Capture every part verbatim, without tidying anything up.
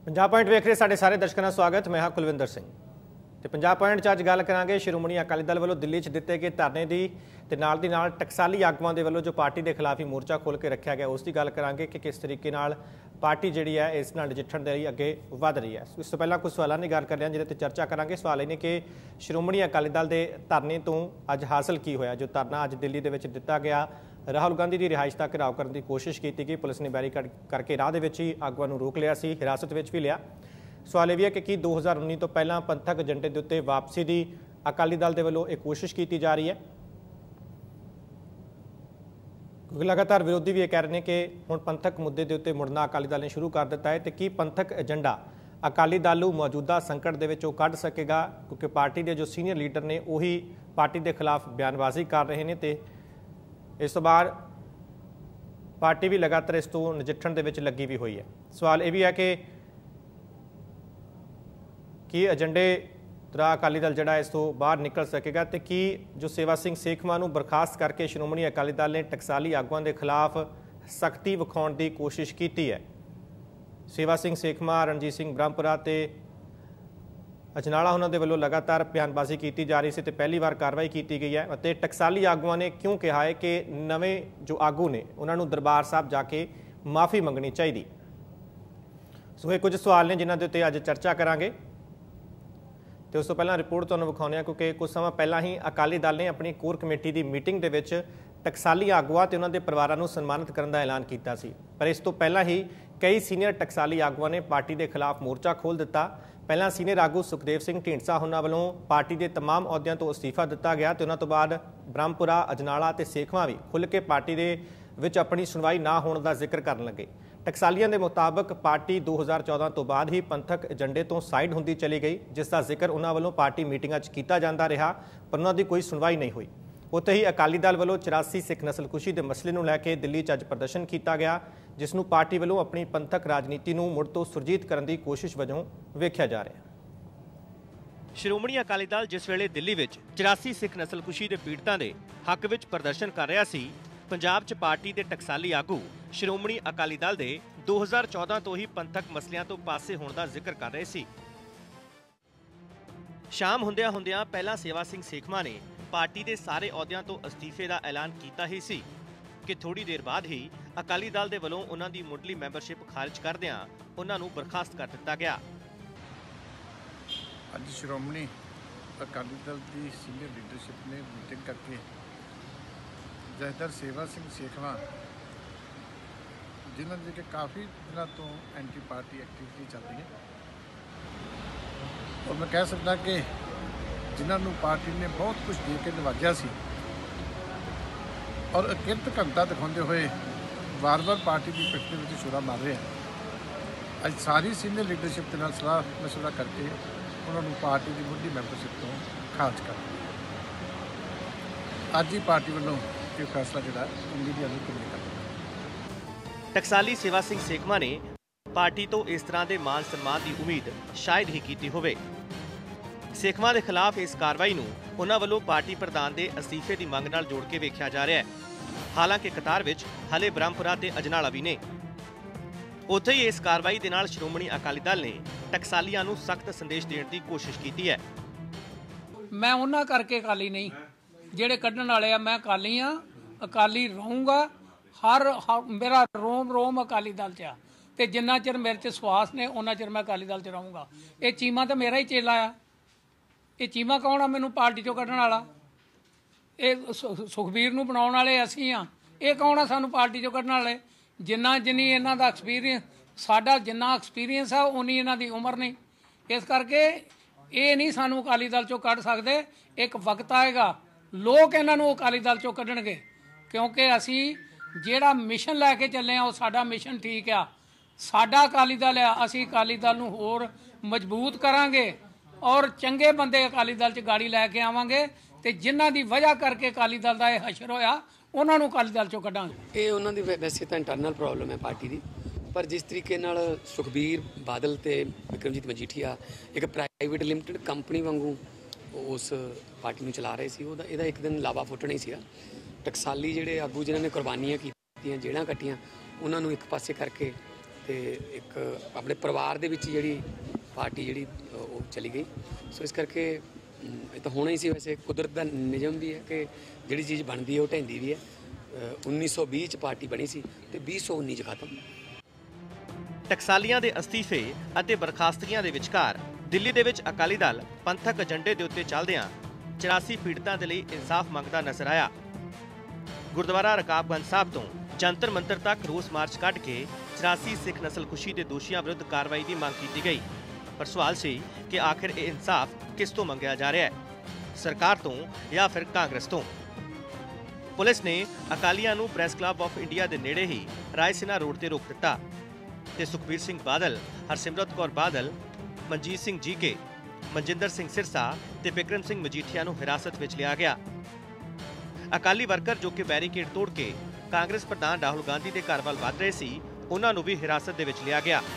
Punjab point वेख रहे साढ़े सारे दर्शकों का स्वागत। मैं हाँ कुलविंदर सिंह तो पंजाब पॉइंट अज गल करांगे श्रोमणी अकाली दल वालों दिल्ली च दिते गए धरने की ते नाल दी नाल टकसाली आगुआं दे वालों जो पार्टी के खिलाफ ही मोर्चा खोल के रखा गया उसकी गल करांगे कि किस तरीके नाल पार्टी जिहड़ी है इस नाल नजिठण दे लई अगे वध रही है। इस तो पहला कुछ सवालों की गल कर रहे जिहदे ते चर्चा करांगे। सवाल ये कि श्रोमणी अकाली दल के धरने तो अज हासिल की होया। जो धरना अज दिल्ली दे विच दिता गया, राहुल गांधी की रिहाइश तक घेराव करने की कोशिश की गई, पुलिस ने बैरीकेड करके राह दे विच ही आगुआं नूं रोक लिया सी, हिरासत विच भी लिया। सवाल यह है कि की दो हज़ार उन्नी तो पहला पंथक एजेंडे के उत्ते वापसी की अकाली दल के वालों एक कोशिश की जा रही है, क्योंकि लगातार विरोधी भी ये कह रहे हैं कि हुण पंथक मुद्दे के उत्ते मुड़ना अकाली दल ने शुरू कर दिता है। तो की पंथक एजेंडा अकाली दल नूं मौजूदा संकट दे विचों कढ सकेगा, क्योंकि पार्टी के जो सीनियर लीडर ने उही पार्टी के खिलाफ बयानबाजी कर रहे हैं। तो इस तो बाद पार्टी भी लगातार इस तो नजिठण दे विच लगी भी हुई है। सवाल यह भी है कि की एजेंडे तरह अकाली दल जड़ा इस तो बाहर निकल सकेगा, तो की जो सेवा सिंह सेखवां नूं बर्खास्त करके श्रोमणी अकाली दल ने टकसाली आगुआं के खिलाफ सख्ती विखाउण की कोशिश की है। सेवा सिंह सेखवां, रणजीत सिंह ब्रह्मपुरा ते अजनाला उन्होंने दे वल्लों लगातार बयानबाजी की जा रही सी ते पहली बार कार्रवाई की गई है। और टकसाली आगुआं ने क्यों कहा है कि नवें जो आगू ने उन्होंने दरबार साहब जाके माफ़ी मंगनी चाहिए। सो ये कुछ सवाल ने जिन्होंने उत्ते अज चर्चा करांगे। तो उस तो पहला रिपोर्ट तुहानूं विखाउने, क्योंकि कुछ समय पहला ही अकाली दल ने अपनी कोर कमेटी की मीटिंग के विच टकसाली आगुआ ते उन्हां दे परिवारां नूं सन्मानित करने का ऐलान किया सी। पर इस तो पहला ही कई सीनियर टकसाली आगुआ ने पार्टी के खिलाफ मोर्चा खोल दिता। पहला सीनियर आगू सुखदेव सिंह ढींडसा उन्हां वालों पार्टी के तमाम अहुदियां तो अस्तीफा दिता गया, तो उन्हां तो बाद ब्रह्मपुरा, अजनाला ते सेखवां भी खुल के पार्टी दे विच अपनी सुनवाई ना होने का जिक्र करन लगे। टकसालियां के मुताबिक पार्टी दो हज़ार चौदह तो बाद ही पंथक एजेंडे तो साइड होंदी चली गई, जिसका जिक्र उन्होंने वालों पार्टी मीटिंगां च कीता जांदा रहा, पर उन्होंने कोई सुनवाई नहीं हुई। उत्ते ही अकाली दल वालों चौरासी सिख नस्लकुशी के मसले को लैके दिल्ली च अज प्रदर्शन किया गया, जिसनों पार्टी वालों अपनी पंथक राजनीति को मुड़ तो सुरजीत करने की कोशिश वजों वेख्या जा रहा है। श्रोमणी अकाली दल जिस वेले दिल्ली में चौरासी सिख नस्लकुशी के पीड़ितों के हक में प्रदर्शन कर रहा सी, पंजाब च पार्टी के टकसाली आगू श्रोमणी अकाली दल के दो हज़ार चौदह तो ही पंथक मसलियां तो पासे होने का जिक्र कर रहे सी। शाम हुंदियां हुंदियां पहला सेवा सिंह सेखवां ने पार्टी के सारे अहुदियां तो अस्तीफे का ऐलान किया ही सी कि थोड़ी देर बाद ही अकाली दल के वलों उन्हां दी मुढ़ली मैंबरशिप खारिज करदियां उन्हां नूं बर्खास्त कर दिता गया। अज श्रोमणी अकाली दल की सीनियर लीडरशिप ने मीटिंग करके जथेदार सेवा सिंह सेखवां जिन्होंने कि काफ़ी दिनों तो एंटी पार्टी एक्टिविटी चल रही है, और मैं कह सकता कि जिन्होंने पार्टी ने बहुत कुछ दे के नवाजा सी और अकिरत घंटा दिखाते हुए बार बार पार्टी की पिठ के छुरा मार रहे हैं। अज सारी सीनियर लीडरशिप के नाल सलाह मशवरा करके उन्होंने पार्टी की मुढ़ली मैंबरशिप तो खारिज कर अज ही पार्टी वालों ये फैसला जोड़ा मीडिया में कन्वे कर। टकसाली सेवा सिंह सेखवां ने पार्टी तो इस तरह के मान सम्मान की उम्मीद शायद ही की होवे। सेखवां के खिलाफ इस कार्रवाई नूं उन्हां वल्लों पार्टी प्रधान के अस्तीफे की मंग नाल जोड़ के वेख्या जा रहा है। हालांकि कतार विच हले ब्रह्मपुरा ते अजनाला भी ने। उत्थे ही इस कार्रवाई के नाल श्रोमणी अकाली दल ने टकसालियां नूं सख्त संदेश देने की कोशिश की है। मैं उन्हां करके अकाली नहीं, ਜਿਹੜੇ ਕੱਢਣ वाले आ, मैं अकाली हाँ, अकाली रहूँगा। हर, हर मेरा रोम रोम अकाली दल च आ, ते जिन्ना चिर मेरे च सवास ने उन्ना चिर मैं अकाली दल च रहूँगा। ये चीमा तो मेरा ही चेला आ। ये चीमा कौन आ मैनू पार्टी चों कढ़ण वाला? ये सुखबीर नूं बनाउण वाले असीं आ। ये कौन आ सानू पार्टी चों कढ़ण वाले? जिन्ना जिन्नी इन्हां दा एक्सपीरियंस, साडा जिन्ना एक्सपीरियंस आ उन्नी इन्हां दी उमर नहीं। इस करके ये नहीं सानू अकाली दल चों कढ़ सकदे। एक वक्त आएगा लोग इन्हां नूं अकाली दल चों कढ़णगे, क्योंकि असीं ਜਿਹੜਾ मिशन लैके चले आ साडा मिशन ठीक आ। साडा अकाली दल आ, असीं अकाली दल नूं होर मजबूत करांगे और चंगे बंदे अकाली दल च गाड़ी लैके आवांगे, ते जिन्हां दी वजह करके अकाली दल दा इह हशर होया उन्हां नूं अकाली दल चों कढांगे। ये उन्हां दी वैसे तो इंटरनल प्रॉब्लम है पार्टी दी, पर जिस तरीके नाल सुखबीर बादल ते विक्रमजीत मजीठिया एक प्राइवेट लिमिटेड कंपनी वांगू उस पार्टी नूं चला रहे सी, ਉਹਦਾ ਇਹਦਾ एक दिन लावा फुੱਟਣਾ ही ਸੀਗਾ। टकसाली ਜਿਹੜੇ आगू जिन्होंने कुर्बानियां कीतियां, जेड़ां कट्टियां, उन्होंने एक पासे करके ਤੇ ਇੱਕ ਆਪਣੇ ਪਰਿਵਾਰ ਦੇ ਵਿੱਚ ਜਿਹੜੀ ਪਾਰਟੀ ਜਿਹੜੀ ਉਹ ਚਲੀ ਗਈ। ਸੋ ਇਸ ਕਰਕੇ ਇਹ ਤਾਂ ਹੋਣਾ ਹੀ ਸੀ। ਵੈਸੇ ਕੁਦਰਤ ਦਾ ਨਿਯਮ ਵੀ ਹੈ ਕਿ ਜਿਹੜੀ ਚੀਜ਼ ਬਣਦੀ ਹੈ ਉਹ ਢਹਿੰਦੀ ਵੀ ਹੈ। ਉੱਨੀ ਸੌ ਵੀਹ 'ਚ ਪਾਰਟੀ ਬਣੀ ਸੀ ਤੇ ਵੀਹ ਸੌ ਉੱਨੀ 'ਚ ਖਤਮ। ਟਕਸਾਲੀਆਂ ਦੇ ਅਸਤੀਫੇ ਅਤੇ ਬਰਖਾਸਤਗੀਆਂ ਦੇ ਵਿਚਕਾਰ ਦਿੱਲੀ ਦੇ ਵਿੱਚ ਅਕਾਲੀ ਦਲ ਪੰਥਕ ਏਜੰਡੇ ਦੇ ਉੱਤੇ ਚੱਲਦਿਆਂ ਚੁਰਾਸੀ ਪੀੜਤਾਂ ਦੇ ਲਈ ਇਨਸਾਫ ਮੰਗਦਾ ਨਜ਼ਰ ਆਇਆ। ਗੁਰਦੁਆਰਾ ਰਕਾਬਗੰਜ ਸਾਹਿਬ ਤੋਂ ਜੰਤਰ ਮੰਤਰ ਤੱਕ ਰੋਸ ਮਾਰਚ ਕੱਢ ਕੇ ਚੁਰਾਸੀ ਸਿੱਖ ਨਸਲਕੁਸ਼ੀ ਦੇ ਦੋਸ਼ੀਆਂ ਵਿਰੁੱਧ ਕਾਰਵਾਈ ਦੀ ਮੰਗ ਕੀਤੀ ਗਈ। ਪਰ ਸਵਾਲ ਸੀ ਕਿ ਆਖਿਰ ਇਹ ਇਨਸਾਫ ਕਿਸ ਤੋਂ ਮੰਗਿਆ ਜਾ ਰਿਹਾ ਹੈ, ਸਰਕਾਰ ਤੋਂ ਜਾਂ ਫਿਰ ਕਾਂਗਰਸ ਤੋਂ। ਪੁਲਿਸ ਨੇ ਅਕਾਲੀਆਂ ਨੂੰ ਪ੍ਰੈਸ ਕਲੱਬ ਆਫ ਇੰਡੀਆ ਦੇ ਨੇੜੇ ਹੀ ਰਾਇਸੀਨਾ ਰੋਡ ਤੇ ਰੋਕ ਦਿੱਤਾ ਤੇ ਸੁਖਬੀਰ ਸਿੰਘ ਬਾਦਲ, ਹਰਸਿਮਰਤ ਕੌਰ ਬਾਦਲ, ਮਨਜੀਤ ਸਿੰਘ ਜੀਕੇ, ਮਨਜਿੰਦਰ ਸਿੰਘ ਸਿਰਸਾ ਤੇ ਬਿਕਰਮ ਸਿੰਘ ਮਜੀਠੀਆ ਨੂੰ ਹਿਰਾਸਤ ਵਿੱਚ ਲਿਆ ਗਿਆ। ਅਕਾਲੀ ਵਰਕਰ ਜੋ ਕਿ ਬੈਰੀਕੇਡ ਤੋੜ ਕੇ ਕਾਂਗਰਸ ਪ੍ਰਧਾਨ ਰਾਹੁਲ ਗਾਂਧੀ ਦੇ ਘਰ ਵੱਲ ਵਧ ਰਹੇ ਸੀ, ਉਹਨਾਂ ਨੂੰ ਵੀ ਹਿਰਾਸਤ ਦੇ ਵਿੱਚ ਲਿਆ ਗਿਆ।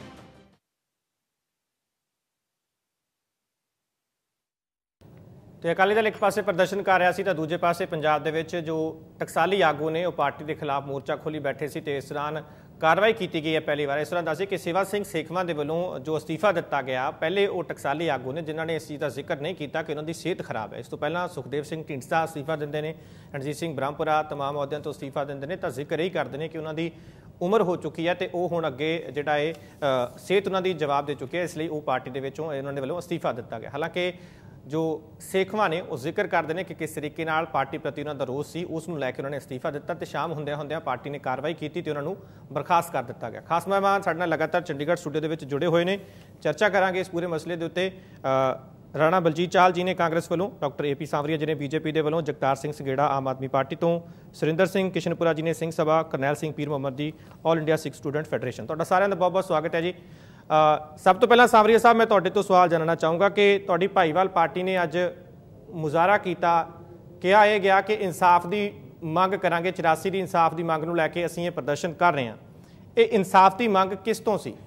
ਤੇ ਅਕਾਲੀ ਦਲ ਇੱਕ ਪਾਸੇ ਪ੍ਰਦਰਸ਼ਨ ਕਰ ਰਿਹਾ ਸੀ ਤਾਂ ਦੂਜੇ ਪਾਸੇ ਪੰਜਾਬ ਦੇ ਵਿੱਚ ਜੋ ਟਕਸਾਲੀ ਆਗੂ ਨੇ ਉਹ ਪਾਰਟੀ ਦੇ ਖਿਲਾਫ ਮੋਰਚਾ ਖੋਲੀ ਬੈਠੇ ਸੀ ਤੇ ਇਸ ਦੌਰਾਨ ਕਾਰਵਾਈ ਕੀਤੀ ਗਈ ਹੈ। ਪਹਿਲੀ ਵਾਰ ਇਸ ਤਰ੍ਹਾਂ ਦੱਸੇ ਕਿ ਸੇਵਾ ਸਿੰਘ ਸੇਖਵਾਂ ਦੇ ਵੱਲੋਂ ਜੋ ਅਸਤੀਫਾ ਦਿੱਤਾ ਗਿਆ, ਪਹਿਲੇ ਉਹ ਟਕਸਾਲੀ ਆਗੂ ਨੇ ਜਿਨ੍ਹਾਂ ਨੇ ਇਸ ਚੀਜ਼ ਦਾ ਜ਼ਿਕਰ ਨਹੀਂ ਕੀਤਾ ਕਿ ਉਹਨਾਂ ਦੀ ਸਿਹਤ ਖਰਾਬ ਹੈ। ਇਸ ਤੋਂ ਪਹਿਲਾਂ ਸੁਖਦੇਵ ਸਿੰਘ ਢੀਂਡਸਾ ਅਸਤੀਫਾ ਦਿੰਦੇ ਨੇ, ਰਣਜੀਤ ਸਿੰਘ ਬ੍ਰਹਮਪੁਰਾ ਤਮਾਮ ਅਹੁਦਿਆਂ ਤੋਂ ਅਸਤੀਫਾ ਦਿੰਦੇ ਨੇ ਤਾਂ ਜ਼ਿਕਰ ਇਹ ਕਰਦੇ ਨੇ ਕਿ ਉਹਨਾਂ ਦੀ ਉਮਰ ਹੋ ਚੁੱਕੀ ਹੈ ਤੇ ਉਹ ਹੁਣ ਅੱਗੇ ਜਿਹੜਾ ਇਹ ਸਿਹਤ ਉਹਨਾਂ ਦੀ ਜਵਾਬ ਦੇ ਚੁੱਕੀ ਹੈ, ਇਸ ਲਈ ਉਹ ਪਾਰਟੀ ਦੇ ਵਿੱਚੋਂ ਉਹਨਾਂ ਦੇ ਵੱਲੋਂ ਅਸਤੀਫਾ ਦਿੱਤਾ ਗਿਆ। ਹਾਲਾਂਕਿ ਜੋ ਸੇਖਵਾਂ ਨੇ ਉਹ ਜ਼ਿਕਰ ਕਰਦੇ ਨੇ ਕਿ ਕਿਸ ਤਰੀਕੇ ਨਾਲ ਪਾਰਟੀ ਪ੍ਰਤੀ ਉਹਨਾਂ ਦਾ ਰੋਸ ਸੀ, ਉਸ ਨੂੰ ਲੈ ਕੇ ਉਹਨਾਂ ਨੇ ਅਸਤੀਫਾ ਦਿੱਤਾ ਤੇ ਸ਼ਾਮ ਹੁੰਦਿਆਂ ਹੁੰਦਿਆਂ ਪਾਰਟੀ ਨੇ ਕਾਰਵਾਈ ਕੀਤੀ ਤੇ ਉਹਨਾਂ ਨੂੰ ਬਰਖਾਸਤ ਕਰ ਦਿੱਤਾ ਗਿਆ। ਖਾਸ ਮਹਿਮਾਨ ਸਾਡੇ ਨਾਲ ਲਗਾਤਾਰ ਚੰਡੀਗੜ੍ਹ ਸਟੂਡੀਓ ਦੇ ਵਿੱਚ ਜੁੜੇ ਹੋਏ ਨੇ, ਚਰਚਾ ਕਰਾਂਗੇ ਇਸ ਪੂਰੇ ਮਸਲੇ ਦੇ ਉੱਤੇ। ਰਾਣਾ ਬਲਜੀਤ ਚਾਹਲ ਜੀ ਨੇ ਕਾਂਗਰਸ ਵੱਲੋਂ, ਡਾਕਟਰ ਏ ਪੀ ਸਾਂਵਰੀਆ ਜੀ ਨੇ ਬੀਜੇਪੀ ਦੇ ਵੱਲੋਂ, ਜਗਤਾਰ ਸਿੰਘ ਸੰਘੇੜਾ ਆਮ ਆਦਮੀ ਪਾਰਟੀ ਤੋਂ, ਸੁਰਿੰਦਰ ਸਿੰਘ ਕਿਸ਼ਨਪੁਰਾ ਜੀ ਨੇ Singh Sabha, Karnail Singh Pir Muhammad ji all India Sikh student federation. ਤੁਹਾਡਾ ਸਾਰਿਆਂ ਦਾ ਬਹੁਤ ਬਹੁਤ ਸਵਾਗਤ ਹੈ ਜੀ। ਸਭ ਤੋਂ ਪਹਿਲਾਂ ਸਾਂਵਰੀਆ ਸਾਹਿਬ, ਮੈਂ ਤੁਹਾਡੇ ਤੋਂ ਸਵਾਲ ਜਾਣਨਾ ਚਾਹੂੰਗਾ ਕਿ ਤੁਹਾਡੀ ਭਾਈਵਾਲ ਪਾਰਟੀ ਨੇ ਅੱਜ ਮੁਜ਼ਾਹਰਾ ਕੀਤਾ, ਕਿਹਾ ਇਹ ਗਿਆ ਕਿ ਇਨਸਾਫ ਦੀ ਮੰਗ ਕਰਾਂਗੇ, ਚੁਰਾਸੀ ਦੀ ਇਨਸਾਫ ਦੀ ਮੰਗ ਨੂੰ ਲੈ ਕੇ ਅਸੀਂ ਇਹ ਪ੍ਰਦਰਸ਼ਨ ਕਰ ਰਹੇ ਹਾਂ। ਇਹ ਇਨਸਾਫ ਦੀ ਮੰਗ ਕਿਸ ਤੋਂ ਸੀ?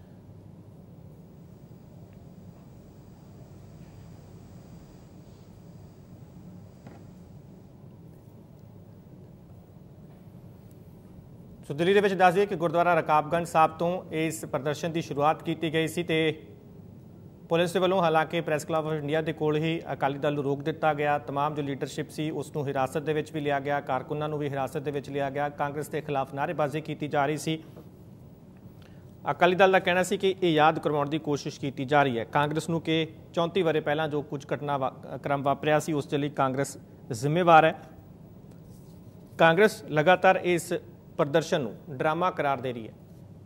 ਸੋ ਦਿੱਲੀ ਦੇ ਵਿੱਚ ਦੱਸ ਦਈਏ ਕਿ ਗੁਰਦੁਆਰਾ ਰਕਾਬਗੰਜ ਸਾਹਿਬ ਤੋਂ ਇਸ ਪ੍ਰਦਰਸ਼ਨ ਦੀ ਸ਼ੁਰੂਆਤ ਕੀਤੀ ਗਈ ਸੀ ਤੇ ਪੁਲਿਸ ਦੇ ਵੱਲੋਂ ਹਾਲਾਂਕਿ ਪ੍ਰੈਸ ਕਲੱਬ ਆਫ ਇੰਡੀਆ ਦੇ ਕੋਲ ਹੀ ਅਕਾਲੀ ਦਲ ਨੂੰ ਰੋਕ ਦਿੱਤਾ ਗਿਆ। ਤਮਾਮ ਜੋ ਲੀਡਰਸ਼ਿਪ ਸੀ ਉਸ ਨੂੰ ਹਿਰਾਸਤ ਦੇ ਵਿੱਚ ਵੀ ਲਿਆ ਗਿਆ, ਕਾਰਕੁਨਾਂ ਨੂੰ ਵੀ ਹਿਰਾਸਤ ਦੇ ਵਿੱਚ ਲਿਆ ਗਿਆ। ਕਾਂਗਰਸ ਦੇ ਖਿਲਾਫ ਨਾਅਰੇਬਾਜ਼ੀ ਕੀਤੀ ਜਾ ਰਹੀ ਸੀ। ਅਕਾਲੀ ਦਲ ਦਾ ਕਹਿਣਾ ਸੀ ਕਿ ਇਹ ਯਾਦ ਕਰਵਾਉਣ ਦੀ ਕੋਸ਼ਿਸ਼ ਕੀਤੀ ਜਾ ਰਹੀ ਹੈ ਕਾਂਗਰਸ ਨੂੰ ਕਿ ਚੌਂਤੀ ਵਰ੍ਹੇ ਪਹਿਲਾਂ ਜੋ ਕੁਝ ਘਟਨਾਕ੍ਰਮ ਵਾਪਰਿਆ ਸੀ ਉਸ ਦੇ ਲਈ ਕਾਂਗਰਸ ਜ਼ਿੰਮੇਵਾਰ ਹੈ। ਕਾਂਗਰਸ ਲਗਾਤਾਰ ਇਸ ਪ੍ਰਦਰਸ਼ਨ ਨੂੰ ਡਰਾਮਾ ਕਰਾਰ ਦੇ ਰਹੀ ਹੈ।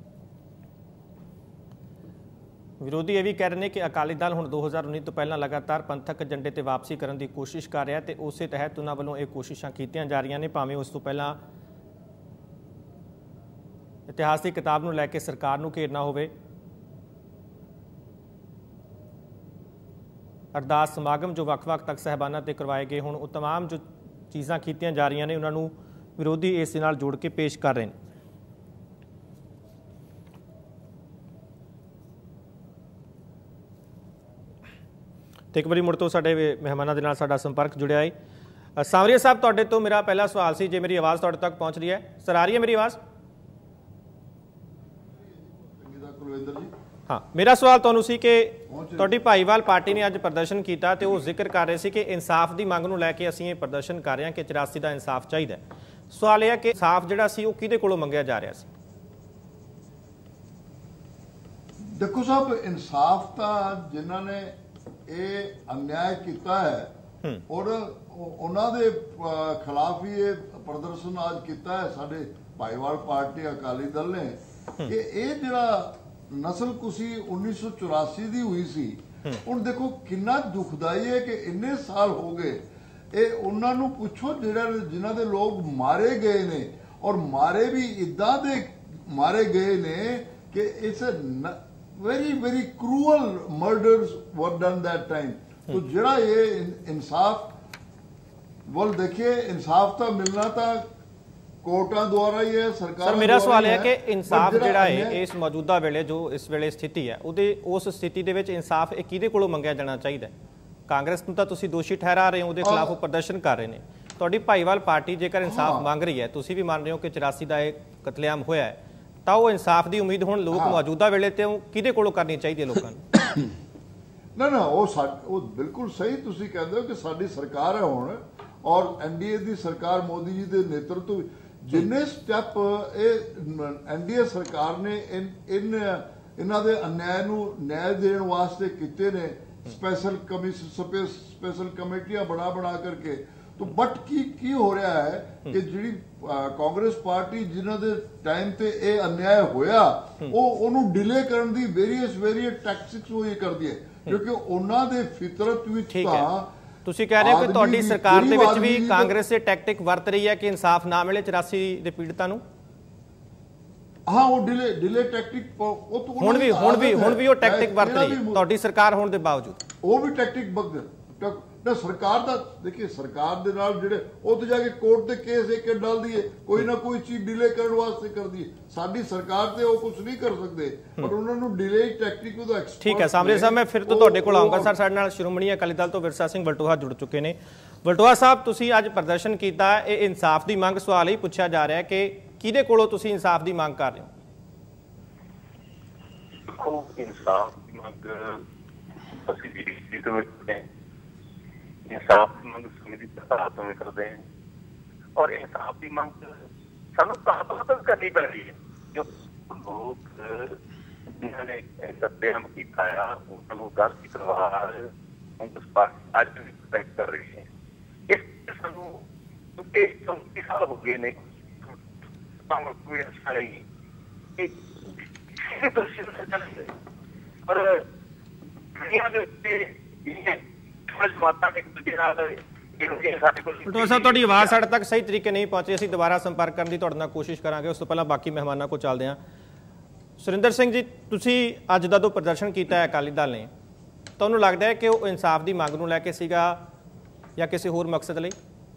ਵਿਰੋਧੀ ਇਹ ਵੀ ਕਹਿ ਰਹੇ ਨੇ ਕਿ ਅਕਾਲੀ ਦਲ ਹੁਣ ਦੋ ਹਜ਼ਾਰ ਉੱਨੀ ਤੋਂ ਪਹਿਲਾਂ ਲਗਾਤਾਰ ਪੰਥਕ ਏਜੰਡੇ ਤੇ ਵਾਪਸੀ ਕਰਨ ਦੀ ਕੋਸ਼ਿਸ਼ ਕਰ ਰਿਹਾ ਤੇ ਉਸੇ ਤਹਿਤ ਉਹਨਾਂ ਵੱਲੋਂ ਇਹ ਕੋਸ਼ਿਸ਼ਾਂ ਕੀਤੀਆਂ ਜਾ ਰਹੀਆਂ ਨੇ, ਭਾਵੇਂ ਉਸ ਤੋਂ ਪਹਿਲਾਂ ਇਤਿਹਾਸ ਦੀ ਕਿਤਾਬ ਨੂੰ ਲੈ ਕੇ ਸਰਕਾਰ ਨੂੰ ਘੇਰਨਾ ਹੋਵੇ। ਅਰਦਾਸ ਸਮਾਗਮ ਜੋ ਵੱਖ-ਵੱਖ ਤੱਕ ਸਾਹਿਬਾਨਾਂ ਤੇ ਕਰਵਾਏ ਗਏ, ਹੁਣ ਉਹ ਤਮਾਮ ਜੋ ਚੀਜ਼ਾਂ ਕੀਤੀਆਂ ਜਾ ਰਹੀਆਂ ਨੇ ਉਹਨਾਂ ਨੂੰ ਵਿਰੋਧੀ ਇਸ ਦੇ ਨਾਲ ਜੋੜ ਕੇ ਪੇਸ਼ ਕਰ ਰਹੇ ਨੇ। ਤੇ ਇੱਕ ਵਾਰੀ ਮੁੜ ਤੋਂ ਸਾਡੇ ਮਹਿਮਾਨਾਂ ਦੇ ਨਾਲ ਸਾਡਾ ਸੰਪਰਕ ਜੁੜਿਆ ਹੈ। ਸਾਂਵਰੀਆ ਸਾਹਿਬ, ਤੁਹਾਡੇ ਤੋਂ ਮੇਰਾ ਪਹਿਲਾ ਸਵਾਲ ਸੀ, ਜੇ ਮੇਰੀ ਆਵਾਜ਼ ਤੁਹਾਡੇ ਤੱਕ ਪਹੁੰਚ ਰਹੀ ਹੈ, ਸਰ ਆ ਰਹੀ ਹੈ ਮੇਰੀ ਆਵਾਜ਼? ਹਾਂ, ਮੇਰਾ ਸਵਾਲ ਤੁਹਾਨੂੰ ਸੀ ਕਿ ਤੁਹਾਡੀ ਭਾਈਵਾਲ ਪਾਰਟੀ ਨੇ ਅੱਜ ਪ੍ਰਦਰਸ਼ਨ ਕੀਤਾ ਤੇ ਉਹ ਜ਼ਿਕਰ ਕਰ ਰਹੇ ਸੀ ਕਿ ਇਨਸਾਫ ਦੀ ਮੰਗ ਨੂੰ ਲੈ ਕੇ ਅਸੀਂ ਇਹ ਪ੍ਰਦਰਸ਼ਨ ਕਰ ਰਹੇ ਹਾਂ ਕਿ ਚੁਰਾਸੀ ਦਾ ਇਨਸਾਫ ਚਾਹੀਦਾ। ਸਵਾਲ ਇਹ ਹੈ ਕਿ ਇਨਸਾਫ ਜਿਹੜਾ ਸੀ ਉਹ ਕਿਹਦੇ ਕੋਲੋਂ ਮੰਗਿਆ ਜਾ ਰਿਹਾ ਸੀ? ਦੇਖੋ ਸਾਹਿਬ, ਇਨਸਾਫ ਤਾਂ ਜਿਨ੍ਹਾਂ ਨੇ ਇਹ ਅਨਿਆਏ ਕੀਤਾ ਹੈ ਔਰ ਉਹਨਾਂ ਦੇ ਖਿਲਾਫ ਹੀ ਇਹ ਪ੍ਰਦਰਸ਼ਨ ਅੱਜ ਕੀਤਾ ਹੈ ਸਾਡੇ ਭਾਈਵਾਲ ਪਾਰਟੀ ਅਕਾਲੀ ਦਲ ਨੇ ਕਿ ਇਹ ਜਿਹੜਾ ਨਸਲਕੁਸ਼ੀ ਉੱਨੀ ਸੌ ਚੁਰਾਸੀ ਦੀ ਹੋਈ ਸੀ, ਹੁਣ ਦੇਖੋ ਕਿੰਨਾ ਦੁਖਦਾਈ ਹੈ ਕਿ ਇੰਨੇ ਸਾਲ ਹੋ ਗਏ। ਇਹ ਉਹਨਾਂ ਨੂੰ ਪੁੱਛੋ ਜਿਹੜਾ ਜਿਨ੍ਹਾਂ ਦੇ ਲੋਕ ਮਾਰੇ ਗਏ ਨੇ ਔਰ ਮਾਰੇ ਵੀ ਇਦਾਂ ਦੇ ਮਾਰੇ ਗਏ ਨੇ ਕਿ it's very very cruel murders were done that time. तो ਜਿਹੜਾ ਇਹ ਇਨਸਾਫ ਵੱਲ ਦੇਖੀਏ, ਇਨਸਾਫ ਤਾਂ ਮਿਲਣਾ ਤਾਂ ਕੋਰਟਾਂ ਦੁਆਰਾ ਹੀ ਹੈ, ਸਰਕਾਰ। ਸਰ ਮੇਰਾ ਸਵਾਲ ਹੈ ਕਿ ਇਨਸਾਫ ਜਿਹੜਾ ਹੈ ਇਸ ਮੌਜੂਦਾ ਵੇਲੇ ਜੋ ਇਸ ਵੇਲੇ ਸਥਿਤੀ ਹੈ ਉਹਦੇ ਉਸ ਸਥਿਤੀ ਦੇ ਵਿੱਚ ਇਨਸਾਫ ਇਹ ਕਿਹਦੇ ਕੋਲੋਂ ਮੰਗਿਆ ਜਾਣਾ ਚਾਹੀਦਾ? ਕਾਂਗਰਸ ਨੂੰ ਤਾਂ ਤੁਸੀਂ ਦੋਸ਼ੀ ਠਹਿਰਾ ਰਹੇ ਹੋ, ਉਹਦੇ ਖਿਲਾਫ ਉਹ ਪ੍ਰਦਰਸ਼ਨ ਕਰ ਰਹੇ ਨੇ। ਤੁਹਾਡੀ ਭਾਈਵਾਲ ਪਾਰਟੀ ਜੇਕਰ ਇਨਸਾਫ ਮੰਗ ਰਹੀ ਹੈ, ਤੁਸੀਂ ਵੀ ਮੰਨ ਰਹੇ ਹੋ ਕਿ ਚੁਰਾਸੀ ਦਾ ਇਹ ਕਤਲੇਆਮ ਹੋਇਆ ਹੈ, ਤਾਂ ਉਹ ਇਨਸਾਫ ਦੀ ਉਮੀਦ ਹੁਣ ਲੋਕ ਮੌਜੂਦਾ ਵੇਲੇ ਤੇ ਕਿਹਦੇ ਕੋਲੋਂ ਕਰਨੀ ਚਾਹੀਦੀ ਹੈ ਲੋਕਾਂ ਨੂੰ? ਨਾ ਨਾ ਉਹ ਉਹ ਬਿਲਕੁਲ ਸਹੀ ਤੁਸੀਂ ਕਹਿੰਦੇ ਹੋ ਕਿ ਸਾਡੀ ਸਰਕਾਰ ਹੈ ਹੁਣ, ਔਰ ਐਨਡੀਏ ਦੀ ਸਰਕਾਰ ਮੋਦੀ ਜੀ ਦੇ ਨੇਤਰਤਵ ਜਿੰਨੇ ਸਟੈਪ ਇਹ ਐਨਡੀਏ ਸਰਕਾਰ ਨੇ ਇਨ ਇਹਨਾਂ ਦੇ ਅਨਿਆਏ ਨੂੰ ਨਿਆਂ ਦੇਣ ਵਾਸਤੇ ਕੀਤੇ ਨੇ, ਸਪੈਸ਼ਲ ਕਮਿਸ਼ਨ ਸਪੈਸ਼ਲ ਕਮੇਟੀਆਂ ਬਣਾ ਬਣਾ ਕਰਕੇ। तो बट की की हो रहा है कि जी कांग्रेस पार्टी जिन्हां दे टाइम ते ये अन्याय होया वो ओनू डिले करन दी वेरीअस वेरीअस टैक्टिक्स वो ये करदी है, क्योंकि उन्हां दे फितरत विच तां ਤੁਸੀਂ ਕਹਿ ਰਹੇ ਹੋ ਕਿ ਤੁਹਾਡੀ ਸਰਕਾਰ ਦੇ ਵਿੱਚ ਵੀ ਕਾਂਗਰਸ ਇਹ ਟੈਕਟਿਕ ਵਰਤ ਰਹੀ ਹੈ ਕਿ ਇਨਸਾਫ ਨਾ ਮਿਲੇ ਚੁਰਾਸੀ ਦੇ ਪੀੜਤਾਂ ਨੂੰ? ਹਾਂ ਉਹ ਡਿਲੇ ਡਿਲੇ ਟੈਕਟਿਕ ਉਹ ਹੁਣ ਵੀ ਹੁਣ ਵੀ ਹੁਣ ਵੀ ਉਹ ਟੈਕਟਿਕ ਵਰਤ ਰਹੀ ਹੈ ਤੁਹਾਡੀ ਸਰਕਾਰ ਹੋਣ ਦੇ ਬਾਵਜੂਦ? ਉਹ ਵੀ ਟੈਕਟਿਕ ਬਗਦ ਨਾ ਸਰਕਾਰ ਦਾ ਦੇਖिए ਸਰਕਾਰ ਦੇ ਨਾਲ ਜਿਹੜੇ ਉੱਥੇ ਜਾ ਕੇ ਕੋਰਟ ਦੇ ਕੇਸ ਇੱਕ ਡਾਲਦੀ ਹੈ, ਕੋਈ ਨਾ ਕੋਈ ਚੀਜ਼ ਡਿਲੇ ਕਰਨ ਵਾਸਤੇ ਕਰਦੀ ਹੈ। ਸਾਡੀ ਸਰਕਾਰ ਤੇ ਉਹ ਕੁਝ ਨਹੀਂ ਕਰ ਸਕਦੇ, ਪਰ ਉਹਨਾਂ ਨੂੰ ਡਿਲੇ ਟੈਕਟਿਕ ਉਹਦਾ ਐਕਸਪਰਟ। ਠੀਕ ਹੈ ਸਾਹਮਣੇ ਸਾਹਿਬ, ਮੈਂ ਫਿਰ ਤੋਂ ਤੁਹਾਡੇ ਕੋਲ ਆਉਂਗਾ। ਸਰ ਸਾਡੇ ਨਾਲ ਸ਼੍ਰੋਮਣੀ ਅਕਾਲੀ ਦਲ ਤੋਂ ਵਿਰਸਾ ਸਿੰਘ ਵਲਟੋਹਾ ਜੁੜ ਚੁੱਕੇ ਨੇ। ਵਲਟੋਹਾ ਸਾਹਿਬ, ਤੁਸੀਂ ਅੱਜ ਪ੍ਰਦਰਸ਼ਨ ਕੀਤਾ, ਇਹ ਇਨਸਾਫ ਦੀ ਮੰਗ ਸਵਾਲ ਹੀ ਪੁੱਛਿਆ ਜਾ ਰਿਹਾ ਕਿ ਕਿਹਦੇ ਕੋਲੋਂ ਤੁਸੀਂ ਇਨਸਾਫ ਦੀ ਮੰਗ ਕਰ ਰਹੇ ਹੋ? ਦੇਖੋ ਇਨਸਾਫ ਦੀ ਮੰਗ ਅਸੀਂ ਬੀਜੇਪੀ ਤੋਂ ਕਰਦੇ ਹਾਂ, इंसाफ की मांग समिति हाथों में करते हैं, और इंसाफ की मांग सानू कहां तक करनी पड़ रही है। जो लोग जिन्होंने कत्लेआम किया है उनको दस की तलवार उस पास आज भी प्रोटेक्ट कर रही है। इस सानू क्योंकि चौंतीस साल हो गए ने कोई ऐसा नहीं पर दुनिया के उत्ते ਵਲਟੋਹਾ ਸਾਹਿਬ, ਤੁਹਾਡੀ ਆਵਾਜ਼ ਸਾਡੇ ਤੱਕ ਸਹੀ ਤਰੀਕੇ ਨਹੀਂ ਪਹੁੰਚੀ, ਅਸੀਂ ਦੁਬਾਰਾ ਸੰਪਰਕ ਕਰਨ ਦੀ ਤੁਹਾਡੇ ਨਾਲ ਕੋਸ਼ਿਸ਼ ਕਰਾਂਗੇ। ਉਸ ਤੋਂ ਪਹਿਲਾਂ ਬਾਕੀ ਮਹਿਮਾਨਾਂ ਕੋਲ ਚੱਲਦੇ ਹਾਂ। ਸੁਰਿੰਦਰ ਸਿੰਘ ਜੀ, ਤੁਸੀਂ ਅੱਜ ਦਾ ਜੋ ਪ੍ਰਦਰਸ਼ਨ ਕੀਤਾ ਹੈ ਅਕਾਲੀ ਦਲ ਨੇ, ਤੁਹਾਨੂੰ ਲੱਗਦਾ ਹੈ ਕਿ ਉਹ ਇਨਸਾਫ ਦੀ ਮੰਗ ਨੂੰ ਲੈ ਕੇ ਸੀਗਾ ਜਾਂ ਕਿਸੇ ਹੋਰ ਮਕਸਦ ਲਈ?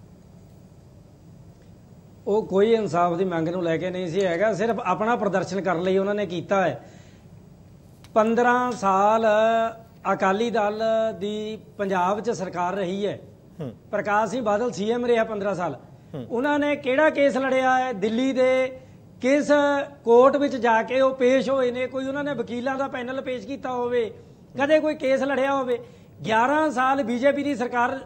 ਉਹ ਕੋਈ ਇਨਸਾਫ ਦੀ ਮੰਗ ਨੂੰ ਲੈ ਕੇ ਨਹੀਂ ਸੀ ਹੈਗਾ, ਸਿਰਫ ਆਪਣਾ ਪ੍ਰਦਰਸ਼ਨ ਕਰਨ ਲਈ ਉਹਨਾਂ ਨੇ ਕੀਤਾ ਹੈ। ਪੰਦਰਾਂ ਸਾਲ ਅਕਾਲੀ ਦਲ ਦੀ ਪੰਜਾਬ 'ਚ ਸਰਕਾਰ ਰਹੀ ਹੈ, ਪ੍ਰਕਾਸ਼ ਸਿੰਘ ਬਾਦਲ ਸੀਐਮ ਰਿਹਾ ਪੰਦਰਾਂ ਸਾਲ। ਉਹਨਾਂ ਨੇ ਕਿਹੜਾ ਕੇਸ ਲੜਿਆ ਹੈ? ਦਿੱਲੀ ਦੇ ਕਿਸ ਕੋਰਟ ਵਿੱਚ ਜਾ ਕੇ ਉਹ ਪੇਸ਼ ਹੋਏ ਨੇ? ਕੋਈ ਉਹਨਾਂ ਨੇ ਵਕੀਲਾਂ ਦਾ ਪੈਨਲ ਪੇਸ਼ ਕੀਤਾ ਹੋਵੇ? ਕਦੇ ਕੋਈ ਕੇਸ ਲੜਿਆ ਹੋਵੇ? ਗਿਆਰਾਂ ਸਾਲ ਬੀਜੇਪੀ ਦੀ ਸਰਕਾਰ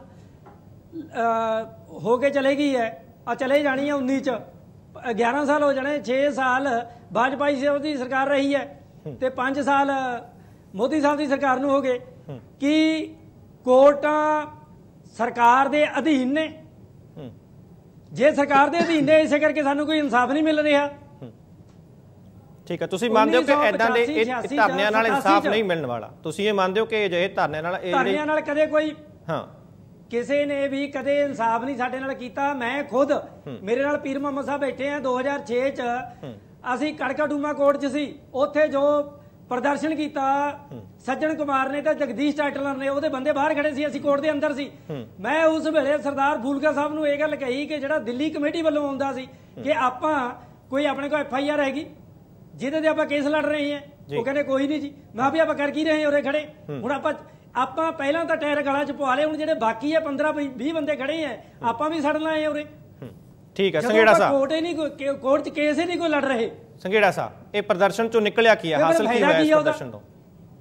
ਹੋ ਕੇ ਚਲੇ ਗਈ ਹੈ, ਆ ਚਲੇ ਜਾਣੀ ਹੈ ਉੱਨੀ 'ਚ, ਗਿਆਰਾਂ ਸਾਲ ਹੋ ਜਾਣੇ। ਛੇ ਸਾਲ ਵਾਜਪਾਈ ਸਾਹਿਬ ਦੀ ਸਰਕਾਰ ਰਹੀ ਹੈ ਤੇ ਪੰਜ ਸਾਲ ਮੋਦੀ ਸਾਹਿਬ ਦੀ ਸਰਕਾਰ ਨੂੰ ਹੋ ਗਏ। ਕਿ ਕੋਰਟਾਂ ਸਰਕਾਰ ਦੇ ਅਧੀਨ ਨੇ? ਜੇ ਸਰਕਾਰ ਦੇ ਅਧੀਨ ਨੇ, ਇਸੇ ਕਰਕੇ ਸਾਨੂੰ ਕੋਈ ਇਨਸਾਫ ਨਹੀਂ ਮਿਲ ਰਿਹਾ। ਠੀਕ ਹੈ, ਤੁਸੀਂ ਮੰਨਦੇ ਹੋ ਕਿ ਇਦਾਂ ਦੇ ਧਰਨਿਆਂ ਨਾਲ ਇਨਸਾਫ ਨਹੀਂ ਮਿਲਣ ਵਾਲਾ? ਤੁਸੀਂ ਇਹ ਮੰਨਦੇ ਹੋ ਕਿ ਅਜਿਹੇ ਧਰਨਿਆਂ ਨਾਲ ਧਰਨਿਆਂ ਨਾਲ ਕਦੇ ਕੋਈ ਹਾਂ ਕਿਸੇ ਨੇ ਵੀ ਕਦੇ ਇਨਸਾਫ ਨਹੀਂ ਸਾਡੇ ਨਾਲ ਕੀਤਾ। ਮੈਂ ਖੁਦ, ਮੇਰੇ ਨਾਲ ਪੀਰ ਮੁਹੰਮਦ ਸਾਹਿਬ ਬੈਠੇ ਆ, ਦੋ ਹਜ਼ਾਰ ਛੇ 'ਚ ਅਸੀਂ ਕੜਕਾਡੂਮਾ ਕੋਰਟ 'ਚ ਸੀ। ਉੱਥੇ ਜੋ ਪ੍ਰਦਰਸ਼ਨ ਕੀਤਾ ਸੱਜਣ ਕੁਮਾਰ ਨੇ ਤਾਂ ਜਗਦੀਸ਼ ਟਾਈਟਲਰ ਨੇ, ਉਹਦੇ ਬੰਦੇ ਬਾਹਰ ਖੜੇ ਸੀ, ਅਸੀਂ ਕੋਰਟ ਦੇ ਅੰਦਰ ਸੀ। ਮੈਂ ਉਸ ਵੇਲੇ ਸਰਦਾਰ ਫੂਲਕਾ ਸਾਹਿਬ ਨੂੰ ਇਹ ਗੱਲ ਕਹੀ ਕਿ ਜਿਹੜਾ ਦਿੱਲੀ ਕਮੇਟੀ ਵੱਲੋਂ ਆਉਂਦਾ ਸੀ ਕਿ ਆਪਾਂ ਕੋਈ ਆਪਣੇ ਕੋਲ ਐਫ ਆਈ ਆਰ ਹੈਗੀ ਜਿਹਦੇ ਤੇ ਆਪਾਂ ਕੇਸ ਲੜ ਰਹੇ ਹਾਂ? ਉਹ ਕਹਿੰਦੇ ਕੋਈ ਨਹੀਂ ਜੀ। ਮੈਂ ਵੀ ਆਪਾਂ ਕਰ ਕੀ ਰਹੇ ਉਰੇ ਖੜੇ? ਹੁਣ ਆਪਾਂ ਆਪਾਂ ਪਹਿਲਾਂ ਤਾਂ ਟਾਇਰ ਗਲਾਂ 'ਚ ਪਵਾ ਲਏ, ਹੁਣ ਜਿਹੜੇ ਬਾਕੀ ਆ ਪੰਦਰਾਂ ਵੀਹ ਬੰਦੇ ਖੜੇ ਆ, ਆਪਾਂ ਵੀ ਸੜਨ ਆਏ ਉਰੇ। ਠੀਕ ਹੈ ਸੰਘੇੜਾ ਸਾਹਿਬ, ਕੋਰਟ ਹੀ ਨਹੀਂ, ਕੋਰਟ 'ਚ ਕੇਸ ਹੀ ਨਹੀਂ ਕੋਈ ਲੜ ਰਹੇ। ਸੰਘੇੜਾ ਸਾਹਿਬ, ਇਹ ਪ੍ਰਦਰਸ਼ਨ ਚੋਂ ਨਿਕਲਿਆ ਕੀ ਹੈ? ਹਾਸਲ ਕੀ ਹੋਇਆ ਇਸ ਪ੍ਰਦਰਸ਼ਨ ਤੋਂ?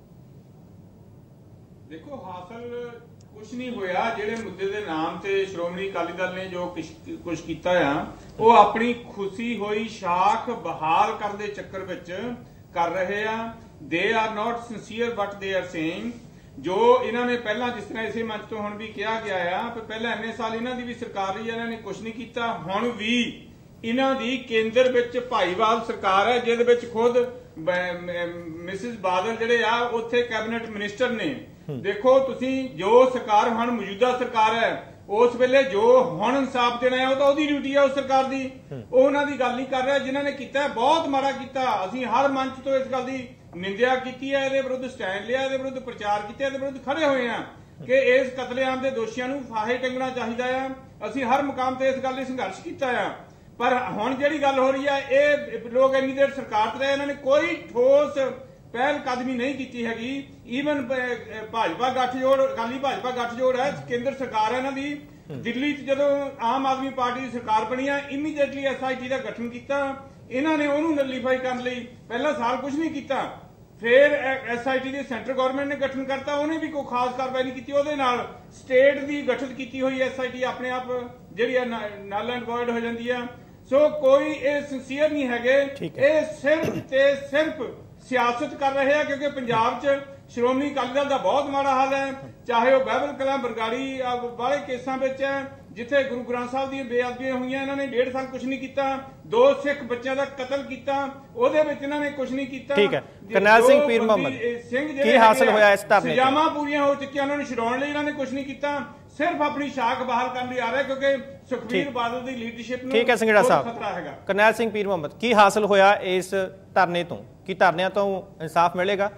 ਦੇਖੋ ਹਾਸਲ ਕੁਝ ਨਹੀਂ ਹੋਇਆ। ਜਿਹੜੇ ਮੁੱਦੇ ਦੇ ਨਾਮ ਤੇ ਸ਼੍ਰੋਮਣੀ ਅਕਾਲੀ ਦਲ ਨੇ ਜੋ ਕੁਝ ਕੀਤਾ ਆ, ਉਹ ਆਪਣੀ ਖੁਸ਼ੀ ਹੋਈ ਸ਼ਾਖ ਬਹਾਲ ਕਰਨ ਦੇ ਚੱਕਰ ਵਿੱਚ ਕਰ ਰਹੇ ਆ। They are not sincere but they are saying, ਜੋ ਇਹਨਾਂ ਨੇ ਪਹਿਲਾਂ ਜਿਸ ਤਰ੍ਹਾਂ ਇਸੇ ਮੰਚ ਤੋਂ ਹੁਣ ਵੀ ਕਿਹਾ ਗਿਆ ਆ, ਪਹਿਲਾਂ ਇੰਨੇ ਸਾਲ ਇਹਨਾਂ ਦੀ ਵੀ ਸਰਕਾਰ ਰਹੀ, ਇਹਨਾਂ ਨੇ ਕੁਝ ਨਹੀਂ ਕੀਤਾ। ਹੁਣ ਵੀ ਇਹਨਾਂ ਦੀ ਕੇਂਦਰ ਵਿੱਚ ਭਾਈਵਾਲ ਸਰਕਾਰ ਹੈ, ਜਿਹਦੇ ਵਿੱਚ ਖੁਦ ਮਿਸਿਸ ਬਾਦਲ ਜਿਹੜੇ ਆ ਉੱਥੇ ਕੈਬਨਿਟ ਮਿਨਿਸਟਰ ਨੇ। ਦੇਖੋ ਤੁਸੀਂ, ਜੋ ਸਰਕਾਰ ਹੁਣ ਮੌਜੂਦਾ ਸਰਕਾਰ ਹੈ, ਉਸ ਵੇਲੇ ਜੋ ਹੁਣ ਇਨਸਾਫ ਦੇਣਾ ਹੈ ਉਹ ਤਾਂ ਉਹਦੀ ਡਿਊਟੀ ਹੈ ਉਸ ਸਰਕਾਰ ਦੀ, ਉਹ ਉਹਨਾਂ ਦੀ ਗੱਲ ਨਹੀਂ ਕਰ ਰਿਹਾ। ਜਿਨ੍ਹਾਂ ਨੇ ਕੀਤਾ ਬਹੁਤ ਮਾੜਾ ਕੀਤਾ। ਅਸੀਂ ਹਰ ਮੰਚ ਤੋਂ ਇਸ ਗੱਲ ਦੀ ਨਿੰਦਿਆ ਕੀਤੀ ਹੈ, ਇਹਦੇ ਵਿਰੁੱਧ ਸਟੈਂਡ ਲਿਆ, ਇਹਦੇ ਵਿਰੁੱਧ ਪ੍ਰਚਾਰ ਕੀਤਾ, ਇਹਦੇ ਵਿਰੁੱਧ ਖੜੇ ਹੋਏ ਆ ਕਿ ਇਸ ਕਤਲੇਆਮ ਦੇ ਦੋਸ਼ੀਆਂ ਨੂੰ ਫਾਹੇ ਟੰਗਣਾ ਚਾਹੀਦਾ ਆ। ਅਸੀਂ ਹਰ ਮੁਕਾਮ ਤੇ ਇਸ ਗੱਲ ਲਈ ਸੰਘਰਸ਼ ਕੀਤਾ ਆ। ਪਰ ਹੁਣ ਜਿਹੜੀ ਗੱਲ ਹੋ ਰਹੀ ਹੈ, ਇਹ ਲੋਕ ਇੰਨੀ ਦੇਰ ਸਰਕਾਰ ਤੇ ਰਹੇ, ਇਹਨਾਂ ਨੇ ਕੋਈ ਠੋਸ ਪਹਿਲ ਕਦਮੀ ਨਹੀਂ ਕੀਤੀ ਹੈਗੀ। ਈਵਨ ਭਾਜਪਾ ਗੱਠਜੋੜ, ਅਕਾਲੀ ਭਾਜਪਾ ਗੱਠਜੋੜ ਹੈ, ਕੇਂਦਰ ਸਰਕਾਰ ਹੈ ਇਹਨਾਂ ਦੀ। ਦਿੱਲੀ 'ਚ ਜਦੋਂ ਆਮ ਆਦਮੀ ਪਾਰਟੀ ਦੀ ਸਰਕਾਰ ਬਣੀ ਆ, ਇਮੀਡੀਏਟਲੀ ਐਸ ਆਈ ਟੀ ਦਾ ਗਠਨ ਕੀਤਾ। ਇਹਨਾਂ ਨੇ ਉਹਨੂੰ ਨਲੀਫਾਈ ਕਰਨ ਲਈ ਪਹਿਲਾ ਸਾਲ ਕੁਝ ਨਹੀਂ ਕੀਤਾ, ਫਿਰ ਐਸਆਈਟੀ ਦੇ ਸੈਂਟਰ ਗਵਰਨਮੈਂਟ ਨੇ ਗਠਨ ਕਰਤਾ, ਉਹਨੇ ਵੀ ਕੋਈ ਖਾਸ ਕਾਰਵਾਈ ਨਹੀਂ ਕੀਤੀ। ਉਹਦੇ ਨਾਲ ਸਟੇਟ ਦੀ ਗਠਿਤ ਕੀਤੀ ਹੋਈ ਐਸਆਈਟੀ ਆਪਣੇ ਆਪ ਜਿਹੜੀ ਨਲ ਐਂਡ ਵੋਇਡ ਹੋ ਜਾਂਦੀ ਆ। ਸੋ ਕੋਈ ਇਹ ਸਿੰਸੀਅਰ ਨਹੀਂ ਹੈਗੇ, ਇਹ ਸਿਰਫ ਤੇ ਸਿਰਫ ਸਿਆਸਤ ਕਰ ਰਹੇ ਆ, ਕਿਉਂਕਿ ਪੰਜਾਬ 'ਚ ਸ਼੍ਰੋਮਣੀ ਅਕਾਲੀ ਦਲ ਦਾ ਬਹੁਤ ਮਾੜਾ ਹਾਲ ਹੈ, ਚਾਹੇ ਉਹ ਬਾਈਬਲ ਕਲਾਂ ਬਰਗਾੜੀ ਵਾਲੇ ਕੇਸਾਂ ਵਿੱਚ ਹੈ ਜਿੱਥੇ ਗੁਰੂ ਗ੍ਰੰਥ ਸਾਹਿਬ ਦੀਆਂ ਬੇਅਦਬੀਆਂ ਹੋਈਆਂ, ਇਹਨਾਂ ਨੇ ਡੇਢ ਸਾਲ ਕੁਝ ਨਹੀਂ ਕੀਤਾ। ਦੋ ਸਿੱਖ ਬੱਚਿਆਂ ਦਾ ਕਤਲ ਕੀਤਾ, ਉਹਦੇ ਵਿੱਚ ਇਹਨਾਂ ਨੇ ਕੁਝ ਨਹੀਂ ਕੀਤਾ। ਠੀਕ ਹੈ, ਕਰਨੈਲ ਸਿੰਘ ਪੀਰ ਮੁਹੰਮਦ, ਕੀ ਹਾਸਲ ਹੋਇਆ ਇਸ ਧਰਨੇ? ਸਜ਼ਾਵਾਂ ਪੂਰੀਆਂ ਹੋ ਚੁੱਕੀਆਂ, ਉਹਨਾਂ ਨੂੰ ਛਡਾਉਣ ਲਈ ਇਹਨਾਂ ਨੇ ਕੁਝ ਨਹੀਂ ਕੀਤਾ, ਸਿਰਫ ਆਪਣੀ ਸ਼ਾਖ ਬਹਾਲ ਕਰਨ ਲਈ ਆ ਰਿਹਾ, ਕਿਉਂਕਿ ਸੁਖਬੀਰ ਬਾਦਲ ਦੀ ਲੀਡਰਸ਼ਿਪ ਨੂੰ ਠੀਕ ਹੈ ਸੰਘੇੜਾ ਸਾਹਿਬ, ਖਤਰਾ ਹੈਗਾ। ਕਰਨੈਲ ਸਿੰਘ ਪੀਰ ਮੁਹੰਮਦ, ਕੀ ਹਾਸਲ ਹੋਇਆ ਇਸ ਧਰਨੇ ਤੋਂ? ਕੀ ਧਰਨਿਆਂ ਤੋਂ ਇਨਸਾਫ ਮਿਲੇਗਾ?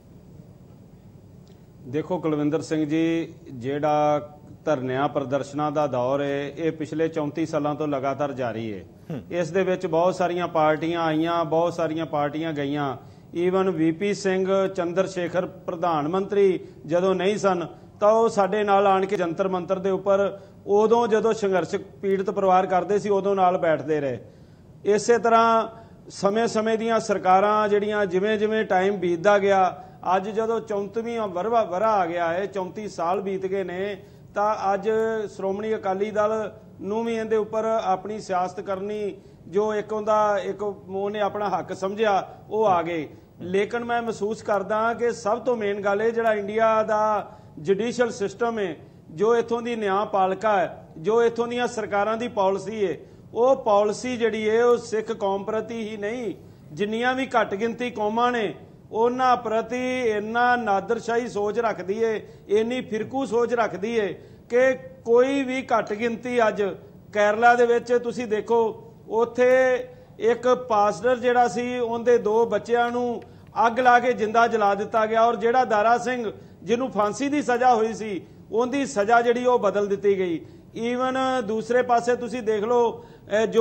ਦੇਖੋ ਕੁਲਵਿੰਦਰ ਸਿੰਘ ਜੀ, ਜਿਹੜਾ ਧਰਨਿਆਂ ਪ੍ਰਦਰਸ਼ਨਾਂ ਦਾ ਦੌਰ ਹੈ ਇਹ ਪਿਛਲੇ ਚੌਂਤੀ ਸਾਲਾਂ ਤੋਂ ਲਗਾਤਾਰ ਜਾਰੀ ਹੈ। ਇਸ ਦੇ ਵਿੱਚ ਬਹੁਤ ਸਾਰੀਆਂ ਪਾਰਟੀਆਂ ਆਈਆਂ, ਬਹੁਤ ਸਾਰੀਆਂ ਪਾਰਟੀਆਂ ਗਈਆਂ। ਈਵਨ ਵੀਪੀ ਸਿੰਘ ਚੰਦਰ ਸ਼ੇਖਰ ਪ੍ਰਧਾਨ ਮੰਤਰੀ ਜਦੋਂ ਨਹੀਂ ਸਨ ਤਾਂ ਉਹ ਸਾਡੇ ਨਾਲ ਆਣ ਕੇ ਜੰਤਰ ਮੰਤਰ ਦੇ ਉੱਪਰ ਉਦੋਂ ਜਦੋਂ ਸੰਘਰਸ਼ ਪੀੜਤ ਪਰਿਵਾਰ ਕਰਦੇ ਸੀ ਉਦੋਂ ਨਾਲ ਬੈਠਦੇ ਰਹੇ। ਇਸੇ ਤਰ੍ਹਾਂ ਸਮੇਂ-ਸਮੇਂ ਦੀਆਂ ਸਰਕਾਰਾਂ ਜਿਹੜੀਆਂ ਜਿਵੇਂ ਜਿਵੇਂ ਟਾਈਮ ਬੀਤਦਾ ਗਿਆ, ਅੱਜ ਜਦੋਂ ਚੌਂਤਵੀਂ ਵਰਵਾ ਵਰਾ ਆ ਗਿਆ ਹੈ, ਚੌਂਤੀ ਸਾਲ ਬੀਤ ਗਏ ਨੇ, ਤਾਂ ਅੱਜ ਸ਼੍ਰੋਮਣੀ ਅਕਾਲੀ ਦਲ ਨੂੰ ਵੀ ਇਹਦੇ ਉੱਪਰ ਆਪਣੀ ਸਿਆਸਤ ਕਰਨੀ, ਜੋ ਇੱਕ ਉਹਦਾ ਇੱਕ ਉਹਨੇ ਆਪਣਾ ਹੱਕ ਸਮਝਿਆ, ਉਹ ਆ ਗਏ। ਲੇਕਿਨ ਮੈਂ ਮਹਿਸੂਸ ਕਰਦਾ ਕਿ ਸਭ ਤੋਂ ਮੇਨ ਗੱਲ ਹੈ ਜਿਹੜਾ ਇੰਡੀਆ ਦਾ ਜੁਡੀਸ਼ੀਅਲ ਸਿਸਟਮ ਹੈ, ਜੋ ਇੱਥੋਂ ਦੀ ਨਿਆਂਪਾਲਿਕਾ ਹੈ, ਜੋ ਇੱਥੋਂ ਦੀਆਂ ਸਰਕਾਰਾਂ ਦੀ ਪਾਲਿਸੀ ਹੈ, ਉਹ ਪਾਲਿਸੀ ਜਿਹੜੀ ਹੈ ਉਹ ਸਿੱਖ ਕੌਮ ਪ੍ਰਤੀ ਹੀ ਨਹੀਂ, ਜਿੰਨੀਆਂ ਵੀ ਘੱਟ ਗਿਣਤੀ ਕੌਮਾਂ ਨੇ ਉਹਨਾਂ ਪ੍ਰਤੀ ਇੰਨਾ ਨਾਦਰਸ਼ਾਹੀ ਸੋਚ ਰੱਖਦੀ ਏ, ਇੰਨੀ ਫਿਰਕੂ ਸੋਚ ਰੱਖਦੀ ਏ ਕਿ ਕੋਈ ਵੀ ਘੱਟ ਗਿਣਤੀ ਅੱਜ ਕੇਰਲਾ ਦੇ ਵਿੱਚ ਤੁਸੀਂ ਦੇਖੋ, ਉੱਥੇ ਇੱਕ ਪਾਸਟਰ ਜਿਹੜਾ ਸੀ ਉਹਦੇ ਦੋ ਬੱਚਿਆਂ ਨੂੰ ਅੱਗ ਲਾ ਕੇ ਜਿੰਦਾ ਜਲਾ ਦਿੱਤਾ ਗਿਆ, ਔਰ ਜਿਹੜਾ ਦਾਰਾ ਸਿੰਘ ਜਿਹਨੂੰ ਫਾਂਸੀ ਦੀ ਸਜ਼ਾ ਹੋਈ ਸੀ ਉਹਦੀ ਸਜ਼ਾ ਜਿਹੜੀ ਉਹ ਬਦਲ ਦਿੱਤੀ ਗਈ। ਈਵਨ ਦੂਸਰੇ ਪਾਸੇ ਤੁਸੀਂ ਦੇਖ ਲਓ, ਜੋ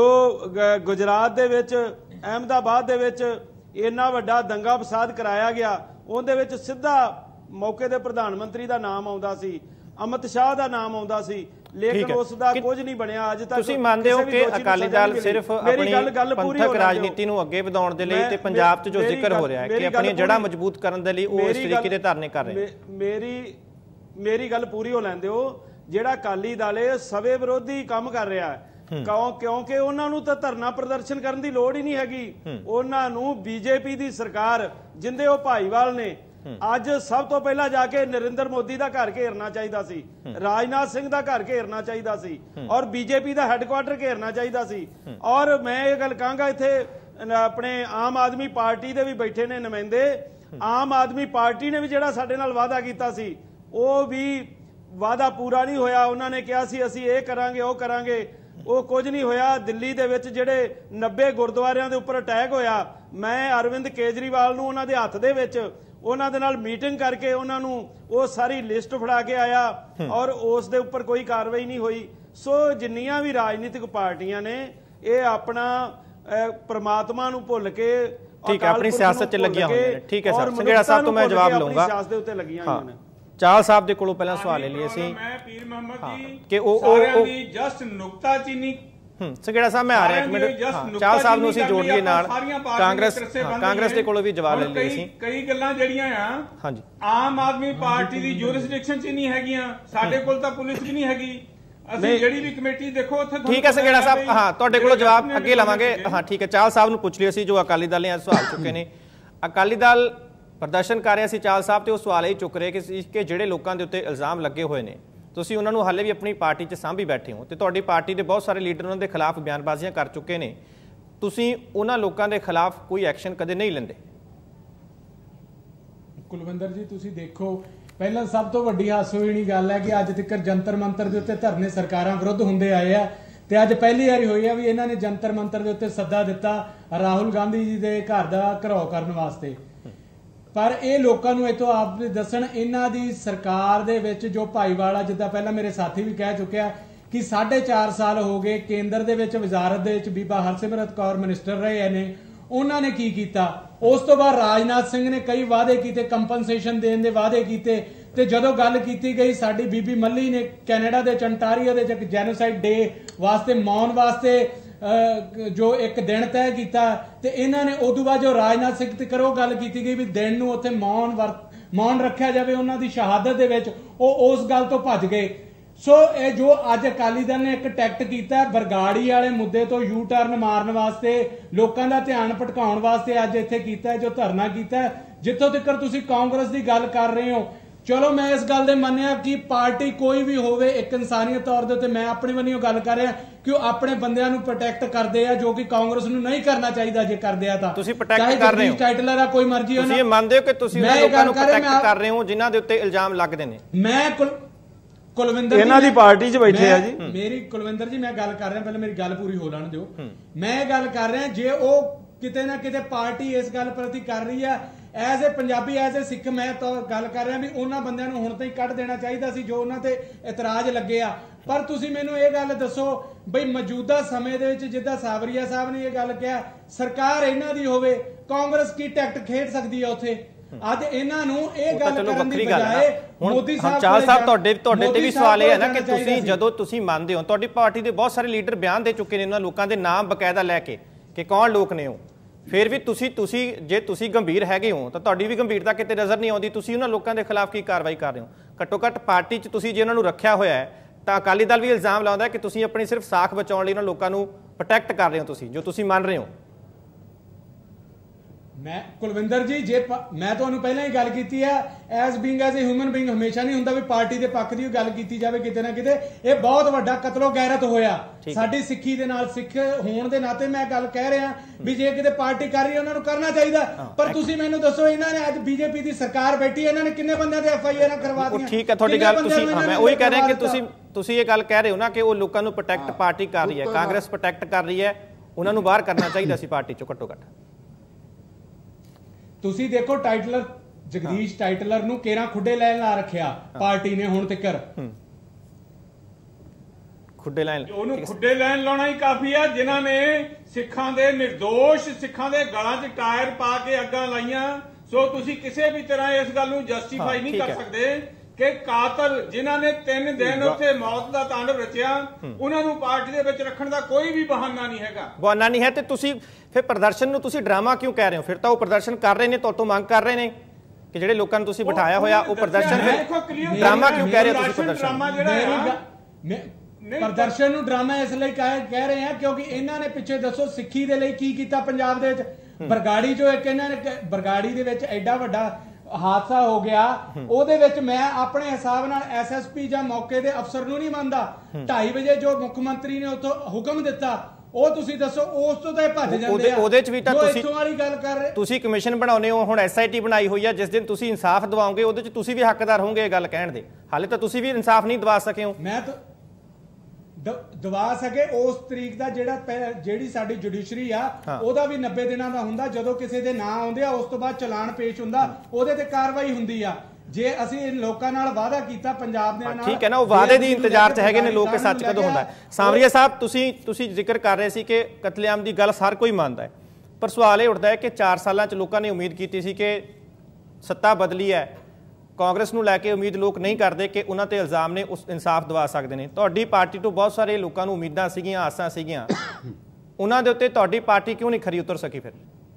ਗੁਜਰਾਤ ਦੇ ਵਿੱਚ ਅਹਿਮਦਾਬਾਦ ਦੇ ਵਿੱਚ ਇੰਨਾ ਵੱਡਾ ਦੰਗਾ ਫਸਾਦ ਕਰਾਇਆ ਗਿਆ, ਉਹਦੇ ਵਿੱਚ ਸਿੱਧਾ ਮੌਕੇ ਦੇ ਪ੍ਰਧਾਨ ਮੰਤਰੀ ਦਾ ਨਾਮ ਆਉਂਦਾ ਸੀ, ਅਮਿਤ ਸ਼ਾਹ ਦਾ ਨਾਮ ਆਉਂਦਾ ਸੀ, ਲੇਕਿਨ ਉਸ ਦਾ ਕੁਝ ਨਹੀਂ ਬਣਿਆ ਅੱਜ ਤੱਕ। ਤੁਸੀਂ ਮੰਨਦੇ ਹੋ ਕਿ ਅਕਾਲੀ ਦਲ ਸਿਰਫ ਆਪਣੀ ਪੰਥਕ ਰਾਜਨੀਤੀ ਨੂੰ ਅੱਗੇ ਵਧਾਉਣ ਦੇ ਲਈ ਤੇ ਪੰਜਾਬ 'ਚ ਜੋ ਜ਼ਿਕਰ ਹੋ ਰਿਹਾ ਹੈ ਕਿ ਆਪਣੀਆਂ ਜੜ੍ਹਾਂ ਮਜ਼ਬੂਤ ਕਰਨ ਦੇ ਲਈ ਉਹ ਇਸ ਤਰੀਕੇ ਦੇ ਧਰਨੇ ਕਰ ਰਹੇ? ਮੇਰੀ ਮੇਰੀ ਗੱਲ ਪੂਰੀ ਹੋ ਲੈਂਦੇ ਹੋ। ਜਿਹੜਾ ਅਕਾਲੀ ਦਲ ਹੈ ਸਵੇ ਵਿਰੋਧੀ ਕੰਮ ਕਰ ਰਿਹਾ ਹੈ, ਕਿਉਂ ਕਿਉਂਕਿ ਉਹਨਾਂ ਨੂੰ ਤਾਂ ਧਰਨਾ ਪ੍ਰਦਰਸ਼ਨ ਕਰਨ ਦੀ ਲੋੜ ਹੀ ਨਹੀਂ ਹੈਗੀ। ਉਹਨਾਂ ਨੂੰ ਬੀਜੇਪੀ ਦੀ ਸਰਕਾਰ ਜਿੰਦੇ ਉਹ ਭਾਈਵਾਲ ਨੇ, ਅੱਜ ਸਭ ਤੋਂ ਪਹਿਲਾਂ ਜਾ ਕੇ ਨਰਿੰਦਰ ਮੋਦੀ ਦਾ ਘਰ ਘੇਰਨਾ ਚਾਹੀਦਾ ਸੀ, ਰਾਜਨਾਥ ਸਿੰਘ ਦਾ ਘਰ ਘੇਰਨਾ ਚਾਹੀਦਾ ਸੀ, ਔਰ ਬੀਜੇਪੀ ਦਾ ਹੈੱਡਕੁਆਟਰ ਘੇਰਨਾ ਚਾਹੀਦਾ ਸੀ। ਔਰ ਮੈਂ ਇਹ ਗੱਲ ਕਹਾਂਗਾ, ਇੱਥੇ ਆਪਣੇ ਆਮ ਆਦਮੀ ਪਾਰਟੀ ਦੇ ਵੀ ਬੈਠੇ ਨੇ ਨੁਮਾਇੰਦੇ, ਆਮ ਆਦਮੀ ਪਾਰਟੀ ਨੇ ਵੀ ਜਿਹੜਾ ਸਾਡੇ ਨਾਲ ਵਾਅਦਾ ਕੀਤਾ ਸੀ ਉਹ ਵੀ ਵਾਅਦਾ ਪੂਰਾ ਨਹੀਂ ਹੋਇਆ। ਉਹਨਾਂ ਨੇ ਕਿਹਾ ਸੀ ਅਸੀਂ ਇਹ ਕਰਾਂਗੇ ਉਹ ਕਰਾਂਗੇ, ਉਹ ਕੁਝ ਨਹੀਂ ਹੋਇਆ। ਦਿੱਲੀ ਦੇ ਵਿੱਚ ਜਿਹੜੇ ਨੱਬੇ ਗੁਰਦੁਆਰਿਆਂ ਦੇ ਉੱਪਰ ਅਟੈਕ ਹੋਇਆ, ਮੈਂ ਅਰਵਿੰਦ ਕੇਜਰੀਵਾਲ ਨੂੰ ਉਹਨਾਂ ਦੇ ਹੱਥ ਦੇ ਵਿੱਚ ਉਹਨਾਂ ਦੇ ਨਾਲ ਮੀਟਿੰਗ ਕਰਕੇ ਉਹਨਾਂ ਨੂੰ ਉਹ ਸਾਰੀ ਲਿਸਟ ਫੜਾ ਕੇ ਆਇਆ, ਔਰ ਉਸ ਦੇ ਉੱਪਰ ਕੋਈ ਕਾਰਵਾਈ ਨਹੀਂ ਹੋਈ। ਸੋ ਜਿੰਨੀਆਂ ਵੀ ਰਾਜਨੀਤਿਕ ਪਾਰਟੀਆਂ ਨੇ ਇਹ ਆਪਣਾ ਪ੍ਰਮਾਤਮਾ ਨੂੰ ਭੁੱਲ ਕੇ ਠੀਕ ਹੈ ਆਪਣੀ ਸਿਆਸਤ 'ਚ ਲੱਗੀਆਂ ਹੋਈਆਂ ਨੇ। ਠੀਕ ਹੈ ਸਰ, ਸੰਘੇੜਾ ਸਾਹਿਬ ਤੋਂ ਮੈਂ ਜਵਾਬ ਲਵਾਂਗਾ। ਸਿਆਸਤ ਦੇ ਉੱਤੇ ਲੱਗੀਆਂ ਹੋਈਆਂ ਨੇ। ਚਾਹਲ ਸਾਹਿਬ ਦੇ ਕੋਲੋਂ ਪਹਿਲਾਂ ਸਵਾਲ ਲੈ ਲਈਏ ਅਸੀਂ ਮੈਂ ਪੀਰ ਮੁਹੰਮਦ ਜੀ ਕਿ ਉਹ ਸਾਰਿਆਂ ਦੀ ਜਸਟ ਨੁਕਤਾਚੀਨੀ। ਹੂੰ ਸੰਘੇੜਾ ਸਾਹਿਬ ਮੈਂ ਆ ਰਿਹਾ ਇੱਕ ਮਿੰਟ, ਚਾਹਲ ਸਾਹਿਬ ਨੂੰ ਅਸੀਂ ਜੋੜ ਲਈਏ ਨਾਲ। ਕਾਂਗਰਸ ਕਾਂਗਰਸ ਦੇ ਕੋਲੋਂ ਵੀ ਜਵਾਬ ਲੈ ਲਈਏ ਅਸੀਂ। ਕਈ ਗੱਲਾਂ ਜਿਹੜੀਆਂ ਆ ਹਾਂਜੀ ਆਮ ਆਦਮੀ ਪਾਰਟੀ ਦੀ ਜੁਰਿਸਡਿਕਸ਼ਨ 'ਚ ਨਹੀਂ ਹੈਗੀਆਂ, ਸਾਡੇ ਕੋਲ ਤਾਂ ਪੁਲਿਸ ਵੀ ਨਹੀਂ ਹੈਗੀ। ਅਸੀਂ ਜਿਹੜੀ ਵੀ ਕਮੇਟੀ ਦੇਖੋ ਉੱਥੇ ਠੀਕ ਹੈ ਸੰਘੇੜਾ ਸਾਹਿਬ, ਹਾਂ ਤੁਹਾਡੇ ਕੋਲੋਂ ਜਵਾਬ ਅੱਗੇ ਲਵਾਂਗੇ। ਹਾਂ ਠੀਕ ਹੈ, ਚਾਹਲ ਸਾਹਿਬ ਨੂੰ ਪੁੱਛ ਲਿਓ ਅਸੀਂ ਜੋ ਅਕਾਲੀ ਦਲ ਨੇ ਅੱਜ ਸਵਾਲ ਚੁੱਕੇ ਨੇ। ਅਕਾਲੀ ਦਲ ਪ੍ਰਦਰਸ਼ਨ ਕਰ ਰਿਹਾ ਸੀ ਚਾਹਲ ਸਾਹਿਬ, ਤੇ ਉਹ ਸਵਾਲ ਇਹ ਚੁੱਕ ਰਹੇ ਕਿ ਕਿ ਜਿਹੜੇ ਲੋਕਾਂ ਦੇ ਉੱਤੇ ਇਲਜ਼ਾਮ ਲੱਗੇ ਹੋਏ ਨੇ ਤੁਸੀਂ ਉਹਨਾਂ ਨੂੰ ਹਾਲੇ ਵੀ ਆਪਣੀ ਪਾਰਟੀ 'ਚ ਸਾਂਭੀ ਬੈਠੇ ਹੋ, ਤੇ ਤੁਹਾਡੀ ਪਾਰਟੀ ਦੇ ਬਹੁਤ ਸਾਰੇ ਲੀਡਰ ਉਹਨਾਂ ਦੇ ਖਿਲਾਫ ਬਿਆਨਬਾਜ਼ੀਆਂ ਕਰ ਚੁੱਕੇ ਨੇ, ਤੁਸੀਂ ਉਹਨਾਂ ਲੋਕਾਂ ਦੇ ਖਿਲਾਫ ਕੋਈ ਐਕਸ਼ਨ ਕਦੇ ਨਹੀਂ ਲੈਂਦੇ? ਕੁਲਵਿੰਦਰ ਜੀ ਤੁਸੀਂ ਦੇਖੋ, ਪਹਿਲਾਂ ਸਭ ਤੋਂ ਵੱਡੀ ਹਾਸੋਹੀਣੀ ਗੱਲ ਹੈ ਕਿ ਅੱਜ ਤੱਕ ਜੰਤਰ ਮੰਤਰ ਦੇ ਉੱਤੇ ਧਰਨੇ ਸਰਕਾਰਾਂ ਵਿਰੁੱਧ ਹੁੰਦੇ ਆਏ ਆ, ਤੇ ਅੱਜ ਪਹਿਲੀ ਵਾਰੀ ਹੋਈ ਆ ਵੀ ਇਹਨਾਂ ਨੇ ਜੰਤਰ ਮੰਤਰ ਦੇ ਉੱਤੇ ਸੱਦਾ ਦਿੱਤਾ ਰਾਹੁਲ ਗਾਂਧੀ ਜੀ ਦੇ ਘਰ ਦਾ ਘਿਰਾਓ ਕਰਨ ਵਾਸਤੇ। ਪਰ ਇਹ ਲੋਕਾਂ ਨੂੰ ਇਥੋਂ ਆਪ ਦੱਸਣ, ਇਹਨਾਂ ਦੀ ਸਰਕਾਰ ਦੇ ਵਿੱਚ ਜੋ ਭਾਈਵਾਲਾ, ਜਿੱਦਾਂ ਪਹਿਲਾਂ ਮੇਰੇ ਸਾਥੀ ਵੀ ਕਹਿ ਚੁੱਕਿਆ ਕਿ ਸਾਢੇ ਚਾਰ ਸਾਲ ਹੋ ਗਏ ਕੇਂਦਰ ਦੇ ਵਿੱਚ ਵਜ਼ਾਰਤ ਦੇ ਵਿੱਚ ਬੀਬਾ ਹਰਸਿਮਰਤ ਕੌਰ ਮਿਨਿਸਟਰ ਰਹੇ ਨੇ, ਉਹਨਾਂ ਨੇ ਕੀ ਕੀਤਾ? ਉਸ ਤੋਂ ਬਾਅਦ ਰਾਜਨਾਥ ਸਿੰਘ ਨੇ ਕਈ ਵਾਅਦੇ ਕੀਤੇ, ਕੰਪਨਸੇਸ਼ਨ ਦੇਣ ਦੇ ਵਾਅਦੇ ਕੀਤੇ, ਤੇ ਜਦੋਂ ਗੱਲ ਕੀਤੀ ਗਈ ਸਾਡੀ ਬੀਬੀ ਮੱਲੀ ਨੇ ਕੈਨੇਡਾ ਦੇ ਅੰਟਾਰੀਓ ਦੇ ਵਿੱਚ ਜੈਨੋਸਾਈਡ ਡੇ ਵਾਸਤੇ ਮੌਨ ਵਾਸਤੇ ਅਹ, ਜੋ ਇੱਕ ਦਿਨ ਤੈਅ ਕੀਤਾ ਤੇ ਇਹਨਾਂ ਨੇ ਉਦੋਂ ਬਾਅਦ ਜੋ ਰਾਜਨਾਥ ਸਿੰਘ ਤੱਕ ਉਹ ਗੱਲ ਕੀਤੀ ਗਈ ਵੀ ਦਿਨ ਨੂੰ ਉੱਥੇ ਮੌਨ ਵਰਤ ਮੌਨ ਰੱਖਿਆ ਜਾਵੇ ਉਹਨਾਂ ਦੀ ਸ਼ਹਾਦਤ ਦੇ ਵਿੱਚ, ਉਹ ਉਸ ਗੱਲ ਤੋਂ ਭੱਜ ਗਏ। ਸੋ ਇਹ ਜੋ ਅੱਜ ਅਕਾਲੀ ਦਲ ਨੇ ਇੱਕ ਟੈਕਟ ਕੀਤਾ ਬਰਗਾੜੀ ਵਾਲੇ ਮੁੱਦੇ ਤੋਂ ਯੂ ਟਰਨ ਮਾਰਨ ਵਾਸਤੇ, ਲੋਕਾਂ ਦਾ ਧਿਆਨ ਭਟਕਾਉਣ ਵਾਸਤੇ ਅੱਜ ਇੱਥੇ ਕੀਤਾ ਜੋ ਧਰਨਾ ਕੀਤਾ। ਜਿੱਥੋਂ ਤੱਕ ਤੁਸੀਂ ਕਾਂਗਰਸ ਦੀ ਗੱਲ ਕਰ ਰਹੇ ਹੋ, ਚਲੋ ਮੈਂ ਇਸ ਗੱਲ ਦੇ ਮੰਨਿਆ ਕਿ ਪਾਰਟੀ ਕੋਈ ਵੀ ਹੋਵੇ, ਇੱਕ ਇਨਸਾਨੀਅਤ ਤੌਰ ਦੇ ਉੱਤੇ ਮੈਂ ਆਪਣੇ ਵੱਲੋਂ ਗੱਲ ਕਰ ਰਿਹਾ ਕਿ ਉਹ ਆਪਣੇ ਬੰਦਿਆਂ ਨੂੰ ਪ੍ਰੋਟੈਕਟ ਕਰਦੇ ਆ, ਜੋ ਕਿ ਕਾਂਗਰਸ ਨੂੰ ਨਹੀਂ ਕਰਨਾ ਚਾਹੀਦਾ। ਜੇ ਕਰਦੇ ਆ ਤਾਂ ਤੁਸੀਂ ਪ੍ਰੋਟੈਕਟ ਕਰ ਰਹੇ ਹੋ, ਟਾਈਟਲਰ ਆ ਕੋਈ ਮਰਜ਼ੀ ਹੋ, ਤੁਸੀਂ ਇਹ ਮੰਨਦੇ ਹੋ ਕਿ ਤੁਸੀਂ ਉਹਨਾਂ ਲੋਕਾਂ ਨੂੰ ਪ੍ਰੋਟੈਕਟ ਕਰ ਰਹੇ ਹੋ ਜਿਨ੍ਹਾਂ ਦੇ ਉੱਤੇ ਇਲਜ਼ਾਮ ਲੱਗਦੇ ਨੇ? ਮੈਂ ਕੁਲਵਿੰਦਰ ਇਹਨਾਂ ਦੀ ਪਾਰਟੀ 'ਚ ਬੈਠੇ ਆ ਜੀ। ਮੇਰੀ ਕੁਲਵਿੰਦਰ ਜੀ ਮੈਂ ਗੱਲ ਕਰ ਰਿਹਾ, ਪਹਿਲਾਂ ਮੇਰੀ ਗੱਲ ਪੂਰੀ ਹੋ ਲੈਣ ਦਿਓ। ਮੈਂ ਇਹ ਗੱਲ ਕਰ ਰਿਹਾ ਜੇ ਉਹ ਕਿਤੇ ਨਾ ਕਿਤੇ ਪਾਰਟੀ ਇਸ ਗੱਲ ਪ੍ਰਤੀ ਕਰ ਰਹੀ ਹੈ, as a Punjabi as a Sikh ਮੈਂ ਤਾਂ ਗੱਲ ਕਰ ਰਿਹਾ ਵੀ ਉਹਨਾਂ ਬੰਦਿਆਂ ਨੂੰ ਹੁਣ ਤਾਂ ਹੀ ਕੱਢ ਦੇਣਾ ਚਾਹੀਦਾ ਸੀ ਜੋ ਉਹਨਾਂ ਤੇ ਇਤਰਾਜ਼ ਲੱਗੇ ਆ। ਪਰ ਤੁਸੀਂ ਮੈਨੂੰ ਇਹ ਗੱਲ ਦੱਸੋ ਬਈ ਮੌਜੂਦਾ ਸਮੇਂ ਦੇ ਵਿੱਚ ਜਿੱਦਾਂ ਸਾਬਰੀਆ ਸਾਹਿਬ ਨੇ ਇਹ ਗੱਲ ਕਿਹਾ, ਸਰਕਾਰ ਇਹਨਾਂ ਦੀ ਹੋਵੇ, ਕਾਂਗਰਸ ਕੀ ਟੈਕਟ ਖੇਡ ਸਕਦੀ ਹੈ ਉੱਥੇ? ਅੱਜ ਇਹਨਾਂ ਨੂੰ ਇਹ ਗੱਲ ਕਰਨ ਦੀ ਬਜਾਏ ਮੋਦੀ ਸਾਹਿਬ ਚਾਲ ਸਾਹਿਬ ਤੁਹਾਡੇ ਤੁਹਾਡੇ ਤੇ ਵੀ ਸਵਾਲ ਇਹ ਹੈ ਨਾ ਕਿ ਤੁਸੀਂ ਜਦੋਂ ਤੁਸੀਂ ਮੰਨਦੇ ਹੋ, ਤੁਹਾਡੀ ਪਾਰਟੀ ਦੇ ਬਹੁਤ ਸਾਰੇ ਲੀਡਰ ਬਿਆਨ ਦੇ ਚੁੱਕੇ ਨੇ ਉਹਨਾਂ ਲੋਕਾਂ ਦੇ ਨਾਮ ਬਕਾਇਦਾ ਲੈ ਕੇ ਕਿ ਕੌਣ ਲੋਕ ਨੇ ਉਹ, ਫਿਰ ਵੀ ਤੁਸੀਂ ਤੁਸੀਂ ਜੇ ਤੁਸੀਂ ਗੰਭੀਰ ਹੈਗੇ ਹੋ ਤਾਂ ਤੁਹਾਡੀ ਵੀ ਗੰਭੀਰਤਾ ਕਿਤੇ ਨਜ਼ਰ ਨਹੀਂ ਆਉਂਦੀ। ਤੁਸੀਂ ਉਹਨਾਂ ਲੋਕਾਂ ਦੇ ਖਿਲਾਫ ਕੀ ਕਾਰਵਾਈ ਕਰ ਰਹੇ ਹੋ? ਘੱਟੋ ਘੱਟ ਪਾਰਟੀ 'ਚ ਤੁਸੀਂ ਜੇ ਉਹਨਾਂ ਨੂੰ ਰੱਖਿਆ ਹੋਇਆ ਹੈ ਤਾਂ ਅਕਾਲੀ ਦਲ ਵੀ ਇਲਜ਼ਾਮ ਲਾਉਂਦਾ ਕਿ ਤੁਸੀਂ ਆਪਣੀ ਸਿਰਫ ਸਾਖ ਬਚਾਉਣ ਲਈ ਉਹਨਾਂ ਲੋਕਾਂ ਨੂੰ ਪ੍ਰੋਟੈਕਟ ਕਰ ਰਹੇ ਹੋ, ਤੁਸੀਂ ਜੋ ਤੁਸੀਂ ਮੰਨ ਰਹੇ ਹੋ। ਮੈਂ ਕੁਲਵਿੰਦਰ ਜੀ ਜੇ ਮੈਂ ਤੁਹਾਨੂੰ ਪਹਿਲਾਂ ਹੀ ਗੱਲ ਕੀਤੀ ਹੈ, as being as a human being ਹਮੇਸ਼ਾ ਨਹੀਂ ਹੁੰਦਾ ਵੀ ਪਾਰਟੀ ਦੇ ਪੱਖ ਦੀ ਗੱਲ ਕੀਤੀ ਜਾਵੇ। ਕਿਤੇ ਨਾ ਕਿਤੇ ਇਹ ਬਹੁਤ ਵੱਡਾ ਕਤਲੋ ਗੈਰਤ ਹੋਇਆ ਸਾਡੀ ਸਿੱਖੀ ਦੇ ਨਾਲ। ਸਿੱਖ ਹੋਣ ਦੇ ਨਾਤੇ ਮੈਂ ਗੱਲ ਕਹਿ ਰਿਹਾ ਵੀ ਜੇ ਕਿਤੇ ਪਾਰਟੀ ਕਰ ਰਹੀ ਹੈ ਉਹਨਾਂ ਨੂੰ ਕਰਨਾ ਚਾਹੀਦਾ। ਪਰ ਤੁਸੀਂ ਮੈਨੂੰ ਦੱਸੋ ਇਹਨਾਂ ਨੇ ਅੱਜ ਬੀਜੇਪੀ ਦੀ ਸਰਕਾਰ ਬੈਠੀ ਹੈ, ਇਹਨਾਂ ਨੇ ਕਿੰਨੇ ਬੰਦਿਆਂ ਦੇ ਐਫ ਆਈ ਆਰ ਕਰਵਾ ਦਿੱਤੀਆਂ? ਠੀਕ ਹੈ ਤੁਹਾਡੀ ਗੱਲ, ਤੁਸੀਂ ਮੈਂ ਉਹੀ ਕਹਿ ਰਿਹਾ ਕਿ ਤੁਸੀਂ ਤੁਸੀਂ ਇਹ ਗੱਲ ਕਹਿ ਰਹੇ ਹੋ ਨਾ ਕਿ ਉਹ ਲੋਕਾਂ ਨੂੰ ਪ੍ਰੋਟੈਕਟ ਪਾਰਟੀ ਕਰ ਰਹੀ ਹੈ, ਕਾਂਗਰਸ ਪ੍ਰੋਟੈਕਟ ਕਰ ਰਹੀ ਹੈ, ਉਹਨਾਂ ਨੂੰ ਬਾਹਰ ਕਰਨਾ ਚਾਹੀਦਾ ਸੀ ਪਾਰਟੀ ਚੋਂ ਘੱਟੋ ਘੱਟ। ਤੁਸੀਂ ਦੇਖੋ ਟਾਈਟਲਰ ਜਗਦੀਸ਼ ਟਾਈਟਲਰ ਨੂੰ ਕੇਰਾਂ ਖੁੱਡੇ ਲੈਣ ਲਾ ਰੱਖਿਆ ਪਾਰਟੀ ਨੇ ਹੁਣ ਤੱਕ। ਖੁੱਡੇ ਲੈਣ ਉਹਨੂੰ ਖੁੱਡੇ ਲੈਣ ਲਾਉਣਾ ਹੀ ਕਾਫੀ ਆ, ਜਿਨ੍ਹਾਂ ਨੇ ਸਿੱਖਾਂ ਦੇ ਨਿਰਦੋਸ਼ ਸਿੱਖਾਂ ਦੇ ਗਲਾਂ 'ਚ ਟਾਇਰ ਪਾ ਕੇ ਅੱਗਾਂ ਲਾਈਆਂ। ਸੋ ਤੁਸੀਂ ਕਿਸੇ ਵੀ ਤਰ੍ਹਾਂ ਇਸ ਗੱਲ ਨੂੰ ਜਸਟੀਫਾਈ ਨਹੀਂ ਕਰ ਸਕਦੇ ਕਿ ਕਾਤਲ ਜਿਨ੍ਹਾਂ ਨੇ ਤਿੰਨ ਦਿਨ ਉੱਥੇ ਮੌਤ ਦਾ ਤਾਂਡਵ ਰਚਿਆ, ਉਹਨਾਂ ਨੂੰ ਪਾਰਟੀ ਦੇ ਵਿੱਚ ਰੱਖਣ ਦਾ ਕੋਈ ਵੀ ਬਹਾਨਾ ਨਹੀਂ ਹੈਗਾ। ਬਹਾਨਾ ਨਹੀਂ ਹੈ ਤੇ ਤੁਸੀਂ ਫਿਰ ਪ੍ਰਦਰਸ਼ਨ ਨੂੰ ਤੁਸੀਂ ਡਰਾਮਾ ਕਿਉਂ ਕਹਿ ਰਹੇ ਹੋ? ਫਿਰ ਤਾਂ ਉਹ ਪ੍ਰਦਰਸ਼ਨ ਕਰ ਰਹੇ ਨੇ, ਤੁਹਾਡੇ ਤੋਂ ਮੰਗ ਕਰ ਰਹੇ ਨੇ ਕਿ ਜਿਹੜੇ ਲੋਕਾਂ ਨੂੰ ਤੁਸੀਂ ਬਿਠਾਇਆ ਹੋਇਆ ਉਹ ਪ੍ਰਦਰਸ਼ਨ ਫਿਰ ਡਰਾਮਾ ਕਿਉਂ ਕਹਿ ਰਹੇ ਹੋ? ਤੁਸੀਂ ਪ੍ਰਦਰਸ਼ਨ ਪ੍ਰਦਰਸ਼ਨ ਨੂੰ ਡਰਾਮਾ ਇਸ ਲਈ ਕਹਿ ਰਹੇ ਆ ਕਿਉਂਕਿ ਇਹਨਾਂ ਨੇ ਪਿੱਛੇ ਦੱਸੋ ਸਿੱਖੀ ਦੇ ਲਈ ਕੀ ਕੀਤਾ ਪੰਜਾਬ ਦੇ ਵਿੱਚ। ਬਰਗਾੜੀ ਜੋ ਇੱਕ ਇਹਨਾਂ ਨੇ ਬਰਗਾੜੀ ਦੇ ਵਿੱਚ ਐਡਾ ਵੱਡਾ ਹਾਦਸਾ ਹੋ ਗਿਆ, ਉਹਦੇ ਵਿੱਚ ਮੈਂ ਆਪਣੇ ਹਿਸਾਬ ਨਾਲ ਐਸ ਐਸ ਪੀ ਜਾਂ ਮੌਕੇ ਦੇ ਅਫਸਰ ਨੂੰ ਨਹੀਂ ਮੰਨਦਾ। ਢਾਈ ਵਜੇ ਜੋ ਮੁੱਖ ਮੰਤਰੀ ਨੇ ਉੱਥੋਂ ਹੁਕਮ ਦਿੱਤਾ ਉਹ ਤੁਸੀਂ ਦੱਸੋ ਉਸ ਤੋਂ ਤਾਂ ਭੱਜ ਜਾਂਦੇ ਆ। ਉਹਦੇ ਚ ਵੀ ਤਾਂ ਤੁਸੀਂ ਇੱਥੋਂ ਵਾਲੀ ਗੱਲ ਕਰ ਰਹੇ ਤੁਸੀਂ ਕਮਿਸ਼ਨ ਬਣਾਉਨੇ ਹੋ, ਹੁਣ ਐਸ ਆਈ ਟੀ ਬਣਾਈ ਹੋਈ ਆ, ਜਿਸ ਦਿਨ ਤੁਸੀਂ ਇਨਸਾਫ ਦਿਵਾਓਗੇ ਉਹਦੇ ਚ ਤੁਸੀਂ ਵੀ ਹੱਕਦਾਰ ਹੋਵੋਗੇ ਇਹ ਗੱਲ ਕਹਿਣ ਦੇ। ਹਾਲੇ ਤਾਂ ਤੁਸੀਂ ਵੀ ਇਨਸਾਫ ਨਹੀਂ ਦਿਵਾ ਸਕੇ ਹੋ। ਮੈਂ ਤਾਂ ਦਵਾ ਸਕੇ ਉਸ ਤਰੀਕ ਦਾ ਜਿਹੜਾ ਜਿਹੜੀ ਸਾਡੀ ਜੁਡੀਸ਼ਰੀ ਆ ਉਹਦਾ ਵੀ ਨੱਬੇ ਦਿਨਾਂ ਦਾ ਹੁੰਦਾ। ਜਦੋਂ ਕਿਸੇ ਦੇ ਨਾਂ ਆਉਂਦੇ ਆ ਉਸ ਤੋਂ ਬਾਅਦ ਚਲਾਨ ਪੇਸ਼ ਹੁੰਦਾ, ਉਹਦੇ ਤੇ ਕਾਰਵਾਈ ਹੁੰਦੀ ਆ। ਜੇ ਅਸੀਂ ਲੋਕਾਂ ਨਾਲ ਵਾਅਦਾ ਕੀਤਾ ਪੰਜਾਬ ਦੇ ਨਾਲ, ਠੀਕ ਹੈ ਨਾ, ਉਹ ਵਾਅਦੇ ਦੀ ਇੰਤਜ਼ਾਰ 'ਚ ਹੈਗੇ ਨੇ ਲੋਕ ਕਿ ਸੱਚ ਕਦੋਂ ਹੁੰਦਾ ਹੈ। ਸਾਵਰੀਆ ਸਾਹਿਬ ਤੁਸੀਂ ਤੁਸੀਂ ਜ਼ਿਕਰ ਕਰ ਰਹੇ ਸੀ ਕਿ ਕਤਲੇਆਮ ਦੀ ਗੱਲ ਹਰ ਕੋਈ ਮੰਨਦਾ ਹੈ, ਪਰ ਸਵਾਲ ਇਹ ਉੱਠਦਾ ਹੈ ਕਿ ਚਾਰ ਸਾਲਾਂ 'ਚ ਲੋਕਾਂ ਨੇ ਉਮੀਦ ਕੀਤੀ ਸੀ ਕਿ ਸੱਤਾ ਬਦਲੀ ਹੈ, ਕਾਂਗਰਸ ਨੂੰ ਲੈ ਕੇ ਉਮੀਦ ਲੋਕ ਨਹੀਂ ਕਰਦੇ ਕਿ ਉਹਨਾਂ ਤੇ ਇਲਜ਼ਾਮ ਨੇ ਉਸ ਇਨਸਾਫ ਦਿਵਾ ਸਕਦੇ ਨੇ। ਤੁਹਾਡੀ ਪਾਰਟੀ ਤੋਂ ਬਹੁਤ ਸਾਰੇ ਲੋਕਾਂ ਨੂੰ ਉਮੀਦਾਂ ਸੀਗੀਆਂ, ਆਸਾਂ ਸੀਗੀਆਂ, ਉਹਨਾਂ ਦੇ ਉੱਤੇ ਤੁਹਾਡੀ ਪਾਰਟੀ ਕਿਉਂ ਨਹੀਂ ਖਰੀ ਉਤਰ ਸਕੀ? ਫਿਰ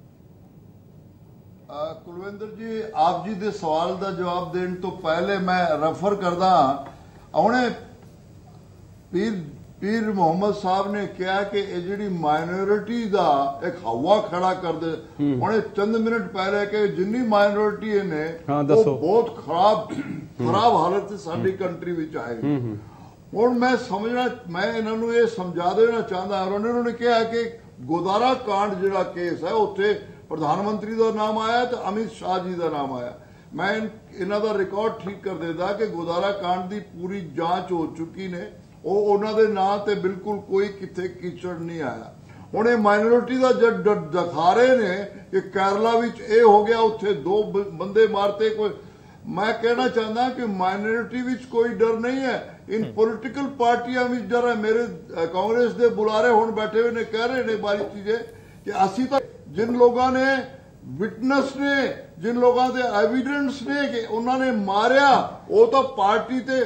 ਕੁਲਵਿੰਦਰ ਜੀ ਆਪ ਜੀ ਦੇ ਸਵਾਲ ਦਾ ਜਵਾਬ ਦੇਣ ਤੋਂ ਪਹਿਲੇ ਮੈਂ ਰੈਫਰ ਕਰਦਾ ਹੁਣੇ ਪੀਰ ਪੀਰ ਮੁਹੰਮਦ ਸਾਹਿਬ ਨੇ ਕਿਹਾ ਕਿ ਇਹ ਜਿਹੜੀ ਮਾਈਨੋਰਿਟੀ ਦਾ ਇੱਕ ਹਵਾ ਖੜਾ ਕਰਦੇ, ਹੁਣੇ ਚੰਦ ਮਿੰਟ ਪਹਿਲੇ ਕਿ ਜਿੰਨੀ ਮਾਈਨੋਰਿਟੀ ਨੇ ਉਹ ਬਹੁਤ ਖਰਾਬ ਖਰਾਬ ਹਾਲਤ ਸਾਡੀ ਕੰਟਰੀ ਵਿੱਚ ਆਏ। ਹੁਣ ਮੈਂ ਸਮਝਣਾ ਮੈਂ ਇਹਨਾਂ ਨੂੰ ਇਹ ਸਮਝਾ ਦੇਣਾ ਚਾਹੁੰਦਾ, ਉਹਨਾਂ ਨੇ ਕਿਹਾ ਕਿ ਗੋਦਾਰਾ ਕਾਂਡ ਜਿਹੜਾ ਕੇਸ ਹੈ ਉੱਥੇ ਪ੍ਰਧਾਨ ਮੰਤਰੀ ਦਾ ਨਾਮ ਆਇਆ ਤੇ ਅਮਿਤ ਸ਼ਾਹ ਜੀ ਦਾ ਨਾਮ ਆਇਆ। ਮੈਂ ਇਹਨਾਂ ਦਾ ਰਿਕਾਰਡ ਠੀਕ ਕਰ ਦਿੰਦਾ ਕਿ ਗੋਦਾਰਾ ਕਾਂਡ ਦੀ ਪੂਰੀ ਜਾਂਚ ਹੋ ਚੁੱਕੀ ਨੇ, ਉਹ ਉਹਨਾਂ ਦੇ ਨਾਂ ਤੇ ਬਿਲਕੁਲ ਕੋਈ ਕਿੱਥੇ ਕੀਚੜ ਨਹੀਂ ਆਇਆ। ਹੁਣ ਇਹ ਮਾਈਨੋਰਿਟੀ ਦਾ ਜਦ ਦਿਖਾ ਰਹੇ ਨੇ ਕਿ ਕੇਰਲਾ ਵਿੱਚ ਇਹ ਹੋ ਗਿਆ, ਉੱਥੇ ਦੋ ਬੰਦੇ ਮਾਰਤੇ। ਕੋਈ ਮੈਂ ਕਹਿਣਾ ਚਾਹੁੰਦਾ ਕਿ ਮਾਈਨੋਰਿਟੀ ਵਿੱਚ ਕੋਈ ਡਰ ਨਹੀਂ ਹੈ, ਇਨ ਪੋਲੀਟੀਕਲ ਪਾਰਟੀਆਂ ਵਿੱਚ ਡਰ ਹੈ। ਮੇਰੇ ਕਾਂਗਰਸ ਦੇ ਬੁਲਾਰੇ ਹੁਣ ਬੈਠੇ ਹੋਏ ਨੇ, ਕਹਿ ਰਹੇ ਨੇ ਬਾਰੀ ਚੀਜ਼ें ਕਿ ਅਸੀਂ ਤਾਂ जिन लोगों ने विटनेस ने जिन लोगों के एविडेंस ने कि उन्होंने मारिया वो तो पार्टी ते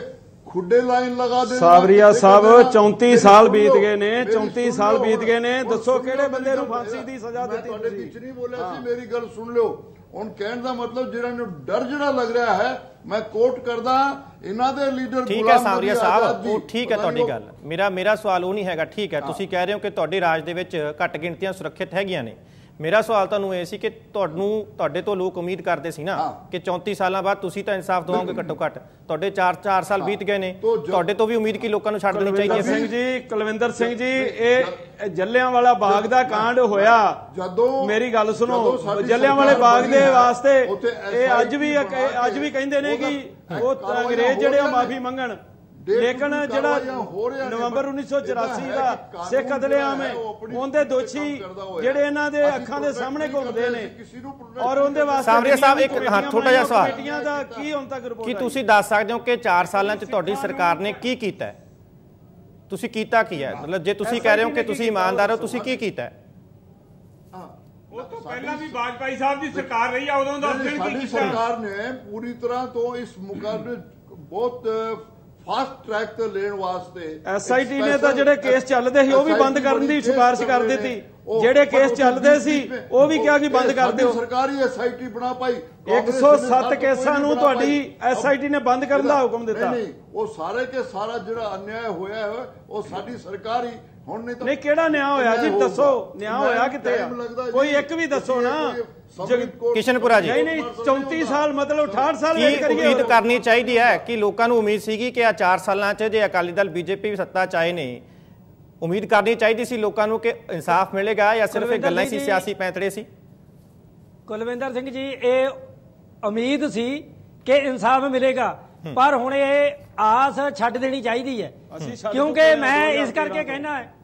खुडे लाइन लगा दे। सावरिया साहब चौंती साल बीत गए ने, चौंती साल बीत गए ने, दसो किहड़े बंदे नूं फांसी दी सजा दित्ती तुसीं? बीच नहीं बोलिया सी, मेरी गल सुन लो। हुण कहण दा मतलब जिहड़ा नूं डर जिहड़ा लग रहा है, मैं कोट करदा इन्हां दे लीडर। ठीक है सावरिया साहब, ਉਹ ਠੀਕ ਹੈ ਤੁਹਾਡੀ ਗੱਲ। ਮੇਰਾ ਮੇਰਾ ਸਵਾਲ ਉਹ ਨਹੀਂ ਹੈਗਾ, ਠੀਕ ਹੈ ਤੁਸੀਂ ਕਹਿ ਰਹੇ ਹੋ ਕਿ ਤੁਹਾਡੇ ਰਾਜ ਦੇ ਵਿੱਚ ਘੱਟ ਗਿਣਤੀਆਂ ਸੁਰੱਖਿਅਤ ਹੈਗੀਆਂ ਨੇ। ਮੇਰਾ ਸਵਾਲ ਤੁਹਾਨੂੰ ਇਹ ਸੀ ਕਿ ਤੁਹਾਨੂੰ ਤੁਹਾਡੇ ਤੋਂ ਲੋਕ ਉਮੀਦ ਕਰਦੇ ਸੀ ਨਾ ਕਿ ਚੌਂਤੀ ਸਾਲਾਂ ਬਾਅਦ ਤੁਸੀਂ ਤਾਂ ਇਨਸਾਫ ਦਿਵਾਓਗੇ ਘੱਟੋ ਘੱਟ। ਤੁਹਾਡੇ ਚਾਰ ਚਾਰ ਸਾਲ ਬੀਤ ਗਏ ਨੇ, ਤੁਹਾਡੇ ਤੋਂ ਵੀ ਉਮੀਦ ਕੀ ਲੋਕਾਂ ਨੂੰ ਛੱਡ ਦੇਣੀ ਚਾਹੀਦੀ ਹੈ? ਸਿੰਘ ਜੀ, ਕੁਲਵਿੰਦਰ ਸਿੰਘ ਜੀ, ਇਹ ਜੱਲਿਆਂਵਾਲਾ ਬਾਗ ਦਾ ਕਾਂਡ ਹੋਇਆ, ਮੇਰੀ ਗੱਲ ਸੁਣੋ, ਜੱਲਿਆਂਵਾਲੇ ਬਾਗ ਦੇ ਵਾਸਤੇ ਇਹ ਅੱਜ ਵੀ ਅੱਜ ਵੀ ਕਹਿੰਦੇ ਨੇ ਕਿ ਉਹ ਅੰਗਰੇਜ਼ ਜਿਹੜੇ ਆ ਮਾਫੀ ਮੰਗਣ, ਲੇਕਿਨ ਜਿਹੜਾ ਨਵੰਬਰ ਉੱਨੀ ਸੌ ਚੁਰਾਸੀ ਦਾ ਸਿੱਖ ਕਤਲੇਆਮ ਹੈ ਉਹਦੇ ਦੋਸ਼ੀ ਜਿਹੜੇ ਇਹਨਾਂ ਦੇ ਅੱਖਾਂ ਦੇ ਸਾਹਮਣੇ ਘੁੰਮਦੇ ਨੇ, ਔਰ ਉਹਦੇ ਵਾਸਤੇ ਸਾਵਰੀਆ ਸਾਹਿਬ ਇੱਕ ਹਾਂ ਛੋਟਾ ਜਿਹਾ ਸਵਾਲ, ਬੇਟੀਆਂ ਦਾ ਕੀ ਹੁਣ ਤੱਕ ਰਿਪੋਰਟ ਕੀ ਤੁਸੀਂ ਦੱਸ ਸਕਦੇ ਹੋ ਕਿ ਚਾਰ ਸਾਲਾਂ 'ਚ ਤੁਹਾਡੀ ਸਰਕਾਰ ਨੇ ਕੀ ਕੀਤਾ ਹੈ? ਤੁਸੀਂ ਕੀਤਾ ਕੀ ਹੈ? ਮਤਲਬ ਜੇ ਤੁਸੀਂ ਕਹਿ ਰਹੇ ਹੋ ਕਿ ਤੁਸੀਂ ਇਮਾਨਦਾਰ ਹੋ, ਤੁਸੀਂ ਕੀ ਕੀਤਾ ਹੈ? ਉਹ ਤੋਂ ਪਹਿਲਾਂ ਵੀ ਵਾਜਪਾਈ ਸਾਹਿਬ ਦੀ ਸਰਕਾਰ ਰਹੀ ਆ, ਉਦੋਂ ਦਾ ਸਾਡੀ ਸਰਕਾਰ ਨੇ ਪੂਰੀ ਤਰ੍ਹਾਂ ਤੋਂ ਇਸ ਮੁਕਾਬਲੇ ਬਹੁਤ ਫਾਸਟ ਟਰੈਕ ਤੇ ਲੈਣ ਵਾਸਤੇ ਐਸ ਆਈ ਟੀ ਨੇ ਤਾਂ ਜਿਹੜੇ ਕੇਸ ਚੱਲਦੇ ਸੀ ਉਹ ਵੀ ਬੰਦ ਕਰਨ ਦੀ ਸਿਫਾਰਿਸ਼ ਕਰ ਦਿੱਤੀ। ਜਿਹੜੇ ਕੇਸ ਚੱਲਦੇ ਸੀ ਉਹ ਵੀ ਕਿਹਾ ਕਿ ਬੰਦ ਕਰ ਦਿਓ। ਸਰਕਾਰੀ ਐਸ ਆਈ ਟੀ ਬਣਾ ਪਾਈ, ਇੱਕ ਸੌ ਸੱਤ ਕੇਸਾਂ ਨੂੰ ਤੁਹਾਡੀ ਐਸ ਆਈ ਟੀ ਨੇ ਬੰਦ ਕਰਨ ਦਾ ਹੁਕਮ ਦਿੱਤਾ। ਨਹੀਂ, ਉਹ ਸਾਰੇ ਕੇ ਸਾਰਾ ਜਿਹੜਾ ਅਨਿਆਏ ਹੋਇਆ ਹੈ ਉਹ ਸਾਡੀ ਸਰਕਾਰ ਹੀ ਹੁਣ ਨਹੀਂ ਤਾਂ ਨਹੀਂ ਕਿਹੜਾ ਨਿਆਂ ਹੋਇਆ ਜੀ? ਦੱਸੋ ਨਿਆਂ ਹੋਇਆ ਕਿੱਥੇ ਆ? ਕੋਈ ਇੱਕ ਵੀ ਦੱਸੋ ਨਾ। ਕਿਸ਼ਨਪੁਰਾ ਜੀ, ਨਹੀਂ ਨਹੀਂ ਚੌਂਤੀ ਸਾਲ ਮਤਲਬ ਅਠਾਹਠ ਸਾਲ ਵੇਟ ਕਰੀਏ। ਉਮੀਦ ਕਰਨੀ ਚਾਹੀਦੀ ਹੈ ਕਿ ਲੋਕਾਂ ਨੂੰ ਉਮੀਦ ਸੀਗੀ ਕਿ ਆ ਚਾਰ ਸਾਲਾਂ 'ਚ ਜੇ ਅਕਾਲੀ ਦਲ ਬੀਜੇਪੀ ਵੀ ਸੱਤਾ 'ਚ ਆਏ ਨੇ, ਉਮੀਦ ਕਰਨੀ ਚਾਹੀਦੀ ਸੀ ਲੋਕਾਂ ਨੂੰ ਕਿ ਇਨਸਾਫ ਮਿਲੇਗਾ ਜਾਂ ਸਿਰਫ ਇਹ ਗੱਲਾਂ ਸੀ, ਸਿਆਸੀ ਪੈਂਤੜੇ ਸੀ? ਕੁਲਵਿੰਦਰ ਸਿੰਘ ਜੀ, ਇਹ ਉਮੀਦ ਸੀ ਕਿ ਇਨਸਾਫ ਮਿਲੇਗਾ, ਪਰ ਹੁਣ ਇਹ ਆਸ ਛੱਡ ਦੇਣੀ ਚਾਹੀਦੀ ਹੈ। ਕਿਉਂਕਿ ਮੈਂ ਇਸ ਕਰਕੇ ਕਹਿਣਾ ਹੈ,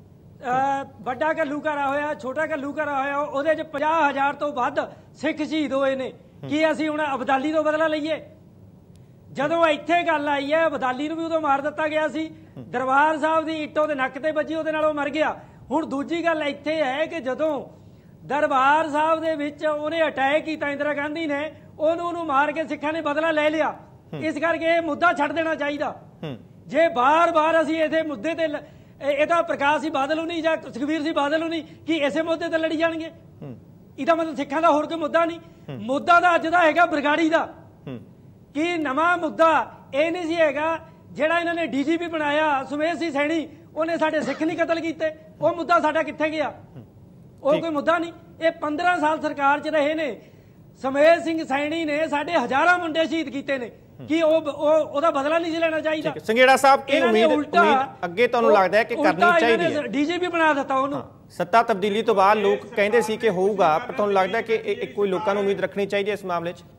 ਵੱਡਾ ਘੱਲੂ ਘਰਾ ਹੋਇਆ, ਛੋਟਾ ਘੱਲੂ ਘਰਾ ਹੋਇਆ, ਉਹਦੇ 'ਚ ਪੰਜਾਹ ਹਜ਼ਾਰ ਤੋਂ ਵੱਧ ਸਿੱਖ ਸ਼ਹੀਦ ਹੋਏ ਨੇ। ਕੀ ਅਸੀਂ ਹੁਣ ਅਬਦਾਲੀ ਤੋਂ ਬਦਲਾ ਲਈਏ? ਜਦੋਂ ਇੱਥੇ ਗੱਲ ਆਈ ਹੈ, ਅਬਦਾਲੀ ਨੂੰ ਵੀ ਉਦੋਂ ਮਾਰ ਦਿੱਤਾ ਗਿਆ ਸੀ, ਦਰਬਾਰ ਸਾਹਿਬ ਦੀ ਇੱਟ ਉਹਦੇ ਨੱਕ ਤੇ ਵੱਜੀ, ਉਹਦੇ ਨਾਲ ਉਹ ਮਰ ਗਿਆ। ਹੁਣ ਦੂਜੀ ਗੱਲ ਇੱਥੇ ਹੈ ਕਿ ਜਦੋਂ ਦਰਬਾਰ ਸਾਹਿਬ ਦੇ ਵਿੱਚ ਉਹਨੇ ਅਟੈਕ ਕੀਤਾ ਇੰਦਰਾ ਗਾਂਧੀ ਨੇ, ਉਹਨੂੰ ਉਹਨੂੰ ਮਾਰ ਕੇ ਸਿੱਖਾਂ ਨੇ ਬਦਲਾ ਲੈ ਲਿਆ। ਇਸ ਕਰਕੇ ਇਹ ਮੁੱਦਾ ਛੱਡ ਦੇਣਾ ਚਾਹੀਦਾ। ਜੇ ਬਾਰ-ਬਾਰ ਅਸੀਂ ਇਸੇ ਮੁੱਦੇ ਤੇ, ਇਹ ਤਾਂ ਪ੍ਰਕਾਸ਼ ਸਿੰਘ ਬਾਦਲ ਨਹੀਂ ਜਾਂ ਸੁਖਬੀਰ ਸਿੰਘ ਬਾਦਲ ਨਹੀਂ ਕਿ ਇਸੇ ਮੁੱਦੇ ਤੇ ਲੜੀ ਜਾਣਗੇ? ਇਹਦਾ ਮਤਲਬ ਸਿੱਖਾਂ ਦਾ ਹੋਰ ਕੋਈ ਮੁੱਦਾ ਨਹੀਂ। ਮੁੱਦਾ ਤਾਂ ਅੱਜ ਦਾ ਹੈਗਾ ਬਰਗਾੜੀ ਦਾ। ਕੀ ਨਵਾਂ ਮੁੱਦਾ ਇਹ ਨਹੀਂ ਸੀ ਹੈਗਾ ਜਿਹੜਾ ਇਹਨਾਂ ਨੇ ਡੀ ਜੀ ਪੀ ਬਣਾਇਆ ਸੁਮੇਧ ਸਿੰਘ ਸੈਣੀ, ਉਹਨੇ ਸਾਡੇ ਸਿੱਖ ਨਹੀਂ ਕਤਲ ਕੀਤੇ? ਉਹ ਮੁੱਦਾ ਸਾਡਾ ਕਿੱਥੇ ਗਿਆ? ਉਹ ਕੋਈ ਮੁੱਦਾ ਨਹੀਂ। ਇਹ ਪੰਦਰਾਂ ਸਾਲ ਸਰਕਾਰ 'ਚ ਰਹੇ ਨੇ, ਸੁਮੇਧ ਸਿੰਘ ਸੈਣੀ ਨੇ ਸਾਡੇ ਹਜ਼ਾਰਾਂ ਮੁੰਡੇ ਸ਼ਹੀਦ ਕੀਤੇ ਨੇ। ਕੀ ਉਹ ਉਹਦਾ ਬਦਲਾ ਨਹੀਂ ਲੈਣਾ ਚਾਹੀਦਾ? ਸੰਘੇੜਾ ਸਾਹਿਬ, ਕੀ ਉਮੀਦ ਉਮੀਦ ਅੱਗੇ ਤੁਹਾਨੂੰ ਲੱਗਦਾ ਹੈ ਕਿ ਕਰਨੀ ਚਾਹੀਦੀ ਹੈ? ਡੀ ਜੀ ਪੀ ਬਣਾ ਦਿੱਤਾ ਉਹਨੂੰ। ਸੱਤਾ ਤਬਦੀਲੀ ਤੋਂ ਬਾਅਦ ਲੋਕ ਕਹਿੰਦੇ ਸੀ ਕਿ ਹੋਊਗਾ, ਪਰ ਤੁਹਾਨੂੰ ਲੱਗਦਾ ਕਿ ਇੱਕ ਕੋਈ ਲੋਕਾਂ ਨੂੰ ਉਮੀਦ ਰੱਖਣੀ ਚਾਹੀਦੀ ਹੈ ਇਸ ਮਾਮਲੇ 'ਚ?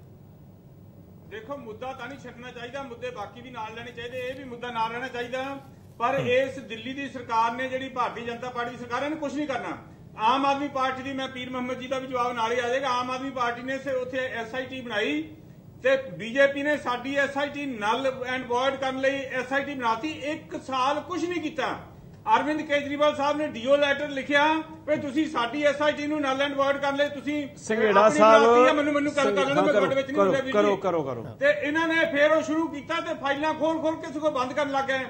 ਦੇਖੋ, ਮੁੱਦਾ ਤਾਂ ਨਹੀਂ ਛੱਡਣਾ ਚਾਹੀਦਾ, ਮੁੱਦੇ ਬਾਕੀ ਵੀ ਨਾਲ ਲੈਣੇ ਚਾਹੀਦੇ, ਇਹ ਵੀ ਮੁੱਦਾ ਨਾਲ ਰਹਿਣਾ ਚਾਹੀਦਾ। ਪਰ ਇਸ ਦਿੱਲੀ ਦੀ ਸਰਕਾਰ ਨੇ, ਜਿਹੜੀ ਭਾਰਤੀ ਜਨਤਾ ਪਾਰਟੀ ਦੀ ਸਰਕਾਰ, ਇਹਨੇ ਕੁਝ ਨਹੀਂ ਕਰਨਾ। ਆਮ ਆਦਮੀ ਪਾਰਟੀ ਦੀ, ਮੈਂ ਪੀਰ ਮੁਹੰਮਦ ਜੀ ਦਾ ਵੀ ਜਵਾਬ ਨਾਲ ਹੀ ਆ ਜਾਏਗਾ, ਆਮ ਆਦਮੀ ਪਾਰਟੀ ਨੇ ਉੱਥੇ ਐਸ ਆਈ ਟੀ ਬਣਾਈ ਤੇ ਬੀਜੇਪੀ ਨੇ ਸਾਡੀ S I T null and void ਕਰਨ ਲਈ ਐਸ ਆਈ ਟੀ ਬਣਾਤੀ। ਇੱਕ ਸਾਲ ਕੁਝ ਨਹੀਂ ਕੀਤਾ। ਅਰਵਿੰਦ ਕੇਜਰੀਵਾਲ ਸਾਹਿਬ ਨੇ ਡੀਓ ਲੈਟਰ ਲਿਖਿਆ ਵੀ ਤੁਸੀਂ ਸਾਡੀ ਐਸ ਆਈ ਟੀ ਨੂੰ ਨਲ ਐਂਡ ਵੋਇਡ ਕਰਨ ਲਈ ਤੁਸੀਂ ਸੰਘੇੜਾ ਸਾਹਿਬ ਮੈਨੂੰ ਮੈਨੂੰ ਗੱਲ ਕਰ ਲੈਣਾ, ਮੈਂ ਤੁਹਾਡੇ ਵਿੱਚ ਨਹੀਂ ਬੋਲਿਆ ਵੀ ਕਰੋ ਕਰੋ ਕਰੋ ਤੇ ਇਹਨਾਂ ਨੇ ਫੇਰ ਉਹ ਸ਼ੁਰੂ ਕੀਤਾ ਤੇ ਫਾਈਲਾਂ ਖੋਲ ਖੋਲ ਕੇ ਸਗੋਂ ਬੰਦ ਕਰਨ ਲੱਗ ਗਏ।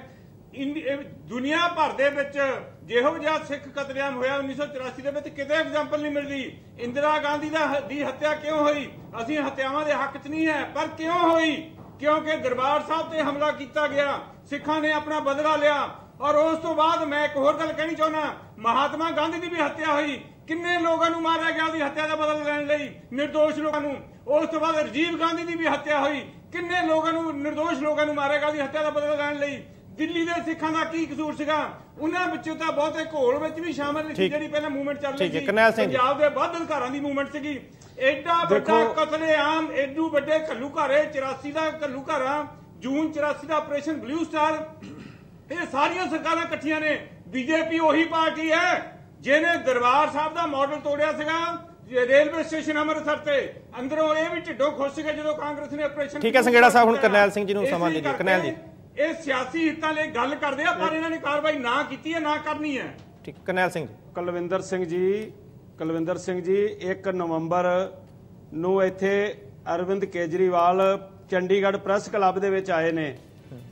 ਦੁਨੀਆ ਭਰ ਦੇ ਵਿੱਚ ਜਿਹੋ ਜਿਹਾ ਸਿੱਖ ਕਤਲੇਆਮ ਹੋਇਆ ਉੱਨੀ ਸੌ ਚੁਰਾਸੀ ਦੇ ਵਿੱਚ ਕਿਤੇ ਐਗਜ਼ਾਮਪਲ ਨਹੀਂ ਮਿਲਦੀ। ਇੰਦਰਾ ਗਾਂਧੀ ਦਾ ਦੀ ਹੱਤਿਆ ਕਿਉਂ ਹੋਈ? ਅਸੀਂ ਹੱਤਿਆਵਾਂ ਦੇ ਹੱਕ 'ਚ ਨਹੀਂ ਹੈ, ਪਰ ਕਿਉਂ ਹੋਈ? ਕਿਉਂਕਿ ਦਰਬਾਰ ਸਾਹਿਬ ਤੇ ਹਮਲਾ ਕੀਤਾ ਗਿਆ, ਸਿੱਖਾਂ ਨੇ ਆਪਣਾ ਬਦਲਾ ਲਿਆ। ਔਰ ਉਸ ਤੋਂ ਬਾਅਦ ਮੈਂ ਇੱਕ ਹੋਰ ਗੱਲ ਕਹਿਣੀ ਚਾਹੁੰਦਾ, ਮਹਾਤਮਾ ਗਾਂਧੀ ਦੀ ਵੀ ਹੱਤਿਆ ਹੋਈ। ਕਿੰਨੇ ਲੋਕਾਂ ਨੂੰ ਮਾਰਿਆ ਗਿਆ ਉਹਦੀ ਹੱਤਿਆ ਦਾ ਬਦਲਾ ਲੈਣ ਲਈ, ਨਿਰਦੋਸ਼ ਲੋਕਾਂ ਨੂੰ। ਉਸ ਤੋਂ ਬਾਅਦ ਰਾਜੀਵ ਗਾਂਧੀ ਦੀ ਵੀ ਹੱਤਿਆ ਹੋਈ। ਕਿੰਨੇ ਲੋਕਾਂ ਨੂੰ, ਨਿਰਦੋਸ਼ ਲੋਕਾਂ ਨੂੰ ਮਾਰਿਆ ਗਿਆ ਉਹਦੀ ਹੱਤਿਆ ਦਾ ਬਦਲਾ ਲੈਣ ਲਈ। ਦਿੱਲੀ ਦੇ ਸਿੱਖਾਂ ਦਾ ਕੀ ਕਸੂਰ ਸੀਗਾ? ਉਹਨਾਂ ਵਿੱਚੋਂ ਤਾਂ ਬਹੁਤੇ ਘੋਲ ਵਿੱਚ ਵੀ ਸ਼ਾਮਲ ਸੀ, ਜਿਹੜੀ ਪਹਿਲਾਂ ਮੂਵਮੈਂਟ ਚੱਲ ਰਹੀ ਸੀ, ਪੰਜਾਬ ਦੇ ਵੱਧ ਅਧਿਕਾਰਾਂ ਦੀ ਮੂਵਮੈਂਟ ਸੀਗੀ। ਐਡਾ ਵੱਡਾ ਕਤਲੇਆਮ, ਐਡੂ ਵੱਡੇ ਘੱਲੂ ਘਾਰੇ, ਚੁਰਾਸੀ ਦਾ ਘੱਲੂ ਘਾਰਾ, ਜੂਨ ਚੁਰਾਸੀ ਦਾ ਆਪਰੇਸ਼ਨ ਬਲੂ ਸਟਾਰ, ਇਹ ਸਾਰੀਆਂ ਸਰਕਾਰਾਂ ਇਕੱਠੀਆਂ ਨੇ। ਬੀਜੇਪੀ ਉਹੀ ਪਾਰਟੀ ਹੈ ਜਿਹਨੇ ਦਰਬਾਰ ਸਾਹਿਬ ਦਾ ਮਾਡਲ ਤੋੜਿਆ ਸੀਗਾ, ਰੇਲਵੇ ਸਟੇਸ਼ਨ ਅੰਮ੍ਰਿਤਸਰ ਤੇ। ਅੰਦਰੋਂ ਇਹ ਵੀ ਢਿੱਡੋਂ ਖੁਸ਼ ਸੀਗੇ ਜਦੋਂ ਕਾਂਗਰਸ ਨੇ ਆਪਰੇਸ਼ਨ। ਠੀਕ ਹੈ ਸੰਘੇੜਾ ਸਾਹਿਬ, ਹੁਣ ਕਰਨੈਲ ਸਿੰਘ ਜੀ ਨੂੰ ਸਮਾਂ ਦੇ ਦਿਓ। ਕਰਨੈਲ ਜੀ, ਇਹ ਸਿਆਸੀ ਹਿੱਤਾਂ ਲਈ ਗੱਲ ਕਰਦੇ ਆ, ਪਰ ਇਹਨਾਂ ਨੇ ਕਾਰਵਾਈ ਨਾ ਕੀਤੀ ਹੈ, ਨਾ ਕਰਨੀ ਹੈ। ਠੀਕ, ਕਰਨੈਲ ਸਿੰਘ ਜੀ। ਕੁਲਵਿੰਦਰ ਸਿੰਘ ਜੀ, ਕੁਲਵਿੰਦਰ ਸਿੰਘ ਜੀ, ਇੱਕ ਨਵੰਬਰ ਨੂੰ ਇੱਥੇ ਅਰਵਿੰਦ ਕੇਜਰੀਵਾਲ ਚੰਡੀਗੜ੍ਹ ਪ੍ਰੈਸ ਕਲੱਬ ਦੇ ਵਿੱਚ ਆਏ ਨੇ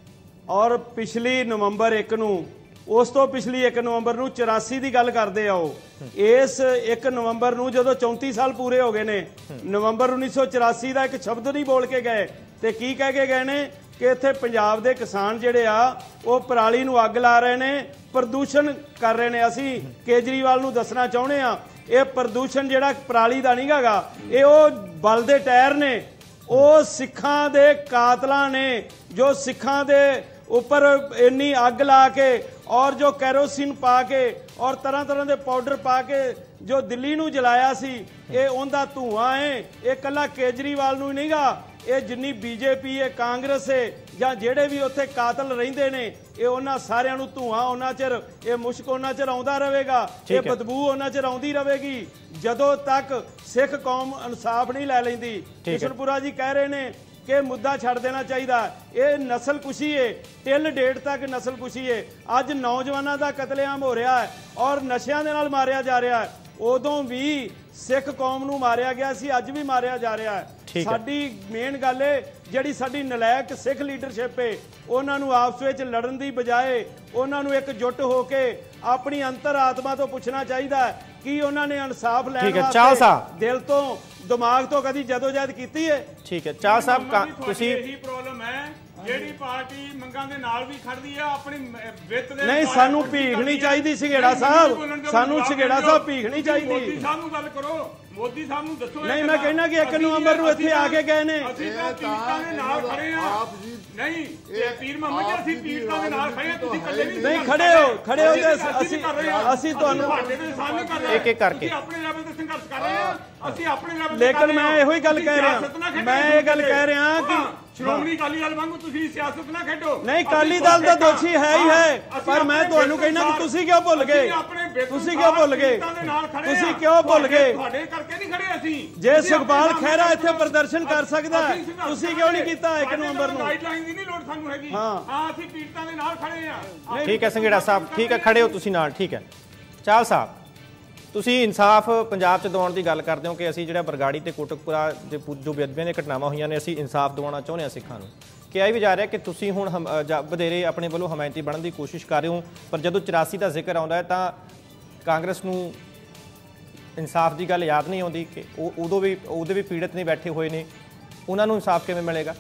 ਔਰ ਪਿਛਲੀ ਨਵੰਬਰ ਇੱਕ ਨੂੰ, ਉਸ ਤੋਂ ਪਿਛਲੀ ਇੱਕ ਨਵੰਬਰ ਨੂੰ ਚੁਰਾਸੀ ਦੀ ਗੱਲ ਕਰਦੇ ਆ ਉਹ। ਇਸ ਇੱਕ ਨਵੰਬਰ ਨੂੰ ਜਦੋਂ ਚੌਂਤੀ ਸਾਲ ਪੂਰੇ ਹੋ ਗਏ ਨੇ, ਨਵੰਬਰ ਉੱਨੀ ਸੌ ਚੁਰਾਸੀ ਦਾ ਇੱਕ ਸ਼ਬਦ ਨਹੀਂ ਬੋਲ ਕੇ ਗਏ। ਤੇ ਕੀ ਕਹਿ ਕੇ ਗਏ ਨੇ ਕਿ ਇੱਥੇ ਪੰਜਾਬ ਦੇ ਕਿਸਾਨ ਜਿਹੜੇ ਆ ਉਹ ਪਰਾਲੀ ਨੂੰ ਅੱਗ ਲਾ ਰਹੇ ਨੇ, ਪ੍ਰਦੂਸ਼ਣ ਕਰ ਰਹੇ ਨੇ। ਅਸੀਂ ਕੇਜਰੀਵਾਲ ਨੂੰ ਦੱਸਣਾ ਚਾਹੁੰਦੇ ਆ, ਇਹ ਪ੍ਰਦੂਸ਼ਣ ਜਿਹੜਾ ਪਰਾਲੀ ਦਾ ਨਹੀਂ ਹੈਗਾ, ਇਹ ਉਹ ਬਲ ਦੇ ਟਾਇਰ ਨੇ, ਉਹ ਸਿੱਖਾਂ ਦੇ ਕਾਤਲਾਂ ਨੇ ਜੋ ਸਿੱਖਾਂ ਦੇ ਉੱਪਰ ਇੰਨੀ ਅੱਗ ਲਾ ਕੇ ਔਰ ਜੋ ਕੈਰੋਸਿਨ ਪਾ ਕੇ ਔਰ ਤਰ੍ਹਾਂ ਤਰ੍ਹਾਂ ਦੇ ਪਾਊਡਰ ਪਾ ਕੇ ਜੋ ਦਿੱਲੀ ਨੂੰ ਜਲਾਇਆ ਸੀ, ਇਹ ਉਹਦਾ ਧੂਆਂ ਹੈ। ਇਹ ਕੱਲਾ ਕੇਜਰੀਵਾਲ ਨੂੰ ਨਹੀਂਗਾ, ਇਹ ਜਿੰਨੀ ਬੀਜੇਪੀ ਹੈ, ਕਾਂਗਰਸ ਹੈ, ਜਾਂ ਜਿਹੜੇ ਵੀ ਉੱਥੇ ਕਾਤਲ ਰਹਿੰਦੇ ਨੇ, ਇਹ ਉਹਨਾਂ ਸਾਰਿਆਂ ਨੂੰ ਧੂਆਂ ਉਹਨਾਂ ਚਿਰ, ਇਹ ਮੁਸ਼ਕ ਉਹਨਾਂ ਚਿਰ ਆਉਂਦਾ ਰਹੇਗਾ, ਇਹ ਬਦਬੂ ਉਹਨਾਂ ਚਿਰ ਆਉਂਦੀ ਰਹੇਗੀ ਜਦੋਂ ਤੱਕ ਸਿੱਖ ਕੌਮ ਇਨਸਾਫ ਨਹੀਂ ਲੈ ਲੈਂਦੀ। ਕਿਸ਼ਨਪੁਰਾ ਜੀ ਕਹਿ ਰਹੇ ਨੇ ਕਿ ਮੁੱਦਾ ਛੱਡ ਦੇਣਾ ਚਾਹੀਦਾ। ਇਹ ਨਸਲਕੁਸ਼ੀ ਹੈ, ਟਿਲ ਡੇਟ ਤੱਕ ਨਸਲਕੁਸ਼ੀ ਹੈ। ਅੱਜ ਨੌਜਵਾਨਾਂ ਦਾ ਕਤਲੇਆਮ ਹੋ ਰਿਹਾ ਹੈ ਔਰ ਨਸ਼ਿਆਂ ਦੇ ਨਾਲ ਮਾਰਿਆ ਜਾ ਰਿਹਾ ਹੈ। ਉਦੋਂ ਵੀ ਸਿੱਖ ਕੌਮ ਨੂੰ ਮਾਰਿਆ ਗਿਆ ਸੀ, ਅੱਜ ਵੀ ਮਾਰਿਆ ਜਾ ਰਿਹਾ ਹੈ। ਸਾਡੀ ਮੇਨ ਗੱਲ ਹੈ ਜਿਹੜੀ ਸਾਡੀ ਨਲਾਇਕ ਸਿੱਖ ਲੀਡਰਸ਼ਿਪ ਹੈ, ਉਹਨਾਂ ਨੂੰ ਆਪਸ ਵਿੱਚ ਲੜਨ ਦੀ ਬਜਾਏ ਉਹਨਾਂ ਨੂੰ ਇਕਜੁੱਟ ਹੋ ਕੇ ਆਪਣੀ ਅੰਤਰ ਆਤਮਾ ਤੋਂ ਪੁੱਛਣਾ ਚਾਹੀਦਾ ਹੈ ਕਿ ਉਹਨਾਂ ਨੇ ਇਨਸਾਫ ਲੈਣ ਵਾਸਤੇ ਦਿਲ ਤੋਂ ਦਿਮਾਗ ਤੋਂ ਕਦੀ ਜਦੋਜਹਿਦ ਕੀਤੀ ਹੈ। ਠੀਕ ਹੈ ਚਾਹ ਸਾਹਿਬ, ਤੁਸੀਂ ਇਹੀ ਪ੍ਰੋਬਲਮ ਹੈ ਜਿਹੜੀ ਪਾਰਟੀ ਮੰਗਾਂ ਦੇ ਨਾਲ ਵੀ ਖੜਦੀ ਆ, ਆਪਣੀ ਵਿੱਤ ਦੇ ਨਹੀਂ, ਸਾਨੂੰ ਭੀਖ ਨਹੀਂ ਚਾਹੀਦੀ ਸਿਗੇੜਾ ਸਾਹਿਬ, ਸਾਨੂੰ ਸਿਗੇੜਾ ਸਾਹਿਬ ਭੀਖ ਨਹੀਂ ਚਾਹੀਦੀ। ਮੋਦੀ ਸਾਹਿਬ ਨੂੰ ਗੱਲ ਕਰੋ, ਮੋਦੀ ਸਾਹਿਬ ਨੂੰ ਦੱਸੋ। ਨਹੀਂ, ਮੈਂ ਕਹਿਣਾ ਕਿ ਇੱਕ ਨਵੰਬਰ ਨੂੰ ਇੱਥੇ ਆ ਕੇ ਗਏ ਨੇ। ਅਸੀਂ ਤਾਂ ਪੀੜਤਾਂ ਦੇ ਨਾਲ ਖੜੇ ਆ। ਨਹੀਂ, ਇਹ ਪੀਰ ਮੁਹੰਮਦ ਜੀ, ਅਸੀਂ ਪੀੜਤਾਂ ਦੇ ਨਾਲ ਖੜੇ ਆ, ਤੁਸੀਂ ਇਕੱਲੇ ਨਹੀਂ। ਨਹੀਂ, ਖੜੇ ਹੋ ਖੜੇ ਹੋ ਤੇ ਅਸੀਂ ਅਸੀਂ ਤੁਹਾਨੂੰ ਇੱਕ ਇੱਕ ਕਰਕੇ ਆਪਣੇ ਲੈਵਲ ਤੇ ਸੰਘਰਸ਼ ਕਰ ਰਹੇ ਆ, ਅਸੀਂ ਆਪਣੇ ਲੈਵਲ ਤੇ। ਲੇਕਿਨ ਮੈਂ ਇਹੋ ਹੀ ਗੱਲ ਕਹਿ ਰਿਹਾ, ਮੈਂ ਇਹ ਗੱਲ ਕਹਿ ਰਿਹਾ ਕਿ ਸ਼੍ਰੋਮਣੀ ਅਕਾਲੀ ਦਲ ਵਾਂਗੂ ਤੁਸੀਂ ਸਿਆਸਤ ਨਾ ਖੇਡੋ। ਨਹੀਂ, ਅਕਾਲੀ ਦਲ ਤਾਂ ਦੋਸ਼ੀ ਹੈ ਹੀ ਹੈ, ਪਰ ਮੈਂ ਤੁਹਾਨੂੰ ਕਹਿਣਾ ਕਿ ਤੁਸੀਂ ਕਿਉਂ ਭੁੱਲ ਗਏ? ਤੁਸੀਂ ਕਿਉਂ ਭੁੱਲ ਗਏ? ਤੁਸੀਂ ਕਿਉਂ ਭੁੱਲ ਗਏ? ਤੁਹਾਡੇ ਕਰਕੇ ਨਹੀਂ ਖੜੇ ਅਸੀਂ। ਜੇ ਸੁਖਪਾਲ ਖਹਿਰਾ ਇੱਥੇ ਪ੍ਰਦਰਸ਼ਨ ਕਰ ਸਕਦਾ, ਤੁਸੀਂ ਕਿਉਂ ਨਹੀਂ ਕੀਤਾ ਇੱਕ ਨਵੰਬਰ ਨੂੰ? ਗਾਈਡਲਾਈਨ ਦੀ ਨਹੀਂ ਲੋੜ ਸਾਨੂੰ ਹੈਗੀ। ਹਾਂ, ਅਸੀਂ ਪੀੜਤਾਂ ਦੇ ਨਾਲ ਖੜੇ ਆ। ਠੀਕ ਹੈ ਸੰਘੇੜਾ ਸਾਹਿਬ, ਠੀਕ ਹੈ, ਖੜੇ ਹੋ ਤੁਸੀਂ ਨਾਲ। ਠੀਕ ਹੈ ਚਾਹਲ ਸਾਹਿਬ, ਤੁਸੀਂ ਇਨਸਾਫ ਪੰਜਾਬ 'ਚ ਦਿਵਾਉਣ ਦੀ ਗੱਲ ਕਰਦੇ ਹੋ ਕਿ ਅਸੀਂ ਜਿਹੜਾ ਬਰਗਾੜੀ ਤੇ ਕੋਟਕਪੁਰਾ ਦੇ ਜੋ ਬੇਅਦਬੀਆਂ ਦੀਆਂ ਘਟਨਾਵਾਂ ਹੋਈਆਂ ਨੇ, ਅਸੀਂ ਇਨਸਾਫ ਦਿਵਾਉਣਾ ਚਾਹੁੰਦੇ ਹਾਂ ਸਿੱਖਾਂ ਨੂੰ। ਕਿਹਾ ਵੀ ਜਾ ਰਿਹਾ ਕਿ ਤੁਸੀਂ ਹੁਣ ਵਧੇਰੇ ਆਪਣੇ ਵੱਲੋਂ ਹਮਾਇਤੀ ਬਣਨ ਦੀ ਕੋਸ਼ਿਸ਼ ਕਰ ਰਹੇ ਹੋ, ਪਰ ਜਦੋਂ ਚੁਰਾਸੀ ਦਾ ਜ਼ਿਕਰ ਆਉਂਦਾ ਹੈ ਤਾਂ ਕਾਂਗਰਸ ਨੂੰ ਇਨਸਾਫ ਦੀ ਗੱਲ ਯਾਦ ਨਹੀਂ ਆਉਂਦੀ ਕਿ ਉਹ ਉਦੋਂ ਵੀ ਉਹਦੇ ਵੀ ਪੀੜਤ ਨਹੀਂ ਬੈਠੇ ਹੋਏ ਨੇ, ਉਹਨਾਂ ਨੂੰ ਇਨਸਾਫ ਕਿਵੇਂ ਮਿਲੇਗਾ?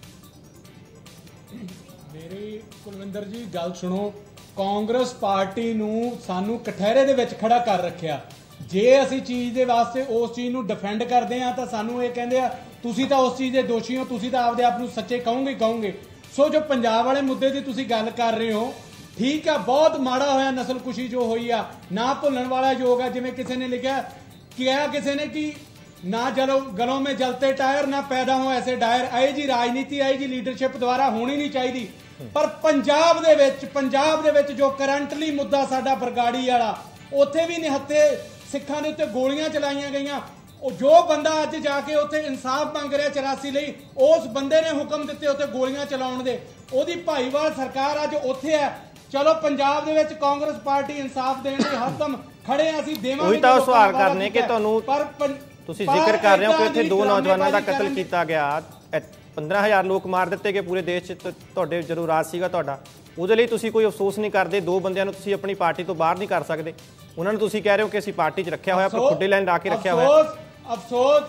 ਮੇਰੀ ਕੁਲਵਿੰਦਰ ਜੀ ਗੱਲ ਸੁਣੋ, ਕਾਂਗਰਸ ਪਾਰਟੀ ਨੂੰ ਸਾਨੂੰ ਕਠਹਿਰੇ ਦੇ ਵਿੱਚ ਖੜਾ ਕਰ ਰੱਖਿਆ। ਜੇ ਅਸੀਂ ਚੀਜ਼ ਦੇ ਵਾਸਤੇ ਉਸ ਚੀਜ਼ ਨੂੰ ਡਿਫੈਂਡ ਕਰਦੇ ਆ ਤਾਂ ਸਾਨੂੰ ਇਹ ਕਹਿੰਦੇ ਆ ਤੁਸੀਂ ਤਾਂ ਉਸ ਚੀਜ਼ ਦੇ ਦੋਸ਼ੀ ਹੋ, ਤੁਸੀਂ ਤਾਂ ਆਪਦੇ ਆਪ ਨੂੰ ਸੱਚੇ ਕਹੋਗੇ ਕਹੋਗੇ। ਸੋ ਜੋ ਪੰਜਾਬ ਵਾਲੇ ਮੁੱਦੇ ਦੀ ਤੁਸੀਂ ਗੱਲ ਕਰ ਰਹੇ ਹੋ, ਠੀਕ ਆ, ਬਹੁਤ ਮਾੜਾ ਹੋਇਆ ਨਸਲਕੁਸ਼ੀ ਜੋ ਹੋਈ ਆ, ਨਾ ਭੁੱਲਣ ਵਾਲਾ ਯੋਗ ਆ। ਜਿਵੇਂ ਕਿਸੇ ਨੇ ਲਿਖਿਆ, ਕਿਹਾ ਕਿਸੇ ਨੇ ਕਿ ਨਾ ਜਲੋ ਗਲੋਂ में जलते टायर ना पैदा हो ऐसे डायर। ਆਏ ਜੀ ਰਾਜਨੀਤੀ, ਆਏ ਜੀ ਲੀਡਰਸ਼ਿਪ ਦੁਆਰਾ ਹੋਣੀ ਨਹੀਂ ਚਾਹੀਦੀ। ਪਰ ਪੰਜਾਬ ਦੇ ਵਿੱਚ ਪੰਜਾਬ ਦੇ ਵਿੱਚ ਜੋ ਕਰੰਟਲੀ ਮੁੱਦਾ ਸਾਡਾ ਬਰਗਾੜੀ ਵਾਲਾ, ਉੱਥੇ ਵੀ ਨਿਹੱਥੇ ਸਿੱਖਾਂ ਦੇ ਉੱਤੇ ਗੋਲੀਆਂ ਚਲਾਈਆਂ ਗਈਆਂ। ਉਹ ਜੋ ਬੰਦਾ ਅੱਜ ਜਾ ਕੇ ਉੱਥੇ ਇਨਸਾਫ ਮੰਗ ਰਿਹਾ ਚੁਰਾਸੀ ਲਈ, ਉਸ ਬੰਦੇ ਨੇ ਹੁਕਮ ਦਿੱਤੇ ਉੱਥੇ ਗੋਲੀਆਂ ਚਲਾਉਣ ਦੇ। ਉਹਦੀ ਭਾਈਵਾਲ ਸਰਕਾਰ ਅੱਜ ਉੱਥੇ ਹੈ। ਚਲੋ ਪੰਜਾਬ ਦੇ ਵਿੱਚ ਕਾਂਗਰਸ ਪਾਰਟੀ ਇਨਸਾਫ ਦੇਣ ਲਈ ਹਰਦਮ ਖੜੇ ਆ, ਅਸੀਂ ਦੇਵਾਂਗੇ। ਉਹੀ ਤਾਂ ਸਵਾਲ ਕਰਨੇ ਕਿ ਤੁਹਾਨੂੰ ਤੁਸੀਂ ਜ਼ਿਕਰ ਕਰ ਰਹੇ ਹੋ ਕਿ ਇੱਥੇ ਦੋ ਨੌਜਵਾਨਾਂ ਦਾ ਕਤਲ ਕੀਤਾ ਗਿਆ, ਪੰਦਰਾਂ ਹਜ਼ਾਰ ਲੋਕ ਮਾਰ ਦਿੱਤੇ ਗਏ ਪੂਰੇ ਦੇਸ਼ 'ਚ। ਤੁਹਾਡੇ ਜਦੋਂ ਰਾਜ ਸੀਗਾ ਤੁਹਾਡਾ, ਉਹਦੇ ਲਈ ਤੁਸੀਂ ਕੋਈ ਅਫਸੋਸ ਨਹੀਂ ਕਰਦੇ? ਦੋ ਬੰਦਿਆਂ ਨੂੰ ਤੁਸੀਂ ਆਪਣੀ ਪਾਰਟੀ ਤੋਂ ਬਾਹਰ ਨਹੀਂ ਕਰ ਸਕਦੇ, ਉਹਨਾਂ ਨੂੰ ਤੁਸੀਂ ਕਹਿ ਰਹੇ ਹੋ ਕਿ ਅਸੀਂ ਪਾਰਟੀ 'ਚ ਰੱਖਿਆ ਹੋਇਆ, ਪਰ ਖੁੱਡੇ ਲਾਈਨ ਲਾ ਕੇ ਰੱਖਿਆ ਹੋਇਆ। ਅਫਸੋਸ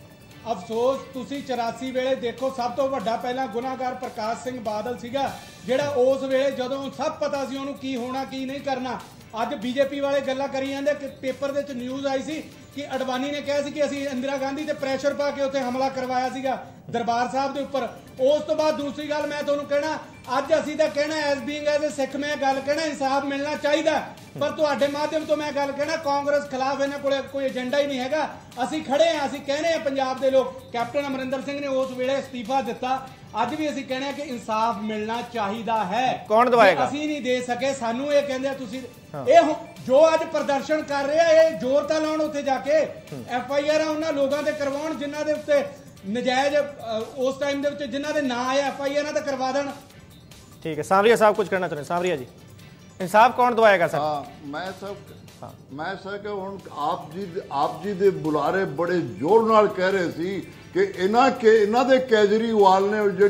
ਅਫਸੋਸ ਤੁਸੀਂ ਚੁਰਾਸੀ ਵੇਲੇ ਦੇਖੋ, ਸਭ ਤੋਂ ਵੱਡਾ ਪਹਿਲਾਂ ਗੁਨਾਹਗਾਰ ਪ੍ਰਕਾਸ਼ ਸਿੰਘ ਬਾਦਲ ਸੀਗਾ, ਜਿਹੜਾ ਉਸ ਵੇਲੇ ਜਦੋਂ ਸਭ ਪਤਾ ਸੀ ਉਹਨੂੰ ਕੀ ਹੋਣਾ ਕੀ ਨਹੀਂ ਕਰਨਾ। ਅੱਜ ਬੀਜੇਪੀ ਵਾਲੇ ਗੱਲਾਂ ਕਰੀ ਜਾਂਦੇ ਕਿ ਪੇਪਰ ਦੇ ਵਿੱਚ ਨਿਊਜ਼ ਆਈ ਸੀ ਕਿ ਅਡਵਾਨੀ ਨੇ ਕਿਹਾ ਸੀ ਕਿ ਅਸੀਂ ਇੰਦਰਾ ਗਾਂਧੀ ਤੇ ਪ੍ਰੈਸ਼ਰ ਪਾ ਕੇ ਉੱਥੇ ਹਮਲਾ ਕਰਵਾਇਆ ਸੀਗਾ ਦਰਬਾਰ ਸਾਹਿਬ ਦੇ ਉੱਪਰ। ਉਸ ਤੋਂ ਬਾਅਦ ਦੂਸਰੀ ਗੱਲ ਮੈਂ ਤੁਹਾਨੂੰ ਕਹਿਣਾ, ਅੱਜ ਅਸੀਂ ਤਾਂ ਕਹਿਣਾ as being as a Sikh ਮੈਂ ਗੱਲ ਕਹਿਣਾ ਇਨਸਾਫ ਮਿਲਣਾ ਚਾਹੀਦਾ, ਪਰ ਤੁਹਾਡੇ ਮਾਧਿਅਮ ਤੋਂ ਮੈਂ ਗੱਲ ਕਹਿਣਾ ਕਾਂਗਰਸ ਖਿਲਾਫ ਇਹਨਾਂ ਕੋਲ ਕੋਈ ਏਜੰਡਾ ਹੀ ਨਹੀਂ ਹੈਗਾ। ਅਸੀਂ ਖੜੇ ਹਾਂ, ਅਸੀਂ ਕਹਿੰਦੇ ਹਾਂ ਪੰਜਾਬ ਦੇ ਲੋਕ, ਕੈਪਟਨ ਅਮਰਿੰਦਰ ਸਿੰਘ ਨੇ ਉਸ ਵੇਲੇ ਅਸਤੀਫਾ ਦਿੱਤਾ, ਅੱਜ ਵੀ ਅਸੀਂ ਕਹਿੰਦੇ ਹਾਂ ਕਿ ਇਨਸਾਫ ਮਿਲਣਾ ਚਾਹੀਦਾ ਹੈ। ਕੌਣ ਦਵਾਏਗਾ? ਅਸੀਂ ਨਹੀਂ ਦੇ ਸਕੇ, ਸਾਨੂੰ ਇਹ ਕਹਿੰਦੇ ਆ ਤੁਸੀਂ ਇਹ ਜੋ ਅੱਜ ਪ੍ਰਦਰਸ਼ਨ ਕਰ ਰਹੇ ਆ, ਇਹ ਜ਼ੋਰ ਤਾਂ ਲਾਉਣ ਉੱਥੇ ਜਾ ਕੇ ਐਫ ਆਈ ਆਰ ਉਹਨਾਂ ਲੋਕਾਂ ਤੇ ਕਰਵਾਉਣ ਜਿਨ੍ਹਾਂ ਦੇ ਉੱਤੇ ਨਜਾਇਜ਼ ਉਸ ਟਾਈਮ ਦੇ ਵਿੱਚ ਜਿਨ੍ਹਾਂ ਦੇ ਨਾਂ ਆਏ ਐਫ ਆਈ ਆਰ ਤੇ ਕਰਵਾ ਦੇਣ। ਠੀਕ ਹੈ, ਸਾਵਰੀਆ ਸਾਹਿਬ ਕੁਝ ਕਹਿਣਾ ਚਾਹੁੰਦੇ? ਸਾਵਰੀਆ ਜੀ, ਇਨਸਾਫ ਕੌਣ ਦਵਾਏਗਾ ਸਰ? ਹਾਂ, ਮੈਂ ਸਭ ਮੈਂ ਸਰ ਕਿ ਹੁਣ ਆਪ ਜੀ ਆਪ ਜੀ ਦੇ ਬੁਲਾਰੇ ਬੜੇ ਜ਼ੋਰ ਨਾਲ ਕਹਿ ਰਹੇ ਸੀ ਕਿ ਇਹਨਾਂ ਕੇ ਇਹਨਾਂ ਦੇ ਕੇਜਰੀਵਾਲ ਨੇ ਜਿਹੜੀ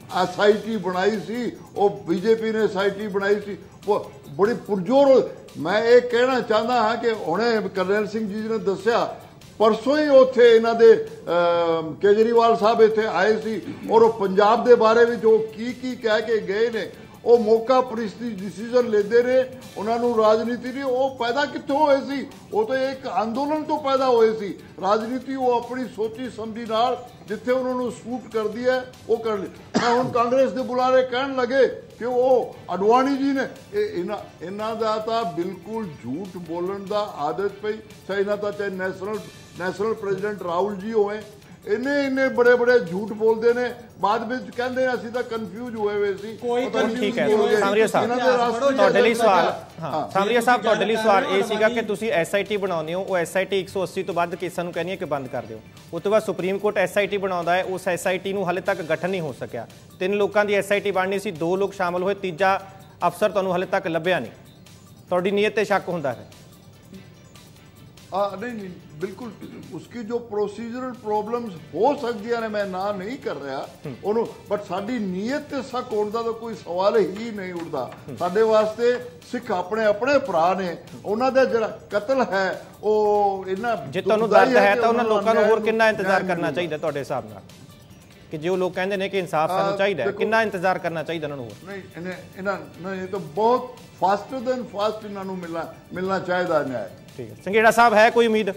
एस आई टी बनाई सी, वो बीजेपी ने एस आई टी बनाई सी, वो बड़ी पुरजोर। मैं ये कहना चाहता हाँ कि हुणे करनैल सिंह जी ने दस्या परसों ही उत्थे इन्हां दे केजरीवाल साहब इत्थे आए सी और पंजाब दे बारे में जो की की कह के गए ने, वो मौका परिस्थिति डिसीजन लेते ने, उन्होंने राजनीति नहीं वो पैदा कितों होए सी, वो तो एक अंदोलन तो पैदा होए सी। राजनीति वो अपनी सोची समझी नाल जिथे उन्होंने सूट कर दिया वो कर ली। मैं हुण कांग्रेस के बुलारे कहन लगे कि वो अडवाणी जी ने इन्हां दा तां बिल्कुल झूठ बोलन दा आदत पई, चाहे इन्हां दा चाहे national national president Rahul ji होए, इन्ने इन्ने बड़े बड़े झूठ बोलते ने, बाद में कहते हैं असीं तां कन्फ्यूज हुए हुए सी। ठीक है सामरिया साहब ਤੁਹਾਡੇ ਲਈ ਸਵਾਲ, ਹਾਂ ਸਾਮਰਿया ਸਾਹਿਬ ਤੁਹਾਡੇ ਲਈ ਸਵਾਲ ਇਹ ਸੀਗਾ ਕਿ ਤੁਸੀਂ ਐਸ ਆਈ ਟੀ ਬਣਾਉਂਦੇ ਹੋ, ਉਹ ਐਸ ਆਈ ਟੀ ਇੱਕ ਸੌ ਅੱਸੀ ਤੋਂ ਵੱਧ ਕੇਸਾਂ ਨੂੰ ਕਹਿੰਦੀ ਹੈ ਕਿ ਬੰਦ ਕਰ ਦਿਓ, ਉਸ ਤੋਂ ਬਾਅਦ supreme court S I T ਬਣਾਉਂਦਾ ਹੈ, ਉਸ ਐਸ ਆਈ ਟੀ ਨੂੰ ਹਾਲੇ ਤੱਕ ਗਠਨ ਨਹੀਂ ਹੋ ਸਕਿਆ। ਤਿੰਨ ਲੋਕਾਂ ਦੀ ਐਸ ਆਈ ਟੀ ਬਣਨੀ ਸੀ, ਦੋ ਲੋਕ ਸ਼ਾਮਲ ਹੋਏ, ਤੀਜਾ ਅਫਸਰ ਤੁਹਾਨੂੰ ਹਾਲੇ ਤੱਕ ਲੱਭਿਆ ਨਹੀਂ, ਤੁਹਾਡੀ ਨੀਅਤ ਤੇ ਸ਼ੱਕ ਹੁੰਦਾ ਹੈ? हाँ नहीं नहीं बिल्कुल, उसकी जो प्रोसीजरल प्रॉब्लम्स हो सकती ने, मैं ना नहीं कर रहा उन्होंने, बट साडी नीयत ते शक होने का तो कोई सवाल ही नहीं उठता। साडे वास्ते सिख अपने अपने भरा ने, उन्हां दा जिहड़ा कतल है वो इन्ना जे तुहानूं दर्द है तो उन्हां लोकां नूं होर कितना इंतजार करना चाहिए तुहाडे हिसाब नाल, कि जो लोग कहंदे ने कि इंसाफ सानूं चाहिदा है, कितना इंतजार करना चाहिए उन्हां नूं होर? नहीं इन्हें इन्हां नहीं तो बहुत फास्टर देन फास्ट इन्हां नूं मिलना मिलना चाहिए न्याय। ठीक है संघेड़ा साहब, है कोई उम्मीद?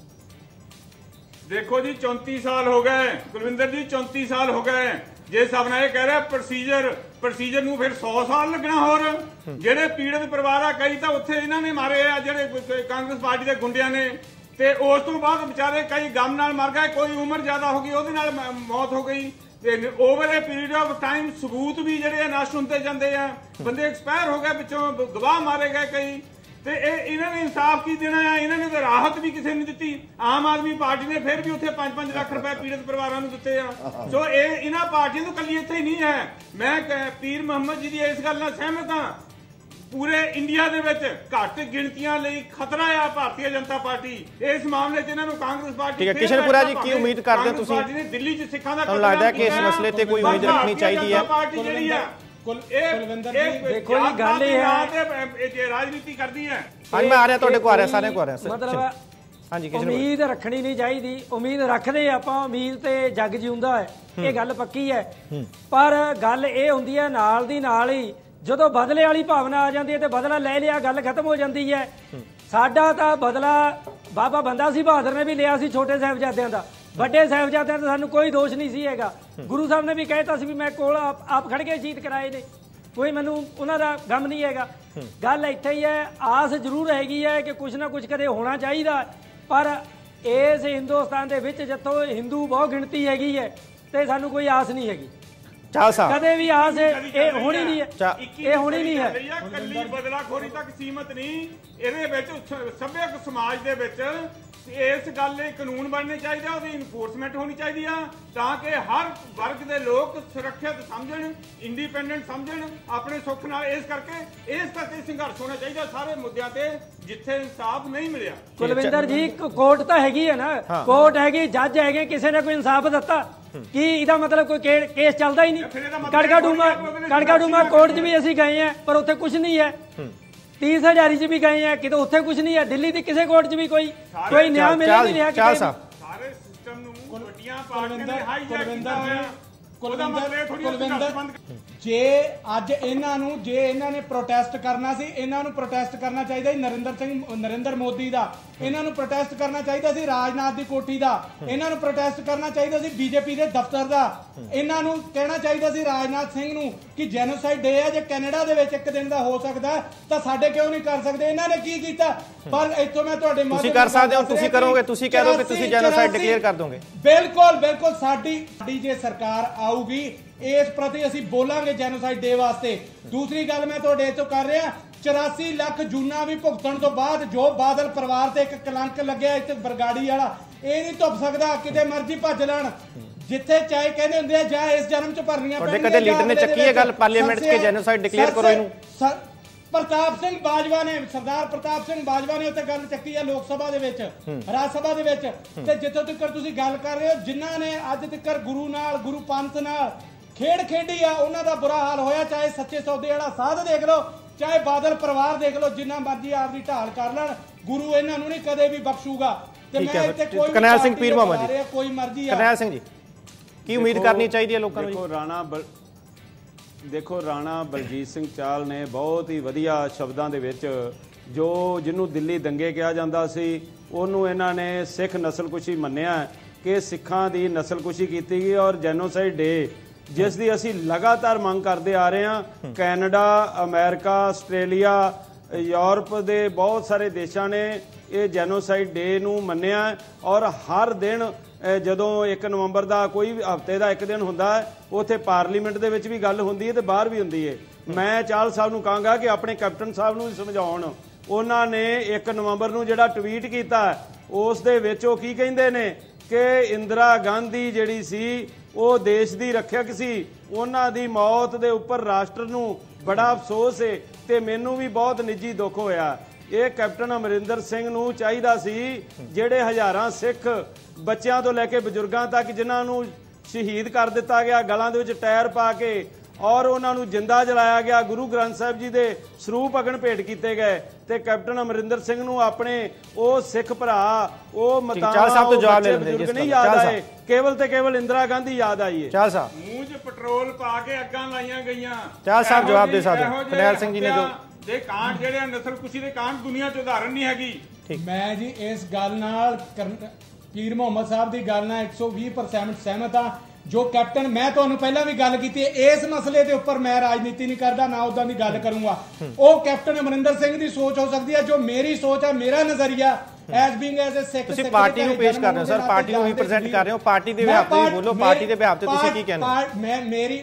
देखो जी चौंती साल हो गए कुलविंदर जी, चौंती साल हो गए, जे सब ने कह रहा प्रोसीजर प्रोसीजर नूं फिर सौ साल लगना। होर जेडे पीड़ित परिवार आ कई तो उत्थे इन्हां ने मारे आ, जेडे कांग्रेस पार्टी के गुंडियां ने, ते उस तो बाद बेचारे कई गम नाल मर गए, कोई उम्र ज्यादा हो गई ओहदे नाल मौत हो गई, over a period of time सबूत भी जेडे नष्ट होंदे जांदे आ, बंदे एक्सपायर हो गए, पिछों गवाह मारे गए कई, ਤੇ ਇਹ ਇਹਨਾਂ ਨੇ ਇਨਸਾਫ ਕੀ ਦੇਣਾ ਹੈ? ਇਹਨਾਂ ਨੇ ਤਾਂ ਰਾਹਤ ਵੀ ਕਿਸੇ ਨੇ ਦਿੱਤੀ। ਆਮ ਆਦਮੀ ਪਾਰਟੀ ਨੇ ਫਿਰ ਵੀ ਉੱਥੇ ਪੰਜ ਪੰਜ ਲੱਖ ਰੁਪਏ ਪੀੜਤ ਪਰਿਵਾਰਾਂ ਨੂੰ ਦਿੱਤੇ ਆ। ਸੋ ਇਹ ਇਹਨਾਂ ਪਾਰਟੀਆਂ ਤੋਂ ਕੱਲੀ ਇੱਥੇ ਹੀ ਨਹੀਂ ਹੈ। ਮੈਂ ਪੀਰ ਮੁਹੰਮਦ ਜੀ ਦੀ ਇਸ ਗੱਲ ਨਾਲ ਸਹਿਮਤ ਹਾਂ, ਪੂਰੇ ਇੰਡੀਆ ਦੇ ਵਿੱਚ ਘੱਟ ਗਿਣਤੀਆਂ ਲਈ ਖਤਰਾ ਆ ਭਾਰਤੀ ਜਨਤਾ ਪਾਰਟੀ। ਇਸ ਮਾਮਲੇ 'ਚ ਇਹਨਾਂ ਨੂੰ ਕਾਂਗਰਸ ਪਾਰਟੀ ਠੀਕ ਹੈ। ਕਿਸ਼ਨਪੁਰਾ ਜੀ ਕੀ ਉਮੀਦ ਕਰਦੇ ਹੋ ਤੁਸੀਂ? ਪਾਰਟੀ ਨੇ ਦਿੱਲੀ 'ਚ ਸਿੱਖਾਂ ਦਾ ਤੁਹਾਨੂੰ ਲੱਗਦਾ ਕਿ ਇਸ ਮਸਲੇ ਤੇ ਕੋਈ ਉਮੀਦ ਰੱਖਣੀ ਚਾਹੀਦੀ ਹੈ? ਪਾਰਟੀ ਜਿਹੜੀ ਆ देखो जी गल राजनीति करती है। हाँ मैं आ रहा तुहाडे को आ रहा सारे को आ रहा मतलब हाँ जी उम्मीद रखनी नहीं चाहिए, उम्मीद रखते आपां, उम्मीद ते जग जिउंदा है, ये गल पक्की है। पर गल ये हुंदी है नाल दी नाल ही जदों बदले वाली भावना आ जाती है तो बदला ले लिया गल खत्म हो जाती है। साडा तां बदला बाबा बंदा सिंह बहादुर ने भी लिया सी छोटे साहिबजादियां दा, ਵੱਡੇ ਸਾਹਿਬਜ਼ਾਦਿਆਂ ਦਾ ਸਾਨੂੰ ਕੋਈ ਦੋਸ਼ ਨਹੀਂ ਸੀ ਹੈਗਾ। ਗੁਰੂ ਸਾਹਿਬ ਨੇ ਵੀ ਕਹਿਤਾ ਸੀ ਵੀ ਮੈਂ ਕੋਲ ਆਪ ਖੜ ਕੇ ਸ਼ਹੀਦ ਕਰਾਏ ਨੇ, ਕੋਈ ਮੈਨੂੰ ਉਹਨਾਂ ਦਾ ਗਮ ਨਹੀਂ ਹੈਗਾ। ਗੱਲ ਇੱਥੇ ਹੀ ਹੈ, ਆਸ ਜ਼ਰੂਰ ਹੈਗੀ ਹੈ ਕਿ ਕੁਛ ਨਾ ਕੁਛ ਕਦੇ ਹੋਣਾ ਚਾਹੀਦਾ, ਪਰ ਇਸ ਹਿੰਦੁਸਤਾਨ ਦੇ ਵਿੱਚ ਜਿੱਥੋਂ ਹਿੰਦੂ ਬਹੁਤ ਗਿਣਤੀ ਹੈਗੀ ਹੈ ਤੇ ਸਾਨੂੰ ਕੋਈ ਆਸ ਨਹੀਂ ਹੈਗੀ। ਕਦੇ ਵੀ ਆਸ ਇਹ ਹੋਣੀ ਨਹੀਂ ਹੈ, ਇਹ ਹੋਣੀ ਨਹੀਂ ਹੈ। ਕੱਲੀ ਬਦਲਾਖੋਰੀ ਤੱਕ ਸੀਮਤ ਨਹੀਂ, ਇਹਦੇ ਵਿੱਚ ਸੱਭਿਅਕ ਸਮਾਜ ਦੇ ਵਿੱਚ ਇਸ ਗੱਲ ਲਈ ਕਾਨੂੰਨ ਬਣਨੇ ਚਾਹੀਦੇ, ਉਹਦੀ ਇਨਫੋਰਸਮੈਂਟ ਹੋਣੀ ਚਾਹੀਦੀ ਆ ਤਾਂ ਕਿ ਹਰ ਵਰਗ ਦੇ ਲੋਕ ਸੁਰੱਖਿਅਤ ਸਮਝਣ, ਇੰਡੀਪੈਂਡੈਂਟ ਸਮਝਣ ਆਪਣੇ ਸੁੱਖ ਨਾਲ। ਇਸ ਕਰਕੇ ਇਸ ਕਰਕੇ ਸੰਘਰਸ਼ ਹੋਣਾ ਚਾਹੀਦਾ ਸਾਰੇ ਮੁੱਦਿਆਂ ਤੇ ਜਿੱਥੇ ਇਨਸਾਫ ਨਹੀਂ ਮਿਲਿਆ। ਕੁਲਵਿੰਦਰ ਜੀ ਕੋਰਟ ਤਾਂ ਹੈਗੀ ਹੈ ਨਾ, ਕੋਰਟ ਹੈਗੀ, ਜੱਜ ਹੈਗੇ, ਕਿਸੇ ਨੇ ਕੋਈ ਇਨਸਾਫ ਦਿੱਤਾ ਕੀ? ਇਹਦਾ ਮਤਲਬ ਕੋਈ ਕੇਸ ਚੱਲਦਾ ਹੀ ਨਹੀਂ। Karkardooma Karkardooma court 'ਚ ਵੀ ਅਸੀਂ ਗਏ ਆ ਪਰ ਉੱਥੇ ਕੁਝ ਨਹੀਂ ਹੈ। तीस हजारी च भी गए हैं कि उत्थे कुछ नहीं है, दिल्ली की किसी कोर्ट च भी कोई कोई न्याय मिल नहीं रहा। सारे सिस्टम नूं वड्डियां पार्टियां ने हाईजैक कीता होया। ਉਹਦਾ ਮਤਲਬ ਇਹ ਥੋੜੀ ਜੇ ਅੱਜ ਇਹਨਾਂ ਨੂੰ ਜੇ ਇਹਨਾਂ ਨੇ ਪ੍ਰੋਟੈਸਟ ਕਰਨਾ ਸੀ, ਇਹਨਾਂ ਨੂੰ ਪ੍ਰੋਟੈਸਟ ਕਰਨਾ ਚਾਹੀਦਾ ਸੀ ਨਰਿੰਦਰ ਸਿੰਘ ਨਰਿੰਦਰ ਮੋਦੀ ਦਾ, ਇਹਨਾਂ ਨੂੰ ਪ੍ਰੋਟੈਸਟ ਕਰਨਾ ਚਾਹੀਦਾ ਸੀ ਰਾਜਨਾਥ ਦੀ ਕੋਠੀ ਦਾ, ਇਹਨਾਂ ਨੂੰ ਪ੍ਰੋਟੈਸਟ ਕਰਨਾ ਚਾਹੀਦਾ ਸੀ ਬੀਜੇਪੀ ਦੇ ਦਫ਼ਤਰ ਦਾ, ਇਹਨਾਂ ਨੂੰ ਕਹਿਣਾ ਚਾਹੀਦਾ ਸੀ ਰਾਜਨਾਥ ਸਿੰਘ ਨੂੰ ਕਿ ਜੈਨੋਸਾਈਡ ਡੇ ਹੈ, ਜੇ ਕੈਨੇਡਾ ਦੇ ਵਿੱਚ ਇੱਕ ਦਿਨ ਦਾ ਹੋ ਸਕਦਾ ਤਾਂ ਸਾਡੇ ਕਿਉਂ ਨਹੀਂ ਕਰ ਸਕਦੇ? ਇਹਨਾਂ ਨੇ ਕੀ ਕੀਤਾ? ਪਰ ਇੱਥੋਂ ਮੈਂ ਤੁਹਾਡੇ ਤੁਸੀਂ ਕਰ ਸਕਦੇ ਹੋ, ਤੁਸੀਂ ਕਰੋਗੇ, ਤੁਸੀਂ ਕਹਿ ਦੋਗੇ ਤੁਸੀਂ ਜੈਨੋਸਾਈਡ ਡਿਕਲੇਅਰ ਕਰ ਦੋਗੇ। ਬਿਲਕੁਲ ਬਿਲकुल ਸਾਡੀ ਸਾਡੀ ਜੇ ਸਰਕਾਰ ਆਊਗੀ ਇਸ ਪ੍ਰਤੀ ਅਸੀਂ ਬੋਲਾਂਗੇ ਜੈਨੋਸਾਈਡ ਡੇ ਵਾਸਤੇ। ਦੂਸਰੀ ਗੱਲ ਮੈਂ ਤੁਹਾਡੇ ਤੋਂ ਕਰ ਰਿਹਾ, ਚੁਰਾਸੀ ਲੱਖ ਜੂਨਾ ਵੀ ਭੁਗਤਣ ਤੋਂ ਬਾਅਦ ਜੋ ਬਾਦਲ ਪਰਿਵਾਰ ਤੇ ਇੱਕ ਕਲੰਕ ਲੱਗਿਆ ਇੱਥੇ ਬਰਗਾੜੀ ਵਾਲਾ, ਇਹ ਨਹੀਂ ਧੁੱਪ ਸਕਦਾ। ਕਿਤੇ ਮਰਜ਼ੀ ਭੱਜ ਲੈਣ, ਜਿੱਥੇ ਚਾਹੇ ਕਹਿੰਦੇ ਹੁੰਦੇ ਆ ਜਾਂ ਇਸ ਜਨਮ ਚ ਭਰਨੀਆਂ ਪੈਣਗੀਆਂ। ਕਦੇ ਲੀਡਰ ਨੇ ਚੱਕੀ ਇਹ ਗੱਲ ਪਾਰਲੀਮੈਂਟ 'ਚ ਕਿ ਜੈਨੋਸਾਈਡ ਡਿਕਲੇਅਰ ਕਰੋ ਇਹਨੂੰ? ਪ੍ਰਤਾਪ ਸਿੰਘ ਬਾਜਵਾ ਨੇ, ਸਰਦਾਰ ਪ੍ਰਤਾਪ ਸਿੰਘ ਬਾਜਵਾ ਨੇ ਉੱਥੇ ਗੱਲ ਚੱਕੀ ਹੈ ਲੋਕ ਸਭਾ ਦੇ ਵਿੱਚ, ਰਾਜ ਸਭਾ ਦੇ ਵਿੱਚ। ਤੇ ਜਿੱਥੋਂ ਤੱਕ ਤੁਸੀਂ ਗੱਲ ਕਰ ਰਹੇ ਹੋ, ਜਿਨ੍ਹਾਂ ਨੇ ਅੱਜ ਤੱਕ ਗੁਰੂ ਨਾਲ ਗੁਰੂ ਪੰਥ ਨਾਲ ਖੇਡ ਖੇਡੀ ਆ, ਉਹਨਾਂ ਦਾ ਬੁਰਾ ਹਾਲ ਹੋਇਆ। ਚਾਹੇ ਸੱਚੇ ਸੌਦੇ ਵਾਲਾ ਸਾਧ ਦੇਖ ਲਓ, ਚਾਹੇ ਬਾਦਲ ਪਰਿਵਾਰ ਦੇਖ ਲਓ, ਜਿੰਨਾ ਮਰਜ਼ੀ ਆਪਦੀ ਢਾਲ ਕਰ ਲੈਣ, ਗੁਰੂ ਇਹਨਾਂ ਨੂੰ ਨਹੀਂ ਕਦੇ ਵੀ ਬਖਸ਼ੂਗਾ। ਤੇ ਮੈਂ ਇੱਥੇ ਕੋਈ ਕਰਨੈਲ ਸਿੰਘ ਪੀਰ ਮੁਹੰਮਦ ਜੀ, ਕੋਈ ਮਰਜ਼ੀ ਆ। ਕਰਨੈਲ ਸਿੰਘ ਜੀ, ਕੀ ਉਮੀਦ ਕਰਨੀ ਚਾਹੀਦੀ ਹੈ ਲੋਕਾਂ ਨੂੰ? ਦੇਖੋ ਰਾਣਾ ਦੇਖੋ ਰਾਣਾ ਬਲਜੀਤ ਸਿੰਘ ਚਾਲ ਨੇ ਬਹੁਤ ਹੀ ਵਧੀਆ ਸ਼ਬਦਾਂ ਦੇ ਵਿੱਚ ਜੋ ਜਿਹਨੂੰ ਦਿੱਲੀ ਦੰਗੇ ਕਿਹਾ ਜਾਂਦਾ ਸੀ ਉਹਨੂੰ ਇਹਨਾਂ ਨੇ ਸਿੱਖ ਨਸਲਕੁਸ਼ੀ ਮੰਨਿਆ ਕਿ ਸਿੱਖਾਂ ਦੀ ਨਸਲਕੁਸ਼ੀ ਕੀਤੀ ਗਈ। ਔਰ ਜੈਨੋਸਾਈਡ ਡੇ ਜਿਸ ਦੀ ਅਸੀਂ ਲਗਾਤਾਰ ਮੰਗ ਕਰਦੇ ਆ ਰਹੇ ਹਾਂ, ਕੈਨੇਡਾ, ਅਮਰੀਕਾ, ਆਸਟ੍ਰੇਲੀਆ, ਯੂਰਪ ਦੇ ਬਹੁਤ ਸਾਰੇ ਦੇਸ਼ਾਂ ਨੇ ਇਹ ਜੈਨੋਸਾਈਡ ਡੇ ਨੂੰ ਮੰਨਿਆ। ਔਰ ਹਰ ਦਿਨ ਜਦੋਂ ਇੱਕ ਨਵੰਬਰ ਦਾ ਕੋਈ ਵੀ ਹਫ਼ਤੇ ਦਾ ਇੱਕ ਦਿਨ ਹੁੰਦਾ ਹੈ, ਉੱਥੇ ਪਾਰਲੀਮੈਂਟ ਦੇ ਵਿੱਚ ਵੀ ਗੱਲ ਹੁੰਦੀ ਹੈ ਤੇ ਬਾਹਰ ਵੀ ਹੁੰਦੀ ਹੈ। ਮੈਂ ਚਾਹਲ ਸਾਹਿਬ ਨੂੰ ਕਹਾਂਗਾ ਕਿ ਆਪਣੇ ਕੈਪਟਨ ਸਾਹਿਬ ਨੂੰ ਸਮਝਾਉਣ। ਉਹਨਾਂ ਨੇ ਇੱਕ ਨਵੰਬਰ ਨੂੰ ਜਿਹੜਾ ਟਵੀਟ ਕੀਤਾ ਉਸ ਦੇ ਵਿੱਚ ਉਹ ਕੀ ਕਹਿੰਦੇ ਨੇ ਕਿ ਇੰਦਰਾ ਗਾਂਧੀ ਜਿਹੜੀ ਸੀ ਉਹ ਦੇਸ਼ ਦੀ ਰੱਖਿਅਕ ਸੀ, ਉਹਨਾਂ ਦੀ ਮੌਤ ਦੇ ਉੱਪਰ ਰਾਸ਼ਟਰ ਨੂੰ ਬੜਾ ਅਫਸੋਸ ਹੈ ਤੇ ਮੈਨੂੰ ਵੀ ਬਹੁਤ ਨਿੱਜੀ ਦੁੱਖ ਹੋਇਆ। ਇਹ ਕੈਪਟਨ ਅਮਰਿੰਦਰ ਸਿੰਘ ਨੂੰ ਚਾਹੀਦਾ ਸੀ ਜਿਹੜੇ ਹਜ਼ਾਰਾਂ ਸਿੱਖ ਬੱਚਿਆਂ ਤੋਂ ਲੈ ਕੇ ਬਜ਼ੁਰਗਾਂ ਤੱਕ ਜਿਨ੍ਹਾਂ ਨੂੰ ਸ਼ਹੀਦ ਕਰ ਦਿੱਤਾ ਗਿਆ, ਗਲਾਂ ਦੇ ਵਿੱਚ ਟਾਇਰ ਪਾ ਕੇ, ਔਰ ਉਹਨਾਂ ਨੂੰ ਜਿੰਦਾ ਜਲਾਇਆ ਗਿਆ, ਗੁਰੂ ਗ੍ਰੰਥ ਸਾਹਿਬ ਜੀ ਦੇ ਸਰੂਪ ਅਗਨ ਭੇਟ ਕੀਤੇ ਗਏ, ਤੇ ਕੈਪਟਨ ਅਮਰਿੰਦਰ ਸਿੰਘ ਨੂੰ ਆਪਣੇ ਉਹ ਸਿੱਖ ਭਰਾ, ਉਹ ਮਤਾਵਾਂ, ਉਹ ਬੱਚੇ ਬਜ਼ੁਰਗ ਨਹੀਂ ਯਾਦ ਆਏ, ਕੇਵਲ ਤੇ ਕੇਵਲ ਇੰਦਰਾ ਗਾਂਧੀ ਯਾਦ ਆਈ ਹੈ। ਚਾਲ ਸਾਹਿਬ, ਮੂੰਹ 'ਚ ਪੈਟਰੋਲ ਪਾ ਕੇ ਅੱਗਾਂ ਲਾਈਆਂ ਗਈਆਂ। ਚਾਲ ਸਾਹਿਬ ਜਵਾਬ ਦੇ ਸਕਦੇ ਹੋ। ਕਰਨੈਲ ਸਿੰਘ ਜੀ ਨੇ ਜੋ ਦੇ ਕਾਂਡ ਜਿਹੜੇ ਨਸਲਕੁਸ਼ੀ ਦੇ ਕਾਂਡ ਦੁਨੀਆ 'ਚ ਉਦਾਹਰਨ ਨਹੀਂ ਹੈਗੀ। ਮੈਂ ਜੀ ਇਸ ਗੱਲ ਨਾਲ ਪੀਰ ਮੁਹੰਮਦ ਸਾਹਿਬ ਦੀ ਗੱਲ ਨਾਲ ਇੱਕ ਸੌ ਵੀਹ ਪਰਸੈਂਟ ਸਹਿਮਤ ਹਾਂ। ਜੋ ਕੈਪਟਨ, ਮੈਂ ਤੁਹਾਨੂੰ ਪਹਿਲਾਂ ਵੀ ਗੱਲ ਕੀਤੀ, ਇਸ ਮਸਲੇ ਦੇ ਉੱਪਰ ਮੈਂ ਰਾਜਨੀਤੀ ਨਹੀਂ ਕਰਦਾ, ਨਾ ਉਦਾਂ ਦੀ ਗੱਲ ਕਰੂੰਗਾ। ਉਹ ਕੈਪਟਨ ਅਮਰਿੰਦਰ ਸਿੰਘ ਦੀ ਸੋਚ ਹੋ ਸਕਦੀ ਹੈ, ਜੋ ਮੇਰੀ ਸੋਚ ਹੈ, ਮੇਰਾ ਨਜ਼ਰੀਆ as being as a Sikh. ਤੁਸੀਂ ਪਾਰਟੀ ਨੂੰ ਪੇਸ਼ ਕਰ ਰਹੇ ਹੋ ਸਰ, ਪਾਰਟੀ ਨੂੰ ਰਿਪਰੈਜ਼ੈਂਟ ਕਰ ਰਹੇ ਹੋ, ਪਾਰਟੀ ਦੇ ਬਿਹਾਫ ਤੇ ਬੋਲੋ, ਪਾਰਟੀ ਦੇ ਬਿਹਾਫ ਤੇ ਤੁਸੀਂ ਕੀ ਕਹਿੰਦੇ ਹੋ? ਮੈਂ ਮੇਰੀ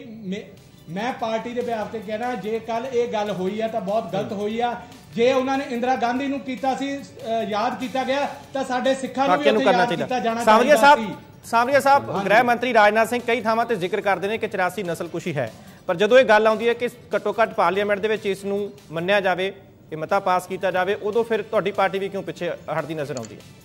ਮੈਂ ਪਾਰਟੀ ਦੇ ਬਿਹਾਫ ਤੇ ਕਹਿ ਰਿਹਾ, ਜੇ ਕੱਲ ਇਹ ਗੱਲ ਹੋਈ ਆ ਤਾਂ ਬਹੁਤ ਗਲਤ ਹੋਈ ਆ। ਜੇ ਉਹਨਾਂ ਨੇ ਇੰਦਰਾ ਗਾਂਧੀ ਨੂੰ ਕੀਤਾ ਸੀ, ਯਾਦ ਕੀਤਾ ਗਿਆ, ਤਾਂ ਸਾਡੇ ਸਿੱਖਾਂ ਨੂੰ ਵੀ ਯਾਦ ਕੀਤਾ ਜਾਣਾ ਚਾਹੀਦਾ ਸੀ। ਸਾਵਰੀਆ ਸਾਹਿਬ, ਗ੍ਰਹਿ ਮੰਤਰੀ ਰਾਜਨਾਥ ਸਿੰਘ ਕਈ ਥਾਵਾਂ ਤੇ ਜ਼ਿਕਰ ਕਰਦੇ ਨੇ ਕਿ ਚੁਰਾਸੀ ਨਸਲਕੁਸ਼ੀ ਹੈ, ਪਰ ਜਦੋਂ ਇਹ ਗੱਲ ਆਉਂਦੀ ਹੈ ਕਿ ਘੱਟੋ ਘੱਟ ਪਾਰਲੀਮੈਂਟ ਦੇ ਵਿੱਚ ਇਸ ਨੂੰ ਮੰਨਿਆ ਜਾਵੇ, ਇਹ ਮਤਾ ਪਾਸ ਕੀਤਾ ਜਾਵੇ, ਉਦੋਂ ਫਿਰ ਤੁਹਾਡੀ ਪਾਰਟੀ ਵੀ ਕਿਉਂ ਪਿੱਛੇ ਹਟਦੀ ਨਜ਼ਰ ਆਉਂਦੀ ਹੈ?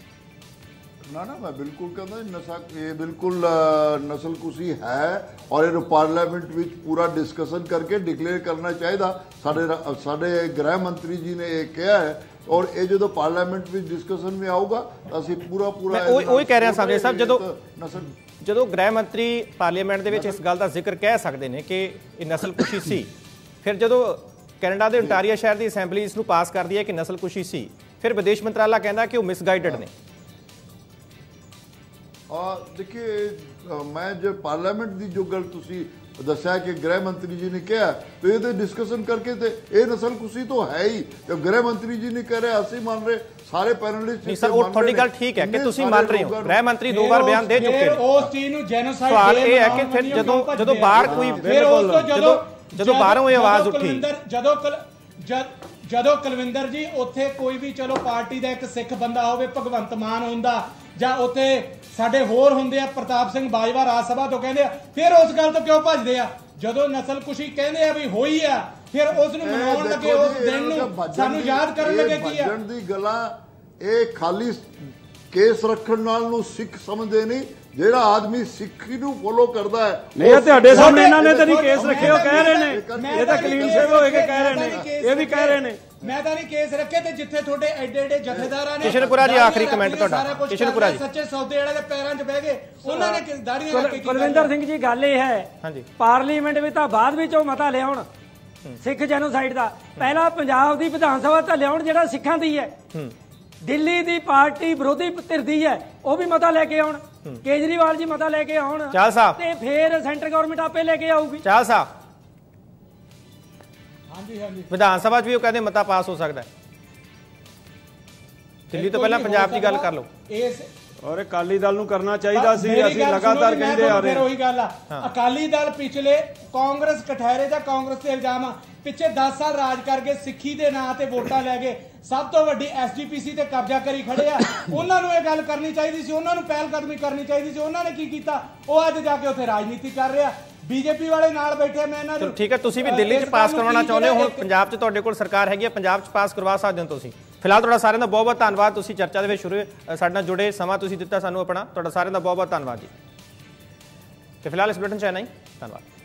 ਨਾ ਨਾ, ਮੈਂ ਬਿਲਕੁਲ ਕਹਿੰਦਾ ਨਸਾ ਇਹ ਬਿਲਕੁਲ ਨਸਲਕੁਸ਼ੀ ਹੈ, ਔਰ ਇਹਨੂੰ ਪਾਰਲੀਮੈਂਟ ਵਿੱਚ ਪੂਰਾ ਡਿਸਕਸ਼ਨ ਕਰਕੇ ਡਿਕਲੇਅਰ ਕਰਨਾ ਚਾਹੀਦਾ। ਸਾਡੇ ਸਾਡੇ ਗ੍ਰਹਿ ਮੰਤਰੀ ਜੀ ਨੇ ਇਹ ਕਿਹਾ ਹੈ, ਔਰ ਇਹ ਜਦੋਂ ਪਾਰਲੀਮੈਂਟ ਵਿੱਚ ਡਿਸਕਸ਼ਨ ਵਿੱਚ ਆਊਗਾ ਤਾਂ ਅਸੀਂ ਪੂਰਾ ਪੂਰਾ ਉਹ ਹੀ ਕਹਿ ਰਿਹਾ ਸਾਹਮਣੇ ਸਾਹਿਬ, ਜਦੋਂ ਜਦੋਂ ਗ੍ਰਹਿ ਮੰਤਰੀ ਪਾਰਲੀਮੈਂਟ ਦੇ ਵਿੱਚ ਇਸ ਗੱਲ ਦਾ ਜ਼ਿਕਰ ਕਹਿ ਸਕਦੇ ਨੇ ਕਿ ਇਹ ਨਸਲਕੁਸ਼ੀ ਸੀ, ਫਿਰ ਜਦੋਂ ਕੈਨੇਡਾ ਦੇ ontario ਸ਼ਹਿਰ ਦੀ ਅਸੈਂਬਲੀ ਇਸ ਨੂੰ ਪਾਸ ਕਰਦੀ ਹੈ ਕਿ ਨਸਲਕੁਸ਼ੀ ਸੀ, ਫਿਰ ਵਿਦੇਸ਼ ਮੰਤਰਾਲਾ ਕਹਿੰਦਾ ਕਿ ਉਹ ਮਿਸਗਾਈਡਡ ਨੇ। देखिए, मैं जो पार्लियामेंट की जो गल तुसी दस्या कि गृह मंत्री जी ने कहा, तो ये डिस्कशन करके ते ये नस्लकुशी तो है ही। जब गृह मंत्री जी ने कह रहे, असि मान रहे, सारे पैनलिस्ट नहीं सर, और थोड़ी गल ठीक है कि तुसी मान रहे हो, गृह मंत्री दो बार बयान दे चुके हैं। उस चीज नु जेनोसाइड सवाल ये है कि फिर जदों जदों बाहर कोई जदों जदों बाहरों ये आवाज उठी, जदों ਜਦੋਂ ਕੁਲਵਿੰਦਰ ਜੀ ਉੱਥੇ ਕੋਈ ਵੀ ਚਲੋ ਪਾਰਟੀ ਦਾ ਇੱਕ ਸਿੱਖ ਬੰਦਾ ਹੋਵੇ, ਭਗਵੰਤ ਮਾਨ ਹੁੰਦਾ ਜਾਂ ਉੱਥੇ ਸਾਡੇ ਹੋਰ ਹੁੰਦੇ ਆ, ਪ੍ਰਤਾਪ ਸਿੰਘ ਬਾਜਵਾ ਰਾਜ ਸਭਾ ਤੋਂ ਕਹਿੰਦੇ ਆ, ਫਿਰ ਉਸ ਗੱਲ ਤੋਂ ਕਿਉਂ ਭੱਜਦੇ ਆ? ਜਦੋਂ ਨਸਲਕੁਸ਼ੀ ਕਹਿੰਦੇ ਆ ਵੀ ਹੋਈ ਆ, ਫਿਰ ਉਸ ਨੂੰ ਮਨਾਉਣ ਲੱਗੇ, ਉਸ ਦਿਨ ਨੂੰ ਸਾਨੂੰ ਯਾਦ ਕਰਨ ਲੱਗੇ ਕੀ ਆ? ਦੀ ਗੱਲਾਂ ਇਹ ਖਾਲੀ ਕੇਸ ਰੱਖਣ ਨਾਲ ਨੂੰ ਸਿੱਖ ਸਮਝਦੇ ਨਹੀਂ। ਜਿਹੜਾ ਆਦਮੀ ਸਿੱਖੀ ਨੂੰ ਫੋਲੋ ਕਰਦਾ ਹੈ, ਨਹੀਂ ਤੁਹਾਡੇ ਸਾਹਮਣੇ ਇਹਨਾਂ ਨੇ ਤਾਂ ਨਹੀਂ ਕੇਸ ਰੱਖੇ, ਉਹ ਕਹਿ ਰਹੇ ਨੇ ਇਹ ਤਾਂ ਕਲੀਨ ਸੇਵ ਹੋਏ ਕੇ ਕਹਿ ਰਹੇ ਨੇ, ਇਹ ਵੀ ਕਹਿ ਰਹੇ ਨੇ ਮੈਂ ਤਾਂ ਨਹੀਂ ਕੇਸ ਰੱਖੇ। ਤੇ ਜਿੱਥੇ ਤੁਹਾਡੇ ਐਡੇ ਐਡੇ ਜਥੇਦਾਰਾਂ ਨੇ, ਕਿਸ਼ਨਪੁਰਾ ਜੀ ਆਖਰੀ ਕਮੈਂਟ ਤੁਹਾਡਾ, ਕਿਸ਼ਨਪੁਰਾ ਜੀ, ਸੱਚੇ ਸੌਦੇ ਵਾਲੇ ਦੇ ਪੈਰਾਂ 'ਚ ਬਹਿ ਗਏ, ਉਹਨਾਂ ਨੇ ਦਾੜੀਆਂ ਰੱਖ ਕੇ। ਕੁਲਵਿੰਦਰ ਸਿੰਘ ਜੀ, ਗੱਲ ਇਹ ਹੈ ਪਾਰਲੀਮੈਂਟ ਵਿੱਚ ਤਾਂ ਬਾਅਦ ਵਿੱਚ ਉਹ ਮਤਾ ਲਿਆਉਣ ਸਿੱਖ ਜੈਨੋਸਾਈਡ ਦਾ, ਪਹਿਲਾਂ ਪੰਜਾਬ ਦੀ ਵਿਧਾਨ ਸਭਾ ਤਾਂ ਲਿਆਉਣ ਜਿਹੜਾ ਸਿੱਖਾਂ ਦੀ ਹੈ। ਦਿੱਲੀ ਦੀ ਪਾਰਟੀ ਵਿਰੋਧੀ ਧਿਰ ਦੀ ਹੈ, ਉਹ ਵੀ ਮਤਾ ਲੈ ਕੇ ਆਉਣ, ਕੇਜਰੀਵਾਲ ਜੀ ਮਤਾ ਲੈ ਕੇ ਆਉਣ, ਤੇ ਫਿਰ ਸੈਂਟਰ ਗਵਰਨਮੈਂਟ ਆਪੇ ਲੈ ਕੇ ਆਊਗੀ। ਚਾਲ ਸਾਹਿਬ, ਹਾਂਜੀ ਹਾਂਜੀ, ਵਿਧਾਨ ਸਭਾ 'ਚ ਵੀ ਉਹ ਕਹਿੰਦੇ ਮਤਾ ਪਾਸ ਹੋ ਸਕਦਾ ਹੈ। ਦਿੱਲੀ ਤੋਂ ਪਹਿਲਾਂ ਪੰਜਾਬ ਦੀ ਗੱਲ ਕਰ ਲਓ। ਇਸ ਔਰ ਅਕਾਲੀ ਦਲ ਨੂੰ ਕਰਨਾ ਚਾਹੀਦਾ ਸੀ, ਅਸੀਂ ਲਗਾਤਾਰ ਕਹਿੰਦੇ ਆ ਰਹੇ ਹਾਂ। ਉਹੀ ਗੱਲ ਆ, ਅਕਾਲੀ ਦਲ ਪਿਛਲੇ ਕਾਂਗਰਸ ਕਠਹਿਰੇ ਜਾਂ ਕਾਂਗਰਸ ਤੇ ਇਲਜ਼ਾਮ ਆ, ਪਿੱਛੇ ਦਸ ਸਾਲ ਰਾਜ ਕਰਕੇ ਸਿੱਖੀ ਦੇ ਨਾਂ ਤੇ ਵੋਟਾਂ ਲੈ ਕੇ ਸਭ ਤੋਂ ਵੱਡੀ ਐਸਜੀਪੀਸੀ ਤੇ ਕਬਜ਼ਾ ਕਰੀ ਖੜੇ ਆ। ਉਹਨਾਂ ਨੂੰ ਇਹ ਗੱਲ ਕਰਨੀ ਚਾਹੀਦੀ ਸੀ, ਉਹਨਾਂ ਨੂੰ ਪਹਿਲ ਕਦਮੀ ਕਰਨੀ ਚਾਹੀਦੀ ਸੀ। ਉਹਨਾਂ ਨੇ ਕੀ ਕੀਤਾ? ਉਹ ਅੱਜ ਜਾ ਕੇ ਉੱਥੇ ਰਾਜਨੀਤੀ ਕਰ ਰਿਹਾ, ਬੀਜੇਪੀ ਵਾਲੇ ਨਾਲ ਬੈਠੇ। ਮੈਂ ਇਹਨਾਂ ਨੂੰ ਠੀਕ ਹੈ, ਤੁਸੀਂ ਵੀ ਦਿੱਲੀ 'ਚ ਪਾਸ ਕਰਵਾਉਣਾ ਚਾਹੁੰਦੇ ਹੋ, ਹੁਣ ਪੰਜਾਬ 'ਚ ਤੁਹਾਡੇ ਕੋਲ ਸਰਕਾਰ ਹੈਗੀ ਹੈ, ਪੰਜਾਬ 'ਚ ਪਾਸ ਕਰਵਾ ਸਕਦੇ ਹੋ ਤੁਸੀਂ। ਫਿਲਹਾਲ ਤੁਹਾਡਾ ਸਾਰਿਆਂ ਦਾ ਬਹੁਤ ਬਹੁਤ ਧੰਨਵਾਦ, ਤੁਸੀਂ ਚਰਚਾ ਦੇ ਵਿੱਚ ਸ਼ੁਰੂ ਸਾਡੇ ਨਾਲ ਜੁੜੇ, ਸਮਾਂ ਤੁਸੀਂ ਦਿੱਤਾ ਸਾਨੂੰ ਆਪਣਾ, ਤੁਹਾਡਾ ਸਾਰਿਆਂ ਦਾ ਬਹੁਤ ਬਹੁਤ ਧੰਨਵਾਦ ਜੀ। ਤੇ ਫਿਲਹਾਲ ਇਸ ਬੁਲੇਟਿਨ 'ਚ ਇੰਨਾ ਹੀ। ਧੰਨਵਾਦ।